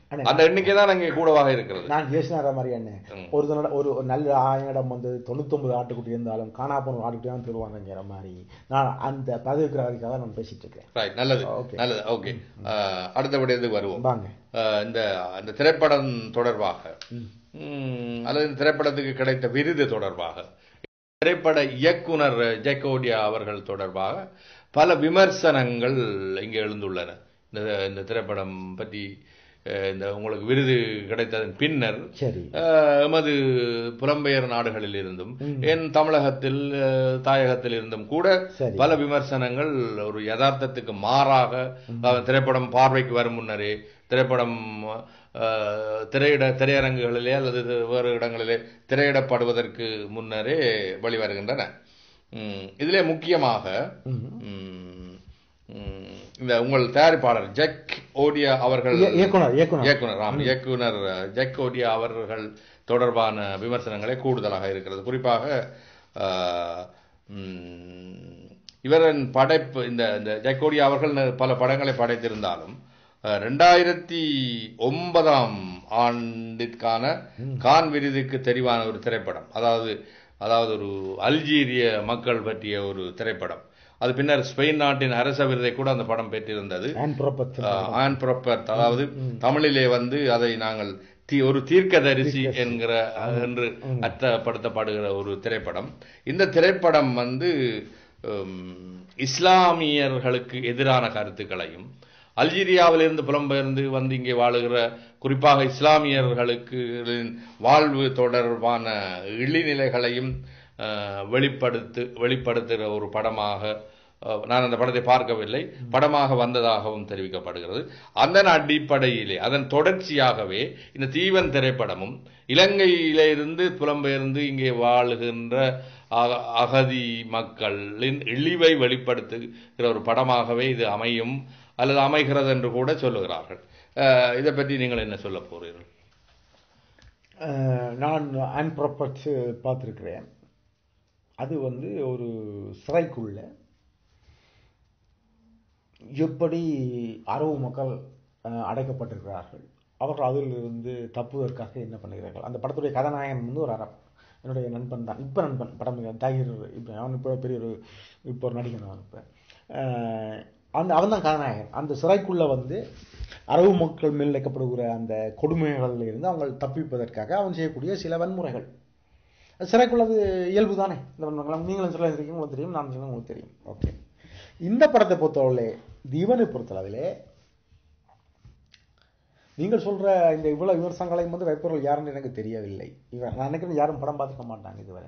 அந்த எண்ணிக்கை தான் அங்கே கூடவாக இருக்கிறது. நான் பேசினார மாதிரி என்ன ஒரு தன்னோட ஒரு நல்ல ஆயிரம் வந்து தொண்ணூத்தொன்பது ஆட்டுக்குட்டி இருந்தாலும் காணா போன ஆட்டுக்குட்டி தான் திருவாங்கிற மாதிரி நான் அந்த பதவிக்காக நான் பேசிட்டு இருக்கேன். நல்லது நல்லது. ஓகே, அடுத்தபடி இது வருவோம். இந்த இந்த திரைப்படம் தொடர்பாக அல்லது இந்த திரைப்படத்துக்கு கிடைத்த விருது தொடர்பாக, திரைப்பட இயக்குனர் ஜெக்கோடியா அவர்கள் தொடர்பாக பல விமர்சனங்கள் இங்கே எழுந்துள்ளன. இந்த திரைப்படம் பற்றி இந்த உங்களுக்கு விருது கிடைத்ததன் பின்னர் எமது புலம்பெயர் நாடுகளில் இருந்தும் என் தமிழகத்தில் தாயகத்தில் இருந்தும் கூட பல விமர்சனங்கள் ஒரு யதார்த்தத்துக்கு மாறாக, திரைப்படம் பார்வைக்கு வரும் முன்னரே, திரைப்படம் திரையிட திரையரங்குகளிலே அல்லது வேறு இடங்களிலே திரையிடப்படுவதற்கு முன்னரே வெளிவருகின்றன. இதிலே முக்கியமாக இந்த உங்கள் தயாரிப்பாளர் ஜெக் ஓடியா அவர்கள் இயக்குனர் இயக்குனர் இயக்குனர் ஜெக் ஓடியா அவர்கள் தொடர்பான விமர்சனங்களே கூடுதலாக இருக்கிறது. குறிப்பாக இவரின் படைப்பு, இந்த ஜெக் ஓடியா அவர்கள் பல படங்களை படைத்திருந்தாலும் ரெண்டாயிரத்தி ஒன்பதாம் ஆண்டிற்கான கான் விருதுக்கு தெரிவான ஒரு திரைப்படம், அதாவது அதாவது ஒரு அல்ஜீரிய மக்கள் பற்றிய ஒரு திரைப்படம். அது பின்னர் ஸ்பெயின் நாட்டின் அரச விருதை கூட அந்த படம் பெற்றிருந்தது. ஆன் புரோப்பர்ட், அதாவது தமிழிலே வந்து அதை நாங்கள் ஒரு தீர்க்கதரிசி என்கிற என்று அர்த்தப்படுத்தப்படுகிற ஒரு திரைப்படம். இந்த திரைப்படம் வந்து இஸ்லாமியர்களுக்கு எதிரான கருத்துக்களையும், அல்ஜீரியாவிலிருந்து புலம்பெயர்ந்து வந்து இங்கே வாழுகிற குறிப்பாக இஸ்லாமியர்களுக்கு வாழ்வு தொடர்பான இழிநிலைகளையும் வெளிப்படுத்து வெளிப்படுத்துகிற ஒரு படமாக, நான் அந்த படத்தை பார்க்கவில்லை, படமாக வந்ததாகவும் தெரிவிக்கப்படுகிறது. அதன் அடிப்படையிலே, அதன் தொடர்ச்சியாகவே இந்த தீவன் திரைப்படமும் இலங்கையிலே இருந்து புலம்பெயர்ந்து இங்கே வாழுகின்ற அகதி மக்களின் இழிவை வெளிப்படுத்துகிற ஒரு படமாகவே இது அமையும் அல்லது அமைகிறது என்று கூட சொல்லுகிறார்கள். இதை பற்றி நீங்கள் என்ன சொல்ல போறீர்கள்? நான் அன் ப்ராப்பர்ட்ஸ் பார்த்துருக்கிறேன். அது வந்து ஒரு சிறைக்குள்ள எப்படி அரபு மக்கள் அடைக்கப்பட்டிருக்கிறார்கள், அவர்கள் அதிலிருந்து தப்புவதற்காக என்ன பண்ணுகிறார்கள். அந்த படத்துடைய கதாநாயகன் வந்து ஒரு அரப், என்னுடைய நண்பன் தான், இப்போ நண்பன், படம் தாகிர், இப்போ அவன் இப்போ பெரிய ஒரு இப்போ ஒரு நடிகன். அவன் இப்போ அந்த அவன் தான் கதாநாயகன். அந்த சிறைக்குள்ளே வந்து அரபு மக்கள் மேல் இழைக்கப்படுகிற அந்த கொடுமைகளில் இருந்து அவங்க தப்பிப்பதற்காக அவன் செய்யக்கூடிய சில வன்முறைகள். சிறைக்குள்ளது இயல்பு தானே, இந்த வன்முறைகள் நீங்களும் சில இருக்கீங்க, உங்களுக்கு தெரியும், நான் சொல்ல உங்களுக்கு தெரியும். ஓகே, இந்த படத்தை பொறுத்தவரை, தீவனை பொறுத்தளவிலே நீங்கள் சொல்ற இந்த இவ்வளவு விமர்சனங்களையும் வந்து வைப்பவர்கள் யாருன்னு எனக்கு தெரியவில்லை. இவன் நான் நினைக்கிறேன் யாரும் படம் பார்த்துக்க மாட்டாங்க இதுவரை.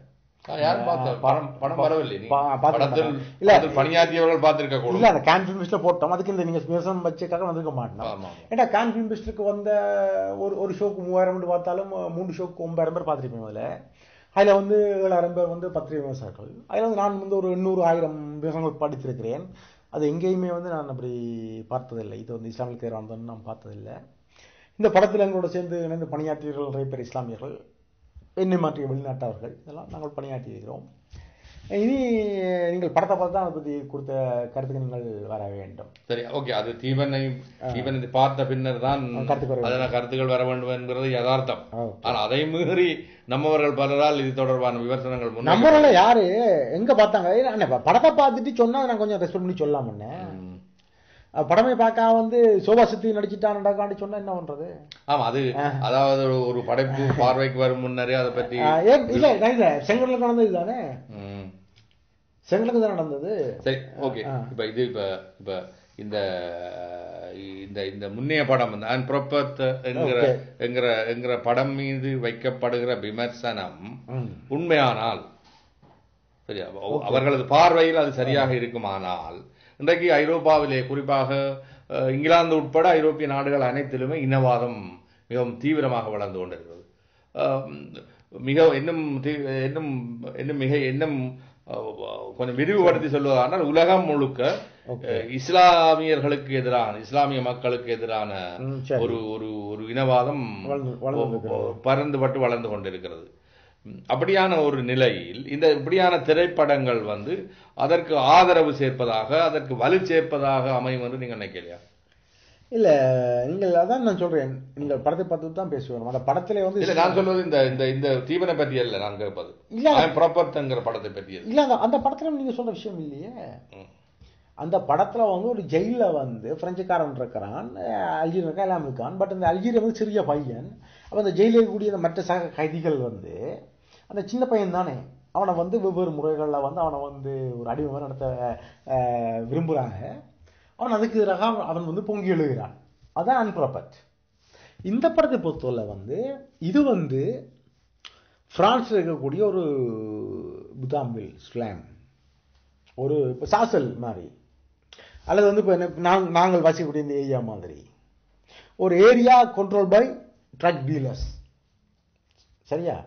பணியாற்றியவர்கள் பார்த்திருக்க கூட இல்ல, அந்த கான் ஃபிலிம் லிஸ்ட்ல போட்டோம், அதுக்கு இந்த நீங்க விமர்சனம் வச்சுக்காக வந்திருக்க மாட்டோம். ஏன்னா கான் ஃபிலிம் லிஸ்ட்டுக்கு வந்த ஒரு ஒரு ஷோக்கு மூவாயிரம் பார்த்தாலும் மூணு ஷோக்கு ஒன்பதாயிரம் பேர் பார்த்துருப்பேன். அதில் அதில் வந்து ஏழாயிரம் பேர் வந்து பத்திரிகை விமர்சகர்கள். அதில் வந்து நான் வந்து ஒரு எண்ணூறு ஆயிரம் விமர்சனங்கள் படித்திருக்கிறேன். அது எங்கேயுமே வந்து நான் அப்படி பார்த்ததில்லை. இது வந்து இஸ்லாமிக் தேர் வந்தோன்னு நான் பார்த்ததில்லை. இந்த படத்தில் எங்களோட சேர்ந்து இணைந்து பணியாற்றியவர்கள் நிறைய பேர் இஸ்லாமியர்கள், என்னை மாற்றிய வெளிநாட்டவர்கள், இதெல்லாம் நாங்கள் பணியாற்றி இருக்கிறோம். இனி நீங்கள் படத்தை பார்த்து தான் அதை பற்றி கொடுத்த கருத்துக்கு நீங்கள் வர வேண்டும். சரி, ஓகே. அது தீபனை தீபனை பார்த்த பின்னர் தான் அதன கருத்துக்கள் வர வேண்டும் என்கிறது யதார்த்தம். ஆனால் அதை மீறி நம்மவர்கள் பலரால் இது தொடர்பான விமர்சனங்கள் நம்மள யாரு எங்க பார்த்தாங்க. படத்தை பார்த்துட்டு சொன்னா நான் கொஞ்சம் ரெஸ்பெக்ட் பண்ணி சொல்லாமண்ணே. படமே பார்க்க வந்து சோபா சக்தி நடிச்சுட்டான்டாக்காண்டி சொன்னா என்ன பண்றது? ஆமா, அது அதாவது ஒரு படைப்பு பார்வைக்கு வரும் முன்னரே அதை பற்றி இல்ல இல்ல செங்கல்ல நடந்தது தானே, செங்கலுக்கு தான் நடந்தது. சரி, ஓகே. இப்ப இது இப்ப இப்ப இந்த இந்த இந்த முன்னைய படம் அன் ப்ராப்பர்ட் என்கிற என்கிற என்கிற படம் மீது வைக்கப்படுகிற விமர்சனம் உண்மையானால், சரியா, அவர்களது பார்வையில் அது சரியாக இருக்குமானால், இன்றைக்கு ஐரோப்பாவிலே குறிப்பாக இங்கிலாந்து உட்பட ஐரோப்பிய நாடுகள் அனைத்திலுமே இனவாதம் மிகவும் தீவிரமாக வளர்ந்து கொண்டிருக்கிறது. மிக இன்னும் இன்னும் இன்னும் மிக இன்னும் கொஞ்சம் விரிவுபடுத்தி சொல்வதானால் உலகம் முழுக்க இஸ்லாமியர்களுக்கு எதிரான, இஸ்லாமிய மக்களுக்கு எதிரான ஒரு ஒரு ஒரு இனவாதம் பறந்துபட்டு வளர்ந்து கொண்டிருக்கிறது. அப்படியான ஒரு நிலையில் இந்த இப்படியான திரைப்படங்கள் வந்து அதற்கு ஆதரவு சேர்ப்பதாக, அதற்கு வலு சேர்ப்பதாக அமையும் என்று நீங்க நினைக்கலையா? இல்ல நீங்கள் அதான் நான் சொல்றேன், நீங்கள் படத்தை பார்த்து தான் பேசுவோம். அந்த படத்திலே வந்து இல்ல நான் சொல்வது இந்த இந்த இந்த தீபனை பத்தி அல்ல நான் கேட்பது, இல்ல ப்ராப்பர்ங்கிற படத்தை பத்தி இல்ல. அந்த அந்த படத்துல நீங்க சொல்ற விஷயம் இல்லையே. அந்த படத்துல வந்து ஒரு ஜெயில வந்து பிரெஞ்சுக்காரன் இருக்கிறான், அல்ஜீரியன் இருக்கா, எல்லாம் இருக்கான். பட் அந்த அல்ஜீரியா வந்து சிறிய பையன். அப்ப அந்த ஜெயிலில் இருக்கக்கூடிய மற்ற சக கைதிகள் வந்து அந்த சின்ன பையன் தானே, அவனை வந்து வெவ்வேறு முறைகளில் வந்து அவனை வந்து ஒரு அடிமை நடத்த விரும்புகிறாங்க. அவன் அதுக்கு எதிராக அவன் வந்து பொங்கி எழுகிறான். அதான் அன்ப்ராப்பர்ட். இந்த படத்தை பொறுத்தவரை வந்து இது வந்து பிரான்ஸ்ல இருக்கக்கூடிய ஒரு புதாம்பில் ஸ்லாம், ஒரு இப்போ சாசல் மாதிரி, அல்லது வந்து இப்போ நாங்கள் வசிக்கக்கூடிய இந்த ஏரியா மாதிரி ஒரு area control by drug dealers. சரியா?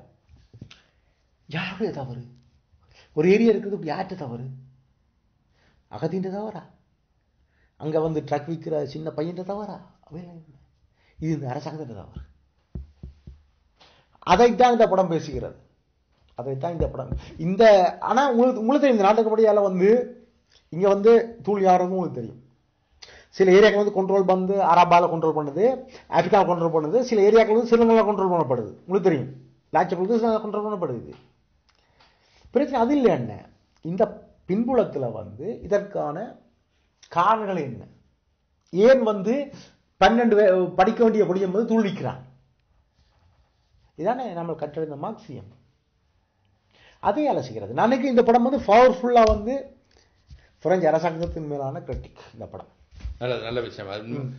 யாருடைய தவறு? ஒரு ஏரியா இருக்குது, யார்கிட்ட தவறு? அகதின்ற தவறா? அங்க வந்து ட்ரக் விற்கிற சின்ன பையன் தவறா? இது இந்த அரசாங்கத்தின் தவறு. அதைத்தான் இந்த படம் பேசுகிறது. அதைத்தான் இந்த படம் இந்த ஆனா உங்களுக்கு உங்களுக்கு இந்த நாட்டுக்குப்படியால வந்து இங்க வந்து தூள் யாருன்னு உங்களுக்கு தெரியும். சில ஏரியாக்கள் வந்து கண்ட்ரோல் வந்து அரபால கண்ட்ரோல் பண்ணுது, ஆப்பிரிக்கா கண்ட்ரோல் பண்ணுது, சில ஏரியாக்கள் வந்து சிலங்களால் கண்ட்ரோல் பண்ணப்படுது. உங்களுக்கு தெரியும், லாட்சப்படுது கண்ட்ரோல் பண்ணப்படுது. பிரச்சனை அது இல்லை. என்ன இந்த பின்புலத்துல வந்து இதற்கான காரணங்கள் என்ன? ஏன் வந்து பன்னெண்டு படிக்க வேண்டிய படி என்பது தூள்விக்கிறான்? இதானே நம்ம கற்றறிந்த மார்க்சியம். அதே அலசிக்கிறது. நாளைக்கு இந்த படம் வந்து பவர்ஃபுல்லா வந்து பிரெஞ்சு அரசாங்கத்தின் மேலான கிரிட்டிக். இந்த படம் நல்ல நல்ல விஷயம்.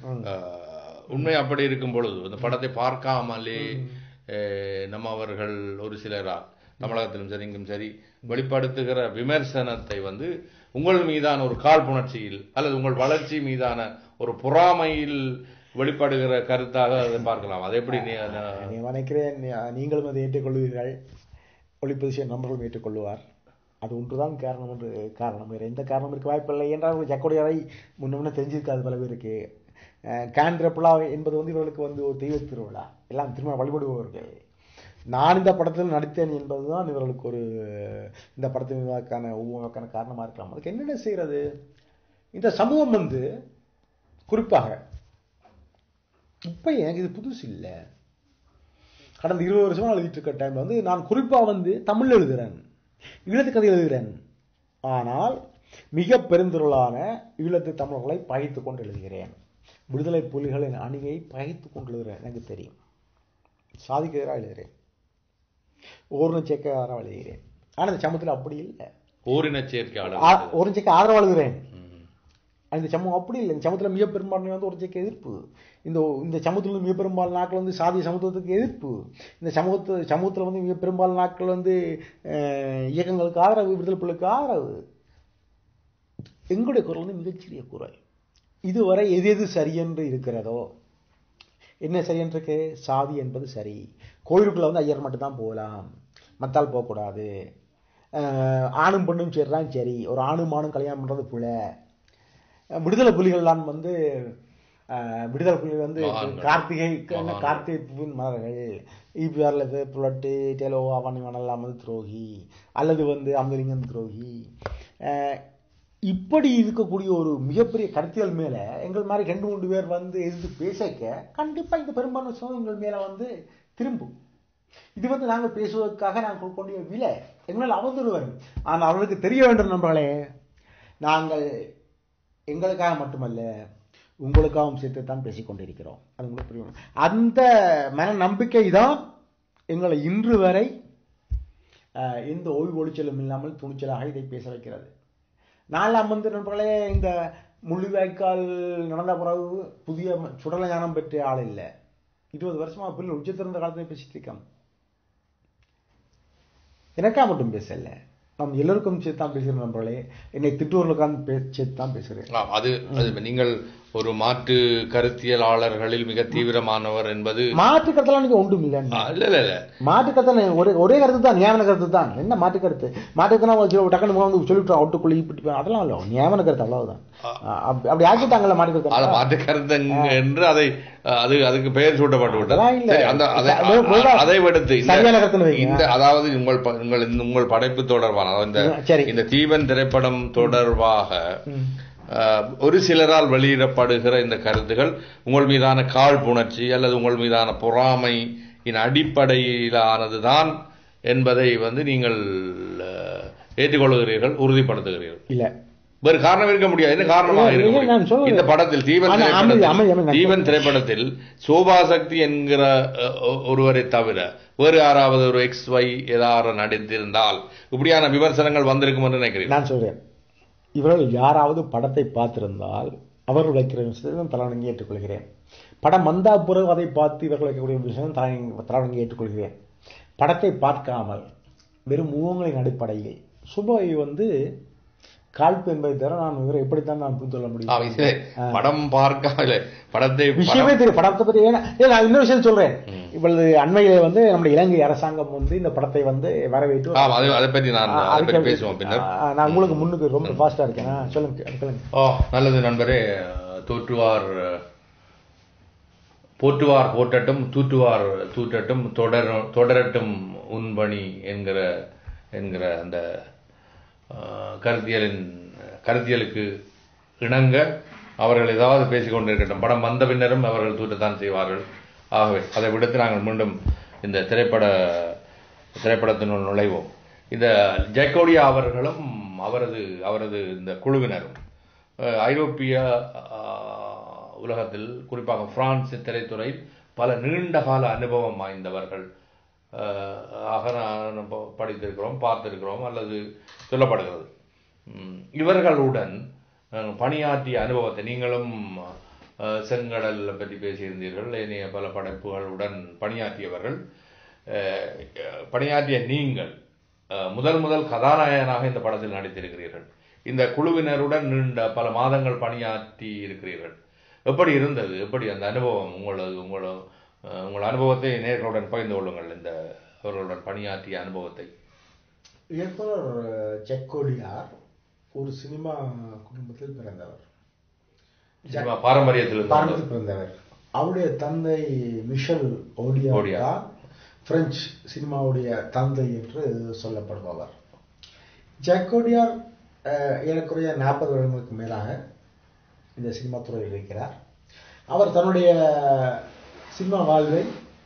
உண்மை அப்படி இருக்கும் பொழுது இந்த படத்தை பார்க்காமலே நம்ம அவர்கள் ஒரு சிலரால் தமிழகத்திலும் சரி இங்கும் சரி வெளிப்படுத்துகிற விமர்சனத்தை வந்து உங்கள் மீதான ஒரு காழ்ப்புணர்ச்சியில் அல்லது உங்கள் வளர்ச்சி மீதான ஒரு பொறாமையில் வெளிப்படுகிற கருத்தாக அதை பார்க்கலாம். அதை எப்படி நினைக்கிறேன்? நீங்களும் அதை ஏற்றுக்கொள்வீர்கள், ஒளிப்பதிவு நண்பர்களும் ஏற்றுக்கொள்வார். அது ஒன்றுதான் காரணம் என்று காரணம், வேறு எந்த காரணம் இருக்க வாய்ப்பில்லை என்றால் ஜக்கோடியாரை முன்ன முன்ன தெரிஞ்சிருக்காது பல பேருக்கு. கேந்திரப்புலா என்பது வந்து இவர்களுக்கு வந்து ஒரு தெய்வ திருவிழா, எல்லாம் திரும்ப வழிபடுபவர்கள். நான் இந்த படத்தில் நடித்தேன் என்பதுதான் இவர்களுக்கு ஒரு இந்த படத்திற்கான ஒவ்வொருக்கான காரணமாக இருக்கலாம். அதுக்கு என்னென்ன செய்கிறது? இந்த சமூகம் வந்து குறிப்பாக இப்ப எனக்கு இது புதுசு இல்லை, கடந்த இருபது வருஷமா எழுதிட்டு இருக்க டைம்ல வந்து நான் குறிப்பா வந்து தமிழ் எழுதுகிறேன், ஈழத்து கதை எழுதுகிறேன். ஆனால் மிக பெருந்திரளான ஈழத்து தமிழர்களை பகைத்துக் கொண்டு எழுதுகிறேன். விடுதலை புலிகளின் அணியை பகைத்துக் கொண்டு எழுதுகிறேன். எனக்கு தெரியும். சாதிக்கு எதிராக எழுதுகிறேன், ஓரின சேர்க்கை ஆதரவு எழுதுகிறேன். ஆனால் இந்த சமூகத்தில் அப்படி இல்லை. ஓரின சேர்க்கை ஓரின சேர்க்கை ஆதரவு எழுதுகிறேன். இந்த சமூகம் அப்படி இல்லை. இந்த சமூகத்தில் மிக பெரும்பான்மை வந்து ஒரு சேர்க்கை எதிர்ப்பு. இந்த இந்த சமூகத்தில் மிக பெரும்பாலான நாட்கள் வந்து சாதிய சமூகத்துக்கு எதிர்ப்பு. இந்த சமூகத்து சமூகத்தில் வந்து மிக பெரும்பாலான நாட்கள் வந்து இயக்கங்களுக்கு ஆதரவு, விடுதலை புலிகளுக்கு ஆதரவு. எங்களுடைய குரல் வந்து மிகச்சிறிய குரல். இதுவரை எது எது சரியென்று இருக்கிறதோ, என்ன சரியென்று இருக்கு? சாதி என்பது சரி, கோயிலுக்குள்ள வந்து ஐயர் மட்டும்தான் போகலாம், மத்தால் போகக்கூடாது, ஆணும் பெண்ணும் சேர்றான் சரி, ஒரு ஆணும் ஆணும் கல்யாணம் பண்றது புல, விடுதலை புலிகள்லாம் வந்து விடுதலை புலிகள் வந்து கார்த்திகை கார்த்திகை மலர்கள், இபிஆர்ல புலட்டு டெலோ அவன் இவனெல்லாம் வந்து துரோகி, அல்லது வந்து அம்பலிங்கன் துரோகி, இப்படி இருக்கக்கூடிய ஒரு மிகப்பெரிய கருத்தியல் மேல எங்கள் மாதிரி ரெண்டு மூன்று பேர் வந்து எதிர்த்து பேசக்க கண்டிப்பா இந்த பெரும்பான்மை சமூகம் எங்கள் மேல வந்து திரும்பும். இது வந்து நாங்கள் பேசுவதற்காக நாங்கள் கொண்டு விலை எங்களால் அவதூறு வரும். ஆனால் அவர்களுக்கு தெரிய வேண்டும் நண்பர்களே, நாங்கள் எங்களுக்காக மட்டுமல்ல உங்களுக்காகவும் சேர்த்து தான் பேசிக்கொண்டிருக்கிறோம். அது உங்களுக்கு புரியும். அந்த மன நம்பிக்கை தான் எங்களை இன்று வரை எந்த ஓய்வு ஒளிச்சலும் இல்லாமல் துணிச்சலாக இதை பேச வைக்கிறது. நாலாம் வந்து நண்பர்களே, இந்த முள்ளிவாய்க்கால் நடந்த பிறகு புதிய சுடல ஞானம் பெற்ற ஆள் இல்லை. இருபது வருஷமா பிள்ளை உச்சத்திருந்த காலத்துல பேசிட்டு இருக்கான். எனக்கா மட்டும் பேசல, நாம் எல்லோருக்கும் சேர்த்து தான் பேசுகிறேன் நண்பர்களே. என்னை திட்டுவர்களுக்கான சேர்த்து தான் பேசுகிறேன். அது நீங்கள் ஒரு மாற்று கருத்தியலாளர்களில் மிக தீவிரமானவர் என்பது மாற்று கருத்தெல்லாம் நீங்க ஒன்றும் இல்லை. இல்ல இல்ல இல்ல மாற்று கருத்து ஒரே ஒரே கருத்து தான், நியமன கருத்து தான். என்ன மாற்று கருத்து? மாற்று கருத்து டக்குனு வந்து சொல்லிவிட்டோம் அவுட்டுக்குள்ளி இப்படி, அதெல்லாம் இல்லை, நியமன கருத்து அவ்வளவுதான். அப்படி ஆக்கிட்டாங்கல்ல மாற்று கருத்து. மாற்று கருத்து என்று அதை அது அதுக்கு பெயர் சூட்டப்பட்டு விட்டது. அதை விடுத்து இந்த அதாவது உங்கள் உங்கள் உங்கள் படைப்பு தொடர்பான இந்த தீபன் திரைப்படம் தொடர்பாக ஒரு சிலரால் வெளியிடப்படுகிற இந்த கருத்துகள் உங்கள் மீதான காழ்ப்புணர்ச்சி அல்லது உங்கள் மீதான பொறாமையின் அடிப்படையிலானதுதான் என்பதை வந்து நீங்கள் ஏற்றுக்கொள்கிறீர்கள், உறுதிப்படுத்துகிறீர்கள். இல்ல, வேறு காரணம் இருக்க முடியாது. என்ன காரணமாக இருக்க இந்த படத்தில் தீபன் தீபன் திரைப்படத்தில் சோபாசக்தி என்கிற ஒருவரை தவிர வேறு யாராவது ஒரு எக்ஸ் ஒய் ஏதாவது நடித்திருந்தால் இப்படியான விமர்சனங்கள் வந்திருக்கும் என்று நினைக்கிறேன். நான் சொல்றேன், இவர்கள் யாராவது படத்தை பார்த்திருந்தால் அவர்கள் வைக்கிற விஷயத்தை தலைவணங்கி ஏற்றுக்கொள்கிறேன். படம் வந்தா பிறகு அதை பார்த்து இவர்கள் வைக்கக்கூடிய விஷயம் தலைவணங்கி ஏற்றுக்கொள்கிறேன். படத்தை பார்க்காமல் வெறும் முகங்களின் அடிப்படையில் சுபை வந்து காழ்ப்பு என்பதை தவிர நான் இவரை எப்படித்தான் நான் புரிந்து கொள்ள முடியும்? படம் பார்க்க படத்தை விஷயமே தெரியும். படத்தை பற்றி நான் இன்னொரு விஷயம் சொல்றேன். இவ்வளவு அண்மையில வந்து நம்முடைய இலங்கை அரசாங்கம் வந்து இந்த படத்தை வந்து வரவேற்று அதை பற்றி நான் பேசுவோம். நான் உங்களுக்கு முன்னுக்கு ரொம்ப ஃபாஸ்டா இருக்கேன். சொல்லுங்க. ஓ நல்லது நண்பரே. தோற்றுவார் போற்றுவார் போற்றட்டும், தூற்றுவார் தூற்றட்டும், தொடர தொடரட்டும் உன்பணி என்கிற என்கிற அந்த கருத்தியலின் கருத்தியலுக்கு இணங்க அவர்கள் ஏதாவது பேசிக் கொண்டிருக்கட்டும். படம் வந்த பின்னரும் அவர்கள் தூற்றத்தான் செய்வார்கள். ஆகவே அதை விடுத்து நாங்கள் மீண்டும் இந்த திரைப்பட திரைப்படத்தினுள் நுழைவோம். இந்த ஜக்கோடியா அவர்களும் அவரது அவரது இந்த குழுவினரும் ஐரோப்பிய உலகத்தில் குறிப்பாக பிரான்ஸ் திரைத்துறையில் பல நீண்டகால அனுபவம் வாய்ந்தவர்கள் ஆக நான் படித்திருக்கிறோம், பார்த்திருக்கிறோம் அல்லது சொல்லப்படுகிறது. இவர்களுடன் பணியாற்றிய அனுபவத்தை நீங்களும் செங்கடல் பற்றி பேசியிருந்தீர்கள். ஏனைய பல படைப்புகளுடன் பணியாற்றியவர்கள். பணியாற்றிய நீங்கள் முதல் முதல் கதாநாயகனாக இந்த படத்தில் நடித்திருக்கிறீர்கள். இந்த குழுவினருடன் நீண்ட பல மாதங்கள் பணியாற்றி இருக்கிறீர்கள். எப்படி இருந்தது? எப்படி அந்த அனுபவம்? உங்களது உங்களோட உங்கள் அனுபவத்தை நேர்களுடன் பகிர்ந்து கொள்ளுங்கள். இந்த அவர்களுடன் பணியாற்றிய அனுபவத்தை. இயக்குனர் ஜக்கோடியார் ஒரு சினிமா குடும்பத்தில் பிறந்தவர், சினிமா பாரம்பரியத்தில் பிறந்தவர். அவருடைய தந்தை மிஷல் ஓடியா பிரெஞ்சு சினிமாவுடைய தந்தை என்று சொல்லப்படுபவர். ஜக்கோடியார் ஏறக்குறைய நாற்பது வருடங்களுக்கு மேலாக இந்த சினிமா துறையில் இருக்கிறார். அவர் தன்னுடைய சினிமா வாழ்வை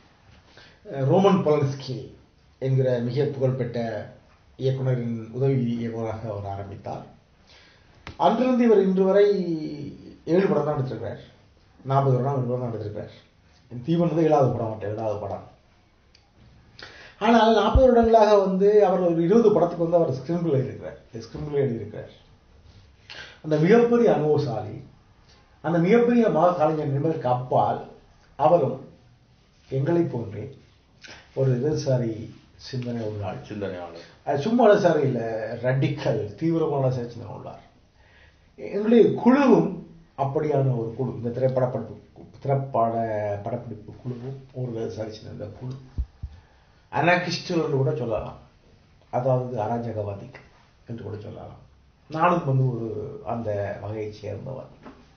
ரோமன் பொலன்ஸ்கி என்கிற மிக புகழ்பெற்ற இயக்குனரின் உதவி இயக்குநராக அவர் ஆரம்பித்தார். அன்றிருந்து இவர் இன்று வரை ஏழு படம் தான் எடுத்திருக்கிறார். நாற்பது வருடம் ஏழு படம் தான் எடுத்திருக்கிறார். தீபன் வந்து ஏழாவது படம் மாட்டேன் ஏழாவது படம். ஆனால் நாற்பது வருடங்களாக வந்து அவர் ஒரு இருபது படத்துக்கு வந்து அவர் ஸ்கிரீன் பிளே எழுதியிருக்கிறார் ஸ்கிரீன் பிளே எழுதியிருக்கிறார். அந்த மிகப்பெரிய அனுபவசாலி, அந்த மிகப்பெரிய மகா கலைஞர் என்பதற்கு அப்பால் அவரும் எங்களை போன்றே ஒரு இடதுசாரி சிந்தனை உள்ளார். சிந்தனையாளர் அது சும்மா இடதுசாரி இல்லை, ரடிக்கல் தீவிரமான சிந்தனை உள்ளார். எங்களுடைய குழுவும் அப்படியான ஒரு குழு. இந்த திரைப்பட படப்பு திரைப்பட படப்பிடிப்பு குழுவும் ஒரு இடதுசாரி சிந்தனை குழு. அனாகிஸ்ட் என்று கூட சொல்லலாம், அதாவது அராஜகவாதி என்று கூட சொல்லலாம். நானும் வந்து ஒரு அந்த வகையை சேர்ந்தவர்.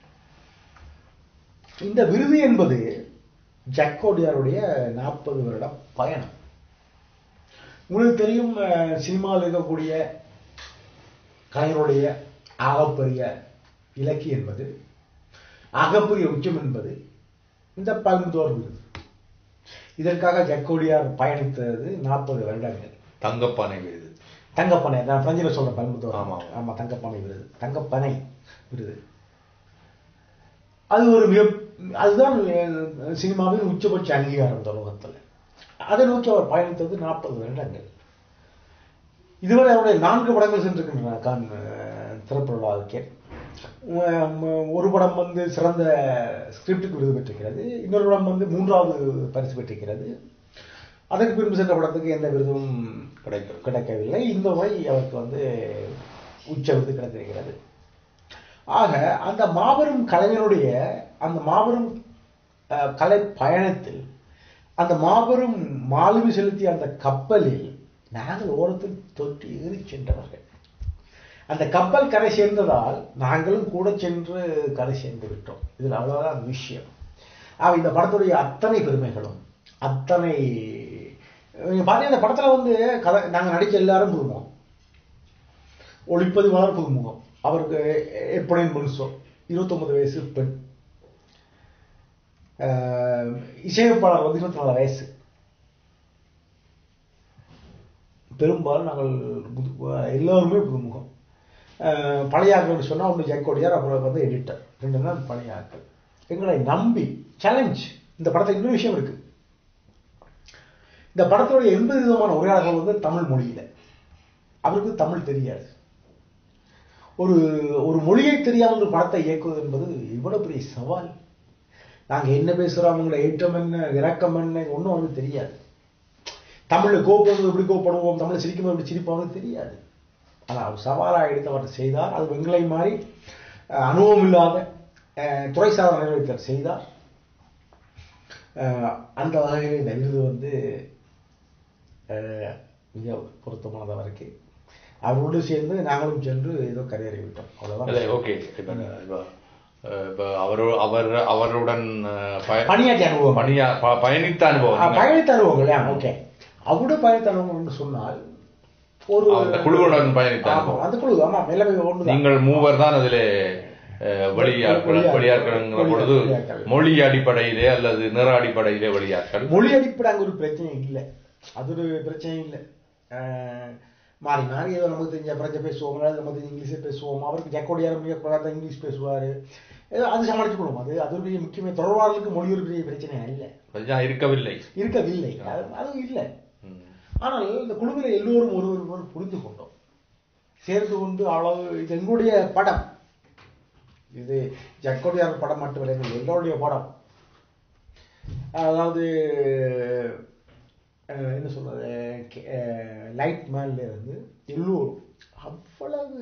இந்த விருது என்பது ஜக்கோடியாருடைய நாற்பது வருட பயணம். உங்களுக்கு தெரியும், சினிமாவில் இருக்கக்கூடிய கலைஞருடைய ஆகப்பெரிய இலக்கியம் என்பது, ஆகப்பெரிய உச்சம் என்பது இந்த பல்முதோர் விருது. இதற்காக ஜக்கோடியார் பயணித்தது நாற்பது வருடங்கள். தங்கப்பானை விருது. தங்கப்பனை நான் பிரெஞ்சில் சொல்றேன். பல்முதோர். ஆமா ஆமா தங்கப்பானை விருது, தங்கப்பனை விருது. அது ஒரு மிக அதுதான் சினிமாவின் உச்சபட்ச அங்கீகாரம் உலகத்தில். அதை நோக்கி அவர் பயணித்தது நாற்பது வருடங்கள். இதுவரை அவருடைய நான்கு படங்கள் சென்றிருக்கின்றன திரைப்பட. ஒரு படம் வந்து சிறந்த ஸ்கிரிப்டுக்கு விருது பெற்றிருக்கிறது, இன்னொரு படம் வந்து மூன்றாவது பரிசு பெற்றிருக்கிறது. அதற்கு பின்பு சென்ற படத்துக்கு எந்த விருதும் கிடைக்க கிடைக்கவில்லை. இந்த முறை அவருக்கு வந்து உச்ச விருது கிடைத்திருக்கிறது. ஆக அந்த மாபெரும் கலைஞருடைய அந்த மாபெரும் கலை பயணத்தில், அந்த மாபெரும் மாலுமி செலுத்திய அந்த கப்பலில் நாங்கள் ஓரத்தில் தொட்டு ஏறி சென்றவர்கள். அந்த கப்பல் கரை சேர்ந்ததால் நாங்களும் கூட சென்று கரை சேர்ந்து விட்டோம். இதில் அவ்வளவுதான் விஷயம். ஆக இந்த படத்துடைய அத்தனை பெருமைகளும் அத்தனை பாத்தீங்கன்னா, இந்த படத்துல வந்து கதை நாங்கள் நடிச்ச எல்லாரும் புதுமுகம், ஒளிப்பதிவாளர் புதுமுகம், அவருக்கு எப்படின்னு முழுசம் இருபத்தொன்பது வயசு பெண். இசையமைப்பாளர் வந்து இருபத்தி நாலு வயசு. பெரும்பாலும் நாங்கள் எல்லோருமே புதுமுகம். பழைய ஆட்கள் சொன்னால் ஒன்று ஜெயக்கொடியார், அப்புறம் வந்து எடிட்டர், ரெண்டு தான் பழைய ஆட்கள். எங்களை நம்பி சேலஞ்ச். இந்த படத்தை இன்னொரு விஷயம் இருக்கு. இந்த படத்துடைய எண்பது விதமான உரையாடல்கள் வந்து தமிழ் மொழியில. அவருக்கு தமிழ் தெரியாது. ஒரு ஒரு மொழியை தெரியாமல் ஒரு படத்தை இயக்குவது என்பது இவ்வளவு பெரிய சவால். நாங்கள் என்ன பேசுகிறோம், அவங்களோட ஏற்றம் என்ன, இறக்கம் என்ன, ஒன்றும் அவங்களுக்கு தெரியாது. தமிழில் கோப்படுவது எப்படி கோப்படுவோம், தமிழை சிரிக்கும்போது எப்படி சிரிப்பாங்க தெரியாது. ஆனால் அவர் சவாலாக எடுத்து அவர் செய்தார். அது வெங்களை மாதிரி அனுபவம் இல்லாத துறை சாதனை நிறைவேற்றர் செய்தார். அந்த வகையில் இந்த விருது வந்து மிக பொருத்தமானதாக இருக்கு. அவரோடு சேர்ந்து நாங்களும் சென்று ஏதோ கரையேறி விட்டோம், அவ்வளவுதான். ஓகே. அவர் அவர் அவருடன் பணியாற்றிய அனுபவம், பணியா பயணித்த அனுபவம் பயணித்த அனுபவங்கள் ஓகே. அவரோட பயணித்த அனுபவம் என்று சொன்னால் ஒரு குழுவுடன் பயணித்த அனுபவம். அந்த குழு ஆமா எல்லாமே ஒன்று. நீங்கள் மூவர் தான் அதிலே வெளியாட்கள் வெளியாட்கள் பொழுது மொழி அடிப்படையிலே அல்லது நிற அடிப்படையிலே வெளியாட்கள். மொழி அடிப்படை அங்கே ஒரு பிரச்சனை இல்லை, அது ஒரு பிரச்சனை இல்லை. மாறி மாறி ஏதோ நமக்கு தெரிஞ்ச பிரெஞ்சை பேசுவோம், நமக்கு தெரிஞ்ச இங்கிலீஷே பேசுவோம். அவருக்கு ஜெயக்கொடியார் மிக இங்கிலீஷ் பேசுவார், ஏதோ அது சமாளிச்சு கொடுவோம். அது அது ஒரு முக்கியமே. தொடர்பாளர்களுக்கு மொழி ஒரு பெரிய பிரச்சனை இல்லை, இருக்கவில்லை இருக்கவில்லை அதுவும் இல்லை. ஆனால் இந்த குழுவில் எல்லோரும் ஒருவர் புரிந்து கொண்டோம், சேர்ந்து கொண்டு அளவு. இது எங்களுடைய படம், இது ஜெயக்கொடியார் படம் மட்டுமில்லை, எல்லோருடைய படம். அதாவது என்ன சொல்றது, லைட் மேன்ல இருந்து எல்லோரும் அவ்வளவு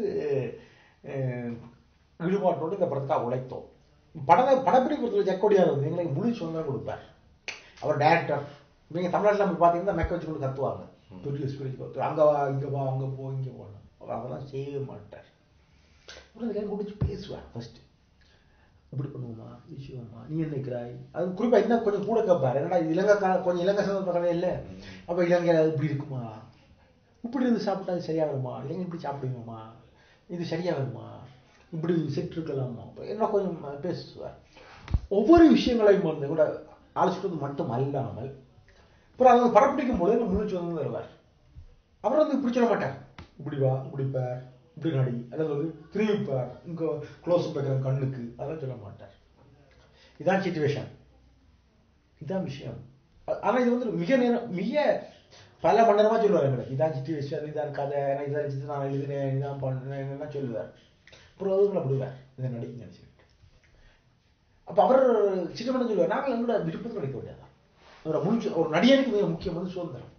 ஈடுபாட்டோடு இந்த படத்துக்காக உழைத்தோம். பட படப்பிடிப்பு ஜெயக்கொடியார் வந்து எங்களுக்கு முழு சுதந்திரம் கொடுப்பார். அவர் டைரக்டர். நீங்க தமிழ்நாட்டில் நம்ம பார்த்தீங்கன்னா மெக்க வச்சு கொண்டு கத்துவாங்க, பெரிய ஸ்பீச் அங்கே வா இங்கே வா அங்கே போ இங்கே போகணும். அவர் அதெல்லாம் செய்யவே மாட்டார். அப்புறம் குடிச்சு பேசுவார். ஃபர்ஸ்ட் இப்படி பண்ணுவோமா, விஷயமா நீ நினைக்கிறாய், அது குறிப்பா என்ன கொஞ்சம் கூட கேட்பார். என்னடா இலங்கை கொஞ்சம் இலங்கை சம்பந்த கதை இல்லை, அப்ப இலங்கை இப்படி இருக்குமா, இப்படி இருந்து சாப்பிட்டா அது சரியா வருமா, இலங்கை இப்படி சாப்பிடுவோமா, இது சரியா வருமா, இப்படி செட் இருக்கலாமா, என்ன கொஞ்சம் பேசுவார். ஒவ்வொரு விஷயங்களையும் வந்து கூட ஆலோசிப்பது மட்டும் அல்லாமல் அப்புறம் அதை படப்பிடிக்கும் போது முழு வந்து வருவார். அவர் வந்து இப்படி சொல்ல மாட்டார், இப்படி வா இப்படிப்பார் இப்படி நடி, அதாவது வந்து திரும்பிப்பார் இங்க க்ளோஸ் வைக்கிற கண்ணுக்கு, அதெல்லாம் சொல்ல மாட்டார். இதான் சிச்சுவேஷன், இதான் விஷயம். ஆனா இது வந்து மிக நேரம் மிக பல மணி நேரமா சொல்லுவார் எங்களுக்கு. இதான் சிச்சுவேஷன், இதான் கதை, இதான் நான் எழுதினேன், இதான் பண்ணேன் சொல்லுவார். அப்புறம் அதுங்களை விடுவார், இதை நடிக்க நினைச்சுக்கிட்டு. அப்ப அவர் சின்ன பண்ண சொல்லுவார், நாங்கள் எங்களோட விருப்பத்தில் நடிக்க முடியாது. அவரை முழு ஒரு நடிகனுக்கு மிக முக்கியம் வந்து சுதந்திரம்.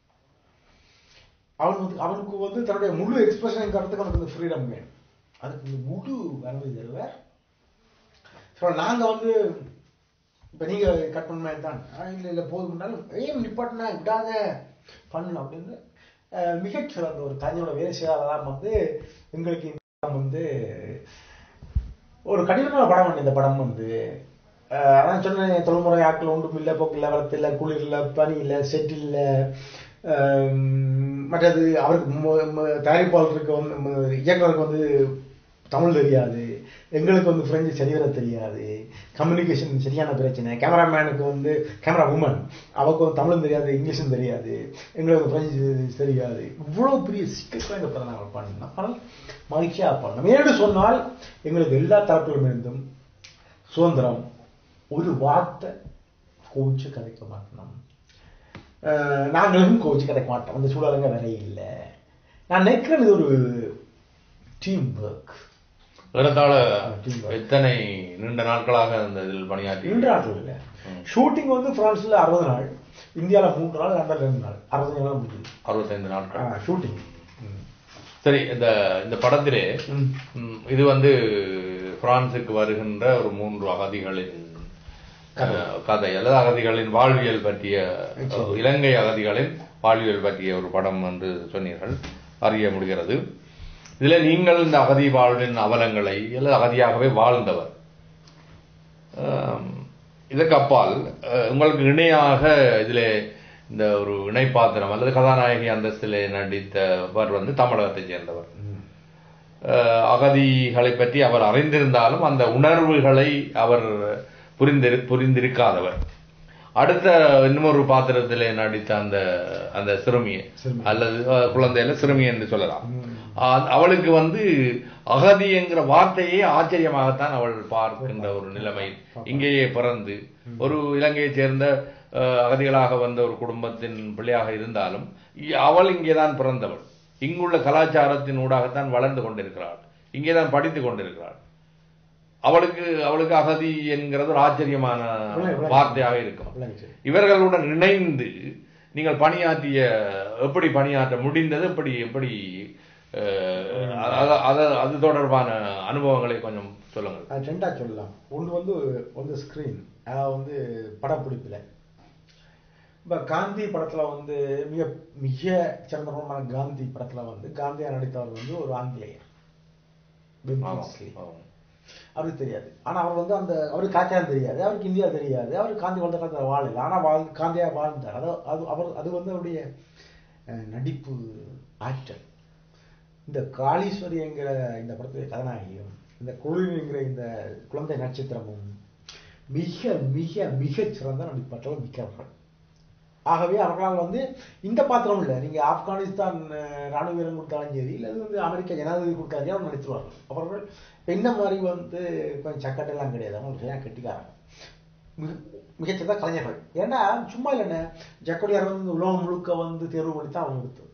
அவன் வந்து அவனுக்கு வந்து தன்னுடைய முழு எக்ஸ்பிரஷன் காட்டுறதுக்கு அவனுக்கு இந்த ஃப்ரீடம் வேணும். அதுக்கு இந்த முழு வரவு தருவார். நாங்க வந்து இப்ப நீங்க கட் பண்ண தான் இல்லை இல்லை போதும்னாலும் ஏன் நிப்பாட்டினா விடாத பண்ணு அப்படின்னு மிகச்சிறந்த ஒரு கலைஞரோட வேலை செய்யாதான் வந்து எங்களுக்கு வந்து ஒரு கடினமான படம். இந்த படம் வந்து அதான் சொன்னேன், தொழில்முறை ஆட்கள் ஒன்றும் இல்லை, போக்கு இல்லை, வளர்த்து இல்லை, குளிர் இல்லை, பனி இல்லை, செட் இல்லை. மற்றது அவருக்கு தயாரிப்பாளருக்கு வந்து இயக்குநருக்கு வந்து தமிழ் தெரியாது, எங்களுக்கு வந்து பிரெஞ்சு சரிவர தெரியாது, கம்யூனிகேஷன் சரியான பிரச்சனை. கேமராமேனுக்கு வந்து கேமரா உமன், அவருக்கு வந்து தமிழும் தெரியாது, இங்கிலீஷும் தெரியாது, எங்களுக்கு பிரெஞ்சு தெரியாது. இவ்வளவு பெரிய சிக்கல்களை இந்த படம் நாங்கள் பண்ணோம். ஆனால் மகிழ்ச்சியாக பண்ணோம். ஏன்னு சொன்னால் எங்களுக்கு எல்லா தரப்பிலும் இருந்தும் சுதந்திரம், ஒரு வார்த்தை கோவிச்சு கதைக்க மாட்டோம், நாங்களும் கோவிச்சு கதைக்க மாட்டோம். அந்த சூழலுங்க வேற இல்லை. நான் நினைக்கிறேன் இது ஒரு டீம் ஒர்க். எத்தனை நீண்ட நாட்களாக அந்த இதில் பணியாற்றி? நீண்ட நாட்கள் இல்லை. ஷூட்டிங் வந்து பிரான்ஸ்ல அறுபது நாள், இந்தியாவில் மூன்று நாள், லண்டன்ல ரெண்டு நாள், அறுபத்தஞ்சு நாள் முடியுது. அறுபத்தைந்து நாட்கள் ஷூட்டிங். சரி, இந்த இந்த படத்திலே இது வந்து பிரான்சுக்கு வருகின்ற ஒரு மூன்று அகதிகளின் கதை அல்லது அகதிகளின் வாழ்வியல் பற்றிய, இலங்கை அகதிகளின் வாழ்வியல் பற்றிய ஒரு படம் என்று சொன்னீர்கள், அறிய முடிகிறது. இதுல நீங்கள் இந்த அகதி வாழ்வின் அவலங்களை அல்லது அகதியாகவே வாழ்ந்தவர், இதற்கு அப்பால் உங்களுக்கு இணையாக இதிலே இந்த ஒரு இணைப்பாத்திரம் அல்லது கதாநாயகி அந்தஸ்திலே நடித்தவர் வந்து தமிழகத்தை சேர்ந்தவர். அகதிகளை பற்றி அவர் அறிந்திருந்தாலும் அந்த உணர்வுகளை அவர் புரிந்திரு புரிந்திருக்காதவர். அடுத்த இன்னொரு பாத்திரத்திலே நடித்த அந்த அந்த சிறுமியை அல்லது குழந்தையில சிறுமி என்று சொல்லலாம். அவளுக்கு வந்து அகதி என்கிற வார்த்தையே ஆச்சரியமாகத்தான் அவள் பார்க்கின்ற ஒரு நிலைமை. இங்கேயே பிறந்து ஒரு இலங்கையை சேர்ந்த அகதிகளாக வந்த ஒரு குடும்பத்தின் பிள்ளையாக இருந்தாலும் அவள் இங்கேதான் பிறந்தவள். இங்குள்ள கலாச்சாரத்தின் ஊடாகத்தான் வளர்ந்து கொண்டிருக்கிறாள், இங்கேதான் படித்து கொண்டிருக்கிறாள். அவளுக்கு அவளுக்கு அகதி என்கிறது ஒரு ஆச்சரியமான வார்த்தையாக இருக்கும். இவர்களுடன் இணைந்து நீங்கள் பணியாற்றிய எப்படி பணியாற்ற முடிந்தது, எப்படி எப்படி அது தொடர்பான அனுபவங்களை கொஞ்சம் சொல்லுங்கள். அது ரெண்டா சொல்லலாம். ஒன்று வந்து வந்து ஸ்கிரீன், அதாவது வந்து படப்பிடிப்பில் இப்போ காந்தி படத்தில் வந்து மிக மிக சிறந்த படமான காந்தி படத்தில் வந்து காந்தியா நடித்தவர் வந்து ஒரு ஆங்கிலேயர். அவருக்கு தெரியாது, ஆனால் அவர் வந்து அந்த அவருக்கு காக்கான்னு தெரியாது, அவருக்கு இந்தியா தெரியாது, அவருக்கு காந்தி வாழ்ந்த காலத்தில் வாழலை, ஆனால் வாழ் காந்தியா வாழ்ந்தார். அது அது அவர் அது வந்து அவருடைய நடிப்பு ஆற்றல். இந்த காளீஸ்வரி என்கிற இந்த படத்துடைய கதாநாயகியும் இந்த குழுவிங்கிற இந்த குழந்தை நட்சத்திரமும் மிக மிக மிக சிறந்த நடிப்பாற்றல் மிக்கவர்கள். ஆகவே அவர்களால் வந்து இந்த பாத்திரம் இல்லை, நீங்க ஆப்கானிஸ்தான் ராணுவ வீரன் கொடுத்தாலும் சரி, இல்லை வந்து அமெரிக்க ஜனாதிபதி கொடுத்தாலும் அவங்க நடித்துருவார்கள். அவர்கள் இந்த மாதிரி வந்து கொஞ்சம் சக்கட்டெல்லாம் கிடையாது, அவங்களுக்கு எல்லாம் கெட்டிக்காரங்க, மிகச்சிறந்த கலைஞர்கள். ஏன்னா சும்மா இல்லைன்னு ஜக்கோடியார் வந்து உலகம் முழுக்க வந்து தேர்வு பண்ணி தான் அவங்க கொடுத்தது.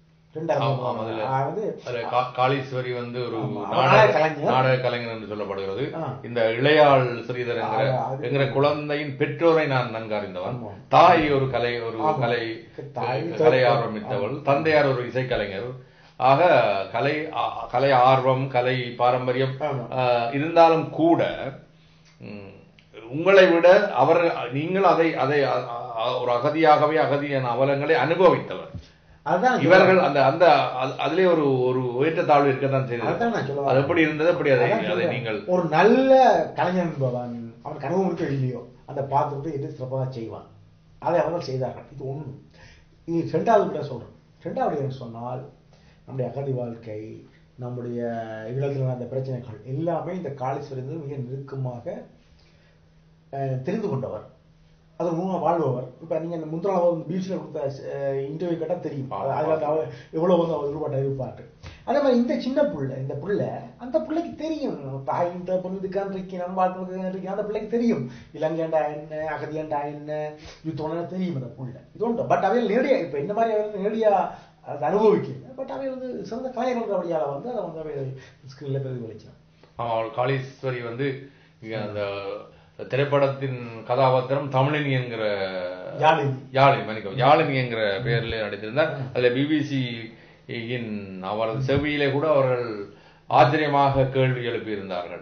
காளீஸ்வரி வந்து ஒரு நாடக கலைஞர் என்று சொல்லப்படுகிறது. இந்த இளையாள் ஸ்ரீதர் என்கிற குழந்தையின் பெற்றோரை நான் நன்கு அறிந்தவன். தாய் ஒரு கலை ஒரு கலை கலை ஆர்வமித்தவள், தந்தையார் ஒரு இசைக்கலைஞர். ஆக கலை கலை ஆர்வம் கலை பாரம்பரியம் இருந்தாலும் கூட உங்களை விட அவர் நீங்கள் அதை அதை ஒரு அகதியாகவே அகதியான அவலங்களை அனுபவித்தவர். இவர்கள் அந்த அந்த அதிலே ஒரு ஒரு உயர்த்தாழ்வு இருக்கத்தான் செய்தது. அது எப்படி இருந்தது, அப்படி அதை அதை நீங்கள் ஒரு நல்ல கலைஞன் என்பவன் அவன் கனவு இருக்க இல்லையோ அந்த பாத்திரத்தை எது சிறப்பாக செய்வான், அதை அவர்கள் செய்தார்கள். இது ஒண்ணு. இது ரெண்டாவது விட சொல்றேன். ரெண்டாவது என்ன சொன்னால், நம்முடைய அகதி வாழ்க்கை, நம்முடைய இடத்துல அந்த பிரச்சனைகள் எல்லாமே இந்த காளீஸ்வரி மிக நெருக்கமாக தெரிந்து கொண்டவர், அது மூணு வாழ்பவர். இப்ப நீங்க அந்த முந்திரா பீச்சில் கொடுத்த இன்டர்வியூ கேட்டா தெரியும் அதுல எவ்வளவு வந்து அவர் ஈடுபாட்டை இருப்பாரு. அதே மாதிரி இந்த சின்ன புள்ள இந்த புள்ள அந்த பிள்ளைக்கு தெரியும் தாய் இந்த பொண்ணு இதுக்கான் இருக்கணும் வாழ்க்கை அந்த பிள்ளைக்கு தெரியும் இலங்கைண்டா என்ன அகதியாண்டா என்ன யுத்தம்னா தெரியும் அந்த புள்ள. இது உண்டு. பட் அவையில் நேரடியா இப்ப இந்த மாதிரி அவையில் நேரடியா அதை அனுபவிக்கல. பட் அவை வந்து சிறந்த கலைஞர்கள் வழியால வந்து அதை வந்து அவை ஸ்கிரீன்ல பிரதிபலிச்சான். ஆமா, அவள் காளீஸ்வரி வந்து அந்த திரைப்படத்தின் கதாபாத்திரம் தமிழினி என்கிற யாழினி மன்னிக்கவும் யாழினி என்கிற பெயரில் நடித்திருந்தார். அதுல பிபிசியின் அவரது செவியிலே கூட அவர்கள் ஆச்சரியமாக கேள்வி எழுப்பியிருந்தார்கள்.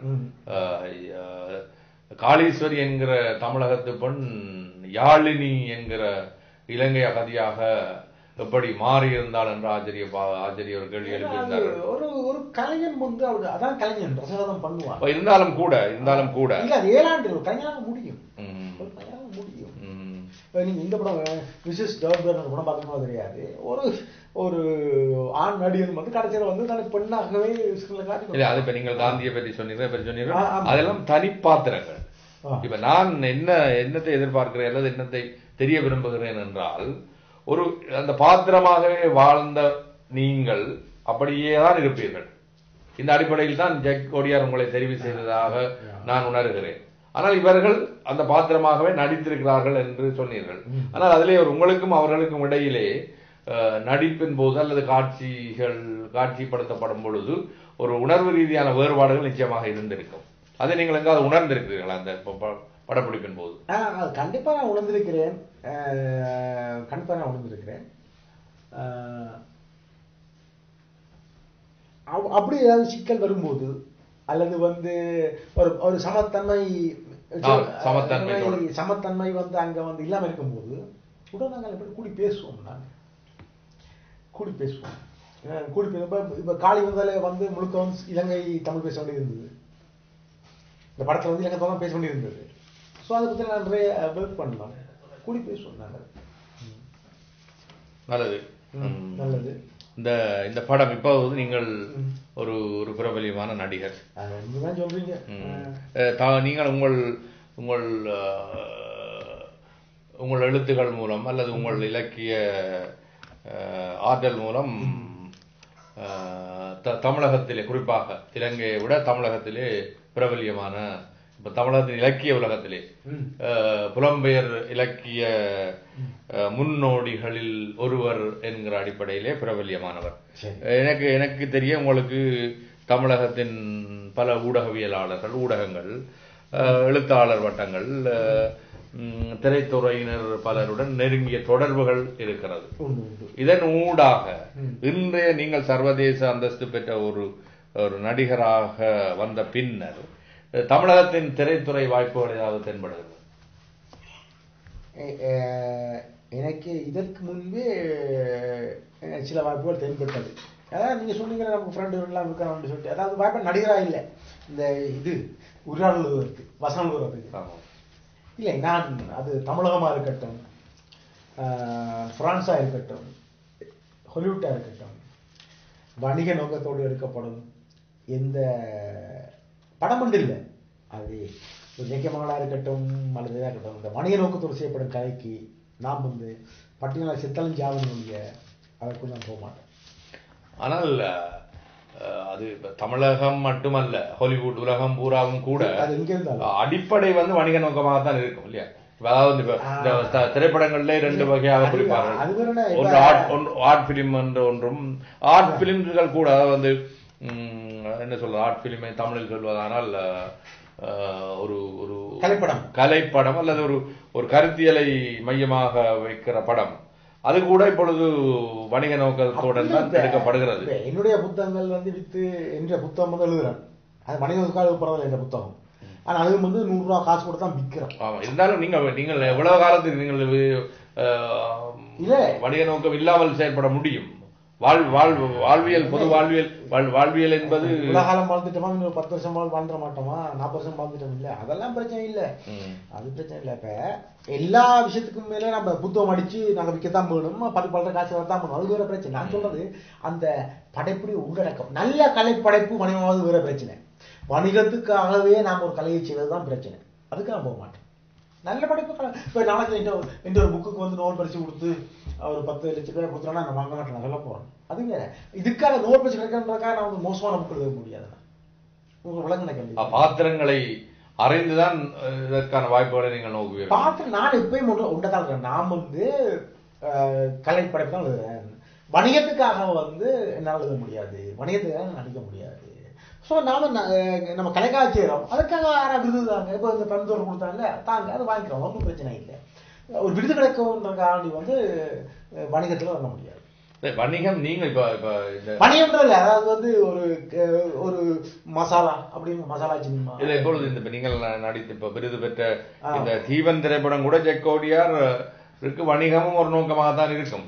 காளீஸ்வரி என்கிற தமிழகத்து பெண் யாழினி என்கிற இலங்கை அகதியாக எப்படி மாறி இருந்தால் என்று ஆச்சரிய ஆச்சரிய ஒரு கேள்வி எழுப்பியிருந்தார்கள். ஒரு ஒரு கலைஞன் வந்து அவரு அதான் கலைஞன் ரசகதம் பண்ணுவார். இருந்தாலும் கூட இருந்தாலும் கூட இல்ல அது ஏழாண்டு கலைஞராக முடியும் முடியும். நீங்க இந்த படம் விசேஷ் ஜவாப்தார் படம் பார்க்கணுமா தெரியாது. ஒரு ஒரு ஆண் நடிகர் வந்து கடைசியில் வந்து தனக்கு பெண்ணாகவே காட்டி இல்ல. அது இப்ப நீங்கள் காந்தியை பற்றி சொன்னீங்க பற்றி சொன்னீங்க அதெல்லாம் தனி பாத்திரங்கள். இப்ப நான் என்ன என்னத்தை எதிர்பார்க்கிறேன் அல்லது என்னத்தை தெரிய விரும்புகிறேன் என்றால், ஒரு அந்த பாத்திரமாகவே வாழ்ந்த நீங்கள் அப்படியே தான் இருப்பீர்கள். இந்த அடிப்படையில் தான் ஜக்கோடியார் உங்களை தெரிவு செய்ததாக நான் உணர்கிறேன். ஆனால் இவர்கள் அந்த பாத்திரமாகவே நடித்திருக்கிறார்கள் என்று சொன்னீர்கள். ஆனால் அதிலே ஒரு உங்களுக்கும் அவர்களுக்கும் இடையிலே நடிப்பின் போது அல்லது காட்சிகள் காட்சிப்படுத்தப்படும் பொழுது ஒரு உணர்வு ரீதியான வேறுபாடுகள் நிச்சயமாக இருந்திருக்கும். அதை நீங்கள் எங்காவது உணர்ந்திருக்கிறீர்களா அந்த படப்பிடிப்பின் போது? கண்டிப்பா நான் உணர்ந்திருக்கிறேன் கண்டிப்பா நான் உணர்ந்திருக்கிறேன் அப்படி ஏதாவது சிக்கல் வரும்போது அல்லது வந்து ஒரு ஒரு சமத்தன்மை சமத்தன்மை சமத்தன்மை வந்து அங்க வந்து இல்லாம இருக்கும்போது உடனே நாங்கள் எப்படி கூடி பேசுவோம். நாங்கள் கூடி பேசுவோம் கூடி பேசுவோம் இப்ப காளி வந்தாலே வந்து முழுக்க வந்து இலங்கை தமிழ் பேச வேண்டியது இருந்தது. இந்த படத்துல வந்து இலங்கை தமிழ் பேச வேண்டியது இருந்தது. ஸோ அதை பற்றி நான் நிறைய ஒர்க் பண்ணலாம். கூடி பேசுவோம் நாங்கள். நல்லது நல்லது. இந்த இந்த படம் இப்போது நீங்கள் ஒரு ஒரு பிரபலியமான நடிகர் சொல்றீங்க. நீங்கள் உங்கள் உங்கள் உங்கள் எழுத்துகள் மூலம் அல்லது உங்கள் இலக்கிய ஆற்றல் மூலம் தமிழகத்திலே, குறிப்பாக இலங்கையை விட தமிழகத்திலே பிரபலியமான, இப்ப தமிழகத்தின் இலக்கிய உலகத்திலே புலம்பெயர் இலக்கிய முன்னோடிகளில் ஒருவர் என்கிற அடிப்படையிலே பிரபல்யமானவர். எனக்கு எனக்கு தெரிய உங்களுக்கு தமிழகத்தின் பல ஊடகவியலாளர்கள், ஊடகங்கள், எழுத்தாளர் வட்டங்கள், திரைத்துறையினர் பலருடன் நெருங்கிய தொடர்புகள் இருக்கிறது. இதன் ஊடாக இன்றைய நீங்கள் சர்வதேச அந்தஸ்து பெற்ற ஒரு ஒரு நடிகராக வந்த பின்னர் தமிழகத்தின் திரைத்துறை வாய்ப்புகள் ஏதாவது தென்படுகிறது? எனக்கு இதற்கு முன்பே சில வாய்ப்புகள் தென்பட்டது. அதாவது நீங்க சொன்னீங்க நமக்கு ஃப்ரெண்டு எல்லாம் இருக்கான்னு சொல்லிட்டு, அதாவது வாய்ப்பு நடிகரா இல்லை, இந்த இது உரையாடலுக்கு வசனம் கூறதுக்கு இல்லை. நான் அது தமிழகமா இருக்கட்டும், பிரான்ஸா இருக்கட்டும், ஹாலிவுட்டா இருக்கட்டும், வணிக நோக்கத்தோடு எடுக்கப்படும் எந்த படம் ஒன்று இல்லை, அது ஒரு இலக்கியமங்களா இருக்கட்டும் அல்லது இதாக இருக்கட்டும், இந்த வணிக நோக்கத்தோடு செய்யப்படும் கலைக்கு நாம் வந்து பட்டியலாக சித்தலும் ஜாவனுடைய அதற்கு நான் போக மாட்டேன். ஆனால் அது தமிழகம் மட்டுமல்ல, ஹாலிவுட் உலகம் பூராவும் கூட அடிப்படை வந்து வணிக நோக்கமாக தான் இருக்கும் இல்லையா? அதாவது திரைப்படங்கள்ல ரெண்டு வகையாக குறிப்பார்கள். ஒன்று ஆர்ட் பிலிம் என்ற ஒன்றும், ஆர்ட் பிலிம்கள் கூட வந்து என்ன சொல்ற, ஆர்ட் பிலிமை தமிழில் சொல்வதானால் ஒரு ஒரு கலைப்படம் கலைப்படம் அல்லது ஒரு ஒரு கருத்தியலை மையமாக வைக்கிற படம், அது கூட இப்பொழுது வணிக நோக்கத்துடன் தான் எடுக்கப்படுகிறது. என்னுடைய புத்தகங்கள் வந்து வித்து என்ற புத்தகம் வந்து எழுதுறேன், அது வணிக நோக்காக பரவாயில்ல என்ற புத்தகம். ஆனா அது வந்து நூறு ரூபாய் காசு கொடுத்து தான் விற்கிறோம். ஆமா, இருந்தாலும் நீங்க நீங்கள் எவ்வளவு காலத்துக்கு நீங்கள் இல்ல வணிக நோக்கம் இல்லாமல் செயல்பட முடியும்? வாழ்வியல், பொது வாழ்வியல், வாழ்வியல் என்பது உலகாலம் வாழ்ந்துட்டோமா, இன்னும் பத்து வருஷம் வாழ்ந்துட மாட்டோமா, நாற்பது வருஷம் வாழ்ந்துட்டோம் இல்ல, அதெல்லாம் பிரச்சனை இல்ல, அது பிரச்சனை இல்ல. இப்ப எல்லா விஷயத்துக்கும் மேல நம்ம புத்தகம் அடிச்சு நாங்க விற்கத்தான் போகணும், பத்து பல்ற காசு வரத்தான் போகணும், அது வேற பிரச்சனை. நான் சொல்றது அந்த படைப்புடைய உள்ளடக்கம், நல்ல கலை படைப்பு வணிகமாவது வேற பிரச்சனை. வணிகத்துக்காகவே நாம ஒரு கலையை செய்வதுதான் பிரச்சனை, அதுக்கு நான் போக மாட்டேன். நல்ல படைப்பு இப்ப நாளைக்கு எந்த ஒரு புக்குக்கு வந்து நோபல் பரிசு கொடுத்து ஒரு பத்து லட்சம் ரூபாய் கொடுத்தோம்னா நான் வாங்க மாட்டேன், நான் சொல்ல போறேன். அதுங்க இதுக்காக நோபல் பரிசு கிடைக்கிறதுக்காக நான் வந்து மோசமான புக்கு எழுத முடியாது. உங்களுக்கு விளங்கின கேள்வி. பாத்திரங்களை அறிந்துதான் இதற்கான வாய்ப்புகளை நீங்கள் நோக்குவீர்கள். பாத்திரம் நான் எப்பயும் உண்டதான் இருக்கிறேன். நான் வந்து கலை படைப்பு தான் எழுதுறேன், வணிகத்துக்காக வந்து என்னால் எழுத முடியாது, வணிகத்துக்காக நடிக்க முடியாது. ஸோ நாம நம்ம கலைக்காக செய்யறோம், அதுக்காக யாரா விருது தாங்க. இப்போ இந்த பரிந்துரை கொடுத்தாங்கல்ல தாங்க, அது வாங்கிக்கிறோம், ஒன்றும் பிரச்சனை இல்லை. ஒரு விருது கிடைக்கும்ன்றக்காண்டி வந்து வணிகத்துல வர முடியாது. வணிகம் நீங்க இப்ப வணிகம்ன்றதுல அதாவது வந்து ஒரு ஒரு மசாலா அப்படின்னு மசாலா சினிமா இல்ல. இப்பொழுது இந்த நீங்கள் நடித்து இப்ப விருது பெற்ற இந்த தீபன் திரைப்படம் கூட ஜெக்கோடியார் இருக்கு, வணிகமும் ஒரு நோக்கமாக தான் இருக்கும்.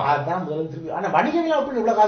ஆனா வணிகம் இவ்வளவு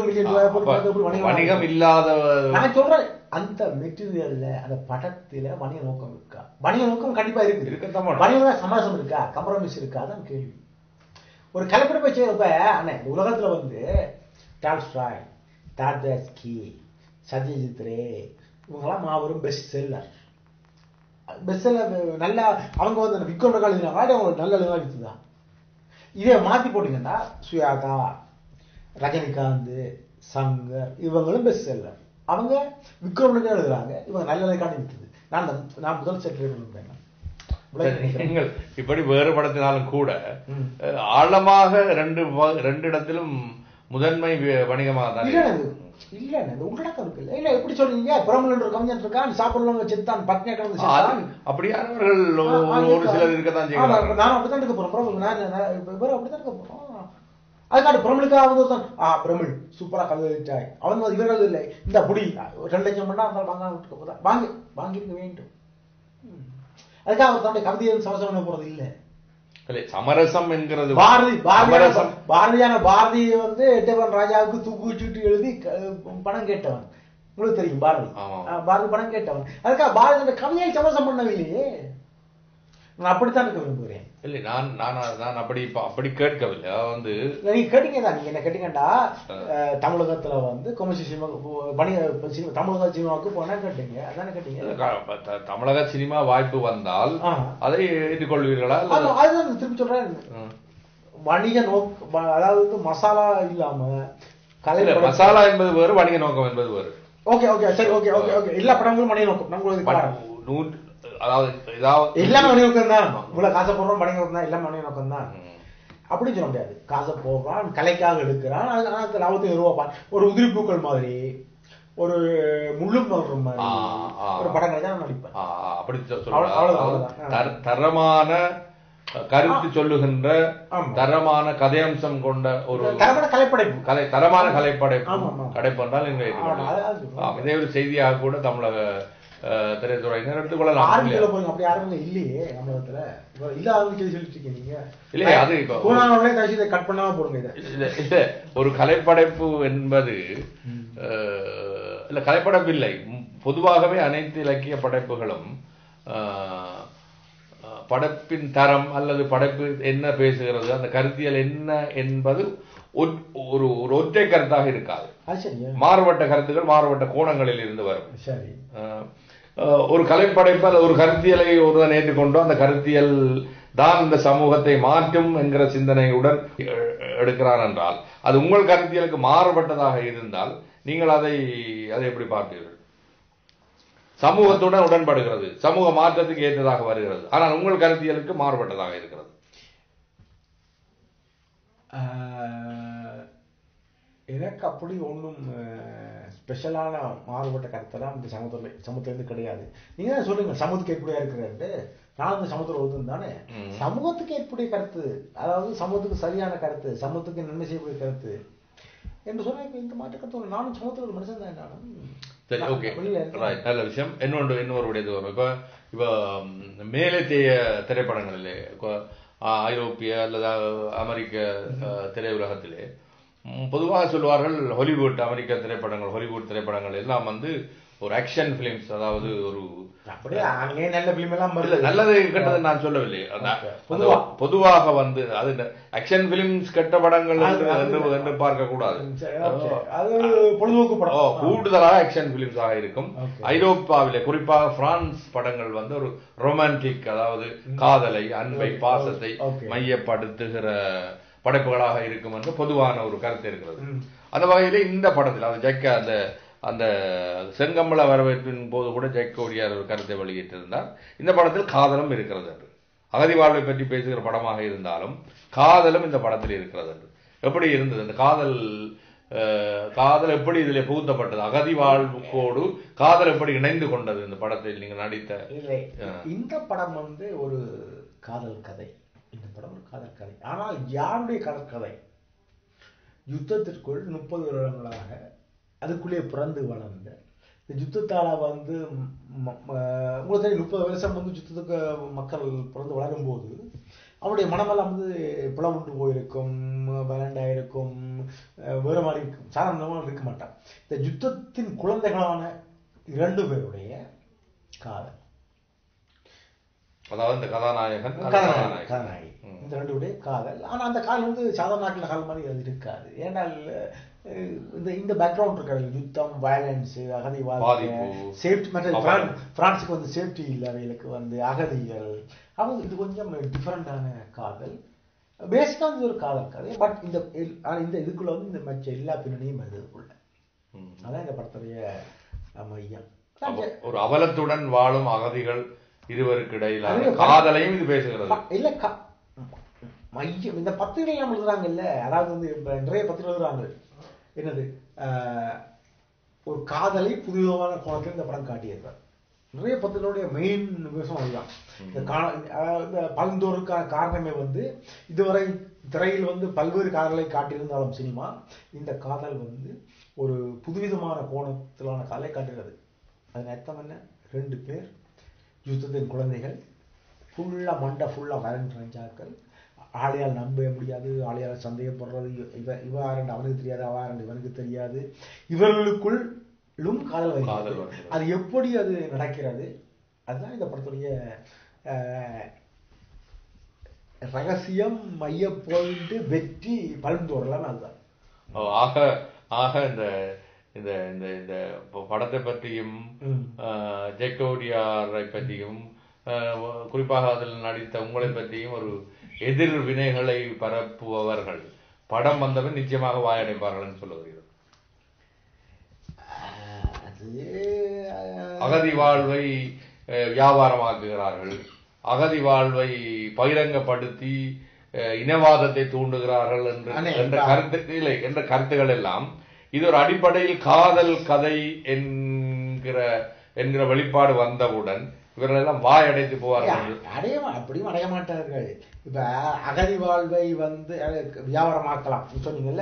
காசு வணிகம் இல்லாத நான் சொல்றேன், அந்த மெட்டீரியல்ல அந்த படத்துல வணிக நோக்கம் இருக்கா? வணிக நோக்கம் கண்டிப்பா இருக்கு, இருக்கு. வணிக சமரசம் இருக்கா, கம்ப்ரமைஸ் இருக்கா? அதான் கேள்வி. ஒரு கலைப்படப்பை செய்யறப்ப அண்ணே இந்த உலகத்துல வந்து டால்ஸ்டாய், தார்தாஸ்கி, சத்யஜித் ரே இவங்கெல்லாம் மாபெரும் பெஸ்ட் செல்லர். பெஸ்ட் செல்லர் நல்லா அவங்க வந்து விக்கொண்ட கால அவங்களுக்கு நல்ல எழுதா வித்துதான். இதே மாத்தி போட்டீங்கன்னா சுயாதா, ரஜினிகாந்த், சங்கர் இவங்களும் பெஸ்ட் செல்லர். அவங்க விக்ரமனுக்கு எழுதுறாங்க, இவங்க நல்ல காட்டி வித்துது. நான் நான் முதல் செட்டில் இருந்தேன். நீங்கள் இப்படி வேறுபடுத்தினாலும் கூட ஆழமாக ரெண்டு ரெண்டு இடத்திலும் முதன்மை வணிகமாக தான் இல்ல. இந்த உள்ளடக்கம் இருக்குல்ல, இல்ல எப்படி சொல்றீங்க? பிரபலன் ஒரு கவிஞன் இருக்கான், சாப்பிடலாம் செத்தான், பத்னியா கிடந்து செத்தான், அப்படியானவர்கள் ஒரு சிலர் இருக்கத்தான் செய்யறாங்க. நான் அப்படித்தான் இருக்க போறேன், பிரபல நான் வேற அப்படித்தான் இருக்க போறோம். அதுக்காக பிரபலுக்காக தான் ஆ பிரமிழ் சூப்பரா கவிதை அவங்க இவர்கள் இல்லை, இந்த புடி ரெண்டு லட்சம் பண்ணா அவங்க வாங்க விட்டுக்க போதா, வாங்கி வாங்கிருக்க வேண்டும். அதுக்காக அவர் தன்னுடைய கவிதையை சமரசம் பண்ண போறது இல்ல. சமரசம் என்கிறது பாரதி பாரதியான பாரதியை வந்து எட்டவன் ராஜாவுக்கு தூக்கு வச்சுட்டு எழுதி பணம் கேட்டவன், உங்களுக்கு தெரியும் பாரதி. பாரதி பணம் கேட்டவன், அதுக்காக பாரதி கவிதையை சமரசம் பண்ணவில்லையே. நான் அப்படித்தான் இருக்க விரும்புகிறேன். இல்லை, நான் நான் நான் அப்படி அப்படி கேட்கவில்லை. வந்து நீங்க கேட்டீங்க தான், நீங்க என்ன கேட்டீங்கடா, தமிழகத்துல வந்து கமர்ஷியல் சினிமா வணிக சினிமா தமிழக சினிமாவுக்கு போனா கேட்டீங்க, அதானே கேட்டீங்க. தமிழக சினிமா வாய்ப்பு வந்தால் அதை ஏற்றுக்கொள்வீர்களா? அதுதான் திருப்பி சொல்றேன், வணிக நோக்க, அதாவது மசாலா இல்லாம கலை. மசாலா என்பது வேறு, வணிக நோக்கம் என்பது வேறு. ஓகே ஓகே சரி ஓகே ஓகே ஓகே எல்லா படங்களும் வணிக நோக்கம். நம்மளுக்கு அதாவது ஏதாவது எல்லாமே வணிக நோக்கம் தான். இவ்வளவு காசை போடுறோம் வணிக நோக்கம் தான், எல்லாமே வணிக நோக்கம் தான் அப்படின்னு சொல்ல முடியாது. காசை போடுறான், கலைக்காக எடுக்கிறான், அதுக்கு லாபத்தை ரூபாய். ஒரு உதிரி பூக்கள் மாதிரி, ஒரு முள்ளும் மலர் மாதிரி ஒரு படம் கிடைச்சா நான் நடிப்பேன். அப்படி சொல்ல தரமான கருத்து சொல்லுகின்ற தரமான கதையம்சம் கொண்ட ஒரு தரமான கலைப்படைப்பு கலை தரமான கலைப்படைப்பு கடைப்பு என்றால் இதே ஒரு செய்தியாக கூட தமிழக திரைத்துறையினர் எடுத்துக்கொள்ளலாம். அப்படி யாரும் இல்லையே தமிழகத்துல, இல்லாத சொல்லிட்டு இருக்கீங்க இல்லையா? அது இப்போ கட் பண்ணாம போடுங்க. இல்ல, ஒரு கலைப்படைப்பு என்பது இல்ல, கலைப்படைப்பு இல்லை, பொதுவாகவே அனைத்து இலக்கிய படைப்புகளும் படைப்பின் தரம் அல்லது படைப்பு என்ன பேசுகிறது, அந்த கருத்தியல் என்ன என்பது ஒரு ஒரு ஒற்றை கருத்தாக இருக்காது. மாறுபட்ட கருத்துக்கள் மாறுபட்ட கோணங்களில் இருந்து வரும். சரி, ஒரு கலைப்படைப்பு அல்லது ஒரு கருத்தியலை ஒருவன் ஏற்றுக்கொண்டோ அந்த கருத்தியல் தான் இந்த சமூகத்தை மாற்றும் என்கிற சிந்தனையுடன் எடுக்கிறான் என்றால், அது உங்கள் கருத்தியலுக்கு மாறுபட்டதாக இருந்தால் நீங்கள் அதை அதை எப்படி பார்ப்பீர்கள்? சமூகத்துடன் உடன்படுகிறது, சமூக மாற்றத்துக்கு ஏற்றதாக வருகிறது, ஆனால் உங்கள் கருத்தியலுக்கு மாறுபட்டதாக இருக்கிறது. எனக்கு அப்படி ஒன்றும் ஸ்பெஷலான மாறுபட்ட கருத்தெல்லாம் இந்த சமூகத்துல சமூகத்திலிருந்து கிடையாது. நீங்க தான் சொல்லுங்க சமூகத்துக்கு ஏற்புடையா இருக்கிறது. நான் இந்த சமூகத்தில் ஒருத்தன் தானே. சமூகத்துக்கு ஏற்புடைய கருத்து, அதாவது சமூகத்துக்கு சரியான கருத்து, சமூகத்துக்கு நன்மை செய்யக்கூடிய கருத்து என்று சொன்னா இந்த மாற்ற கருத்து. நானும் சமூகத்தில் ஒரு மனுஷன் தான். நானும் சரி, ஓகே, நல்ல விஷயம். இன்னொன்று இன்னொரு இது வரும். இப்போ இப்போ மேலத்திய திரைப்படங்களிலே, ஐரோப்பிய அல்லது அமெரிக்க திரையுலகத்திலே பொதுவாக சொல்வார்கள், ஹாலிவுட் அமெரிக்க திரைப்படங்கள் ஹாலிவுட் திரைப்படங்கள் எல்லாம் வந்து ஒரு ஆக்ஷன் பிலிம்ஸ், அதாவது ஒரு நல்லது கெட்டது நான் சொல்லவில்லை, பொதுவாக வந்து அது ஆக்ஷன் பிலிம்ஸ் கெட்ட படங்கள் என்று பார்க்க கூடாது. கூடுதலாக ஆக்ஷன் பிலிம்ஸ் ஆக இருக்கும். ஐரோப்பாவிலே குறிப்பாக பிரான்ஸ் படங்கள் வந்து ஒரு ரொமான்டிக், அதாவது காதலை, அன்பை, பாசத்தை மையப்படுத்துகிற படைப்புகளாக இருக்கும் என்று பொதுவான ஒரு கருத்து இருக்கிறது. அந்த வகையிலே இந்த படத்தில் அது ஜக்க அந்த அந்த செங்கம்பள வரவேற்பின் போது கூட ஜெயக்கோடியார் ஒரு கருத்தை வெளியிட்டிருந்தார். இந்த படத்தில் காதலும் இருக்கிறது என்று, அகதி வாழ்வை பற்றி பேசுகிற படமாக இருந்தாலும் காதலும் இந்த படத்தில் இருக்கிறது என்று. எப்படி இருந்தது அந்த காதல்? காதல் எப்படி இதில் புகுத்தப்பட்டது? அகதி வாழ்வுக்கோடு காதல் எப்படி இணைந்து கொண்டது இந்த படத்தில் நீங்க நடித்த? இந்த படம் வந்து ஒரு காதல் கதை. இந்த படம் ஒரு காதல் கதை. ஆனால் யாருடைய காதல் கதை? யுத்தத்திற்குள் முப்பது வருடங்களாக அதுக்குள்ளே பிறந்து வளர்ந்த இந்த யுத்தத்தால வந்து உங்களுக்கு தெரியும், முப்பது வருஷம் வந்து யுத்தத்துக்கு மக்கள் பிறந்து வளரும் போது அவருடைய மனமெல்லாம் வந்து புலமுண்டு போயிருக்கும், வளண்டாயிருக்கும், வேறு மாதிரி இருக்கும், சாதாரணமாக இருக்க மாட்டான். இந்த யுத்தத்தின் குழந்தைகளான இரண்டு பேருடைய காதல், அதாவது இந்த கதாநாயகன் கதாநாயகி இந்த ரெண்டு பேருடைய காதல். ஆனா அந்த காதல் வந்து சாதாரண நாட்டில் காதல் மாதிரி அது இருக்காது. ஏன்னால் இந்த இந்த பேக்ரவுண்ட் இருக்காது, யுத்தம், வயலன்ஸ், அகதி வாழ்க்கை, சேஃப்டி மட்டும். பிரான்ஸுக்கு வந்து சேஃப்டி இல்லை, அவைகளுக்கு வந்து அகதிகள், அவங்க இது கொஞ்சம் டிஃபரெண்டான காதல். பேசிக்கா இது ஒரு காதல் கதை. பட் இந்த இந்த இதுக்குள்ள வந்து இந்த மற்ற எல்லா பின்னணியும் வருது இதுக்குள்ள. அதான் இந்த படத்துடைய மையம். ஒரு அவலத்துடன் வாழும் அகதிகள் இருவருக்கு இடையிலான காதலையும் இது பேசுகிறது. இல்ல மையம் இந்த பத்திரிகை நம்ம எழுதுறாங்க இல்ல, அதாவது வந்து நிறைய பத்திரிகை எழுதுறாங்க. என்னது, ஒரு காதலை புதுவிதமான கோணத்தில் இந்த படம் காட்டியிருக்கார். நிறைய பத்திரிகையுடைய மெயின் விஷயம் அதுதான். இந்த பல்தோருக்கான காரணமே வந்து இதுவரை திரையில் வந்து பல்வேறு காதலை காட்டியிருந்தாலும் சினிமா இந்த காதல் வந்து ஒரு புதுவிதமான கோணத்திலான காதலை காட்டுகிறது. அதன் அர்த்தம் என்ன? ரெண்டு பேர் யுத்தத்தின் குழந்தைகள், ஃபுல்லா மண்டை ஃபுல்லா வயலண்ட் ரஞ்சாக்கள், ஆளையால் நம்ப முடியாது, ஆளையால் சந்தேகப்படுறது, இவ இவ ஆரண்டு அவனுக்கு தெரியாது, அவ ஆரண்டு இவனுக்கு தெரியாது, இவர்களுக்குள்ளும் காதல் வருகிறது. அது எப்படி அது நடக்கிறது? அதுதான் இந்த படத்துடைய ரகசியம் மைய பாயிண்ட் வெற்றி பலந்தோறலாம் அதுதான். ஆக ஆக இந்த இந்த இந்த இந்த படத்தை பற்றியும் ஜெக்கோடியாரை பற்றியும் குறிப்பாக அதில் நடித்த உங்களை பற்றியும் ஒரு எதிர் வினைகளை பரப்புபவர்கள் படம் வந்தவன் நிச்சயமாக வாயடைப்பார்கள் என்று சொல்லுகிறீர்கள். அகதி வாழ்வை வியாபாரமாக்குகிறார்கள், அகதி வாழ்வை பகிரங்கப்படுத்தி இனவாதத்தை தூண்டுகிறார்கள் என்று என்ற கருத்து இல்லை என்ற கருத்துக்கள் எல்லாம் இது ஒரு அடிப்படையில் காதல் கதை என்கிற என்கிற வெளிப்பாடு வந்தவுடன் இவர்கள் எல்லாம் வாய் அடைத்து போவார்கள். அடைய அப்படியும் அடைய மாட்டார்கள். இப்ப அகதி வாழ்வை வந்து வியாபாரமாக்கலாம் சொன்னீங்கல்ல,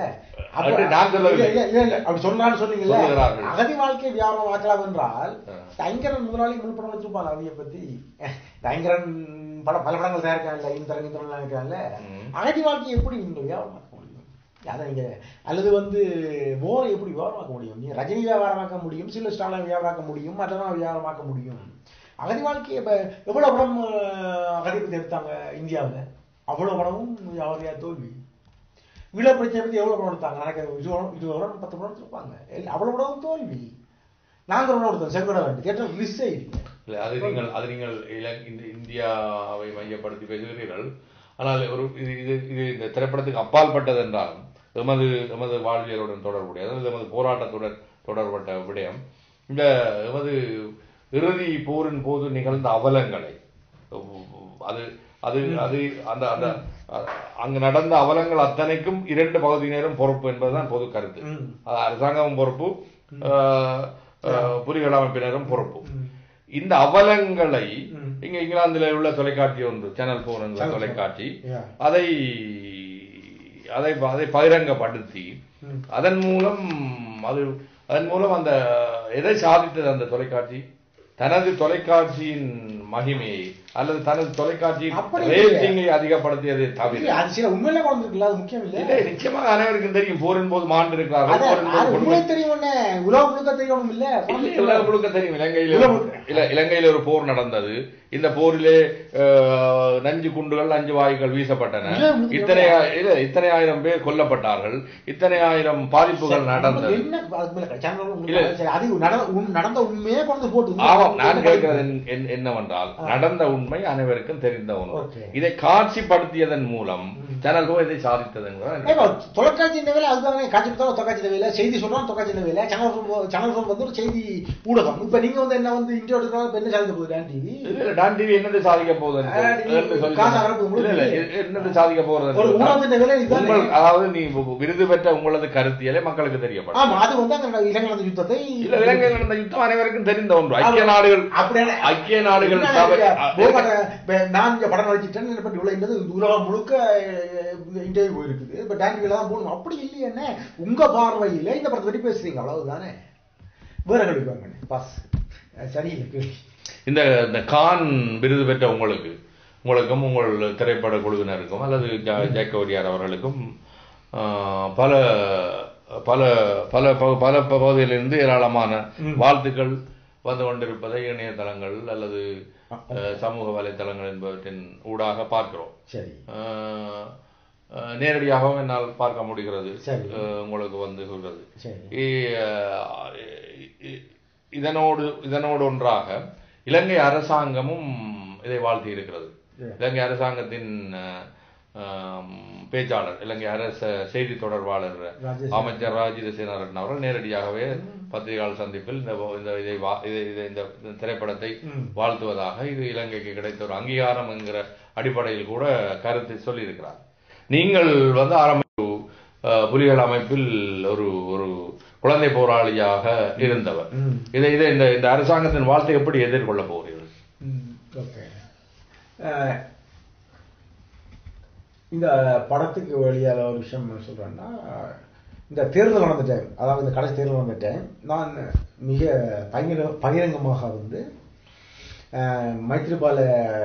அப்படி சொன்னான்னு சொன்னீங்கல்ல, அகதி வாழ்க்கையை வியாபாரமாக்கலாம் என்றால் டைங்கரன் முதலாளி முழு படம் வச்சிருப்பாங்க அதைய பத்தி. டைங்கரன் பல பல படங்கள் தயாரிக்கிறாங்கல்ல, இந்த தரம் இந்த தரம் இருக்கிறாங்கல்ல, அகதி வாழ்க்கையை எப்படி நீங்க வியாபாரமாக்க முடியும்? அதை நீங்க அல்லது வந்து போரை எப்படி வியாபாரமாக்க முடியும்? நீங்க ரஜினி வியாபாரமாக்க முடியும், சில ஸ்டாலின் வியாபாரமாக்க முடியும், மற்றவங்க வியாபாரமாக்க முடியும். அகதி வாழ்க்கையை இப்ப எவ்வளவு படம் அகதி பத்தி எடுத்தாங்க இந்தியாவில், அவ்வளவு படமும் யாரையா தோல்வி. ஈழ பிரச்சனை பத்தி எவ்வளவு படம் எடுத்தாங்க, எனக்கு இருபது படம் பத்து படம் எடுத்திருப்பாங்க, அவ்வளவு படம் தோல்வி. நாங்க படம் எடுத்தோம் செங்கோட வேண்டி தியேட்டர் ரிலீஸ் ஆயிடுங்க. அது நீங்கள் அது நீங்கள் இந்தியாவை மையப்படுத்தி பேசுகிறீர்கள். ஆனால் ஒரு இது இது இந்த திரைப்படத்துக்கு அப்பாற்பட்டது என்றாலும் எமது எமது வாழ்வியலுடன் தொடர்புடைய அதாவது எமது போராட்டத்துடன் தொடர்பட்ட விடயம் இந்த எமது இறுதி போரின் போது நிகழ்ந்த அவலங்களை அது அது அது அந்த அந்த அங்கு நடந்த அவலங்கள் அத்தனைக்கும் இரண்டு பகுதியினரும் பொறுப்பு என்பதுதான் பொது கருத்து. அரசாங்கமும் பொறுப்பு, புலிகள் அமைப்பினரும் பொறுப்பு. இந்த அவலங்களை இங்க இங்கிலாந்தில் உள்ள தொலைக்காட்சி ஒன்று சேனல் போர் என்ற தொலைக்காட்சி அதை அதை அதை பகிரங்கப்படுத்தி அதன் மூலம் அது அதன் மூலம் அந்த எதை சாதித்தது அந்த தொலைக்காட்சி தனது தொலைக்காட்சியின் மகிமையை அல்லது தனது தொலைக்காட்சியின் ரேட்டிங்கை அதிகப்படுத்தியது தவிர உண்மையிலே குழந்தைருக்குல்ல, அது முக்கியம் இல்லை. நிச்சயமாக அனைவருக்கும் தெரியும் போரின் போது மாண்டு இருக்கிறார்கள், உலகம் முழுக்க தெரியும் இல்ல, உலகம் முழுக்க தெரியும். இலங்கையில் இலங்கையில் ஒரு போர் நடந்தது. இந்த போரிலே நஞ்சு குண்டுகள் நஞ்சு வாயுகள் வீசப்பட்டன. இத்தனை இத்தனை ஆயிரம் பேர் கொல்லப்பட்டார்கள், இத்தனை ஆயிரம் பாதிப்புகள் நடந்தது. நடந்த உண்மையே கொண்டு போட்டு ஆமாம், நான் கேட்கிறது என்னவென்றால் நடந்த உண்மை அனைவருக்கும் தெரிந்த ஒன்று. இதை காட்சிப்படுத்தியதன் மூலம் சேனல் போய் இதை சாதித்தது. தொலைக்காட்சி இந்த வேலை அதுதானே, காட்சி தொலைக்காட்சி வேலை, செய்தி சொல்றோம் தொலைக்காட்சி வேலை, சேனல் சேனல் வந்து ஒரு செய்தி ஊடகம். இப்ப நீங்க வந்து என்ன வந்து இந்தியா எடுக்கிறோம் என்ன சாதிக்க போகுது டான் டிவி? டான் டிவி என்னது சாதிக்க போகுது என்னது சாதிக்க போறது? அதாவது நீ விருது பெற்ற உங்களது கருத்தியலை மக்களுக்கு தெரியப்படும். அது வந்து இலங்கை நடந்த யுத்தத்தை இலங்கை நடந்த யுத்தம் அனைவருக்கும் தெரிந்த ஒன்று. ஐக்கிய நாடுகள் ஐக்கிய நாடுகள் நான் இங்க படம் நடிச்சிட்டேன் இவ்வளவு உலகம் முழுக்க இன்டர்வியூ போயிருக்குது. இப்ப டான் டிவில தான் போகணும் அப்படி இல்லையே. என்ன உங்க பார்வையில இந்த படத்தை பற்றி பேசுறீங்க அவ்வளவுதானே, வேற கழிப்பாங்க பாஸ் சரியில்லை. இந்த இந்த கான் விருது பெற்ற உங்களுக்கு உங்களுக்கும் உங்கள் திரைப்பட குழுவினருக்கும் அல்லது ஜெயக்கோடியார் அவர்களுக்கும் பல பல பல பல பகுதியிலிருந்து ஏராளமான வாழ்த்துக்கள் வந்து கொண்டிருப்பதை இணையதளங்கள் அல்லது சமூக வலைதளங்கள் என்பவற்றின் ஊடாக பார்க்கிறோம். நேரடியாகவும் என்னால் பார்க்க முடிகிறது உங்களுக்கு வந்து சொல்றது. இதனோடு இதனோடு ஒன்றாக இலங்கை அரசாங்கமும் இதை வாழ்த்தி இருக்கிறது. இலங்கை அரசாங்கத்தின் பேச்சாளர் இலங்கை அரச செய்தி தொடர்பாளர் அமைச்சர் ராஜித சேனாரட்ன அவர்கள் நேரடியாகவே பத்திரிகையாளர் சந்திப்பில் இந்த திரைப்படத்தை வாழ்த்துவதாக இது இலங்கைக்கு கிடைத்த ஒரு அங்கீகாரம் என்கிற அடிப்படையில் கூட கருத்தை சொல்லி இருக்கிறார். நீங்கள் வந்து ஆரம்ப புலிகள் அமைப்பில் ஒரு ஒரு குழந்தை போராளியாக இருந்தவர். இதை இதை இந்த இந்த அரசாங்கத்தின் வாழ்த்தை எப்படி எதிர்கொள்ள போகிறீர்கள்? இந்த படத்துக்கு வழியாக ஒரு விஷயம் சொல்றேன்னா, இந்த தேர்தல் நடந்த டைம், அதாவது இந்த கடைசி தேர்தல் நடந்த டைம் நான் மிக பகிர பகிரங்கமாக வந்து மைத்ரிபால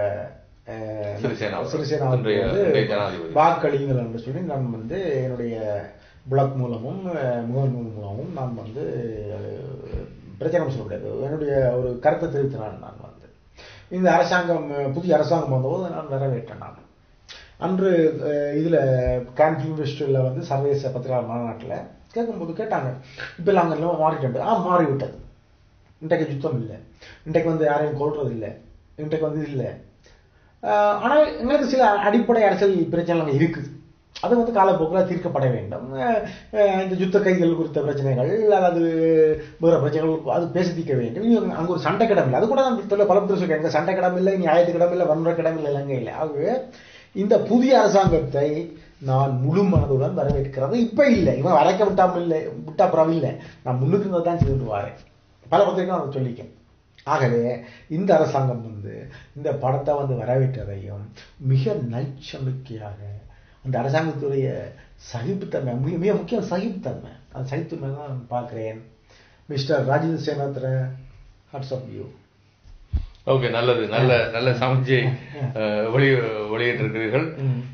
சிறிசேனா வாக்களிங்கள் என்று சொல்லி நான் வந்து என்னுடைய பிளாக் மூலமும் முகநூல் மூலமும் நான் வந்து பிரச்சாரம் சொல்ல முடியாது, என்னுடைய ஒரு கருத்தை தெரிவித்தேன். நான் வந்து இந்த அரசாங்கம் புதிய அரசாங்கம் வந்தபோது நான் நிறைவேற்றேன். நான் அன்று இதில் கேன் ஃபிலிம் ஃபெஸ்டிவலில் வந்து சர்வதேச பத்திரிகை மாநாட்டில் கேட்கும்போது கேட்டாங்க, இப்போ எல்லாம் அங்கே எல்லாம் மாறிட்டு. ஆ மாறிவிட்டது. இன்றைக்கு யுத்தம் இல்லை, இன்றைக்கு வந்து யாரையும் கொள்றது இல்லை, இன்றைக்கு வந்து இல்லை. ஆனால் எங்களுக்கு சில அடிப்படை அரசியல் பிரச்சனைகள் இருக்குது. அது வந்து காலப்போக்கில் தீர்க்கப்பட வேண்டும். இந்த யுத்த கைதிகள் குறித்த பிரச்சனைகள் அல்லது வேறு பிரச்சனைகள் அது பேசி தீர்க்க வேண்டும். அங்கே ஒரு சண்டை கிடம் இல்லை. அது கூட நம்ம தொழில் பல பேர் எங்கே சண்டை கிடம் இல்லை, நியாயத்து கிடம் இல்லை, வன்முறை கிடம் இல்லை இலங்கையில். ஆகவே இந்த புதிய அரசாங்கத்தை நான் முழு மனதுடன் வரவேற்கிறது. இப்போ இல்லை, இவன் வரைக்க விட்டாமல் இல்லை, விட்டா அப்புறம் இல்லை, நான் முன்னுக்கு இருந்தது தான் செய்துட்டு வரேன். பல பத்திரிக்கை அதை சொல்லிக்கேன். ஆகவே இந்த அரசாங்கம் வந்து இந்த படத்தை வந்து வரவேற்றதையும் மிக நற்சமிக்கையாக அந்த அரசாங்கத்துடைய சகிப்புத்தன்மை, மிக மிக முக்கியம் சகிப்புத்தன்மை, அந்த சகிப்புத்தன்மை தான் நான் பார்க்குறேன். மிஸ்டர் ராஜேந்திர சேனாத்ர, ஹாட்ஸ் ஆஃப் யூ. ஓகே, நல்லது. நல்ல நல்ல சமைச்சை வெளி வெளியிட்டிருக்கிறீர்கள்.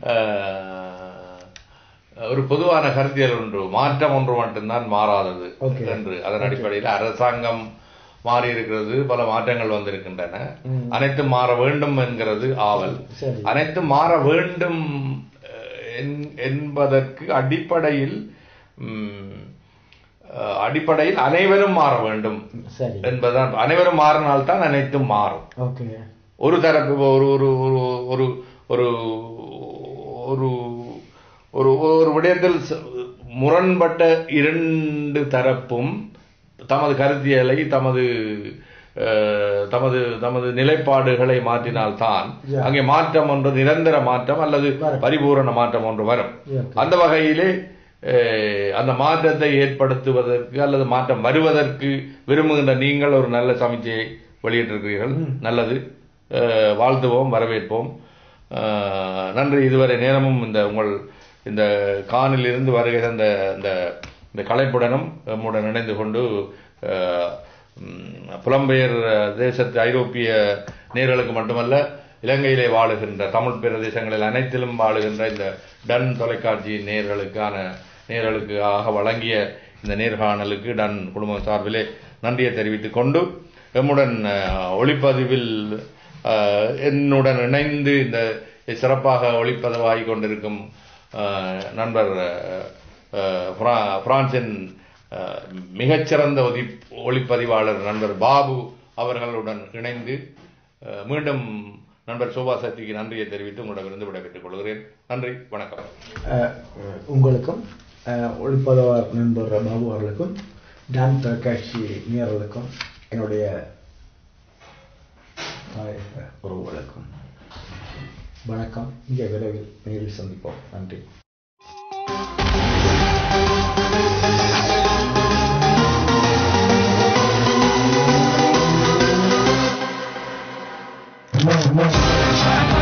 ஒரு பொதுவான கருத்தியல் ஒன்று, மாற்றம் ஒன்று மட்டும்தான் மாறாதது என்று. அதன் அடிப்படையில் அரசாங்கம் மாறி இருக்கிறது, பல மாற்றங்கள் வந்திருக்கின்றன. அனைத்தும் மாற வேண்டும் என்கிறது ஆவல். அனைத்தும் மாற வேண்டும் என்பதற்கு அடிப்படையில் அடிப்படையில் அனைவரும் மாற வேண்டும் என்பதுதான். அனைவரும் மாறினால்தான் அனைத்தும் மாறும். ஒரு தரப்பு ஒரு ஒரு ஒரு ஒரு ஒரு ஒரு ஒரு விடயத்தில் முரண்பட்ட இரண்டு தரப்பும் தமது கருத்தியலை தமது தமது தமது நிலைப்பாடுகளை மாற்றினால்தான் அங்கே மாற்றம் ஒன்று, நிரந்தர மாற்றம் அல்லது பரிபூரண மாற்றம் ஒன்று வரும். அந்த வகையிலே அந்த மாற்றத்தை ஏற்படுத்துவதற்கு அல்லது மாற்றம் வருவதற்கு விரும்புகின்ற நீங்கள் ஒரு நல்ல சமிச்சையை வெளியிட்டிருக்கிறீர்கள். நல்லது, வாழ்த்துவோம், வரவேற்போம். நன்றி. இதுவரை நேரமும் இந்த உங்கள் இந்த காணில் இருந்து வருகிற இந்த இந்த கலைப்புடனும் நம்முடன் இணைந்து கொண்டு புலம்பெயர் தேசத்து ஐரோப்பிய நேர்களுக்கு மட்டுமல்ல, இலங்கையிலே வாழுகின்ற தமிழ் பிரதேசங்களில் அனைத்திலும் வாழுகின்ற இந்த டன் தொலைக்காட்சி நேர்களுக்கான நேர்களுக்காக வழங்கிய இந்த நேர்காணலுக்கு டன் குடும்பம் சார்பிலே நன்றியை தெரிவித்துக் கொண்டு, எம்முடன் ஒளிப்பதிவில் என்னுடன் இணைந்து இந்த சிறப்பாக ஒளிப்பதிவாகி கொண்டிருக்கும் நண்பர் பிரான்சின் மிகச்சிறந்த ஒளி ஒளிப்பதிவாளர் நண்பர் பாபு அவர்களுடன் இணைந்து மீண்டும் நண்பர் சோபா சக்திக்கு நன்றியை தெரிவித்து உங்களிடமிருந்து விடைபெற்றுக் கொள்கிறேன். நன்றி, வணக்கம். உங்களுக்கும் ஒளிப்பதிவாளர் நண்பர் பாபு அவர்களுக்கும் டான் தொலைக்காட்சி நேயர்களுக்கும் என்னுடைய உறவுகளுக்கும் வணக்கம். மிக விரைவில் நேரில் சந்திப்போம். நன்றி. No, no.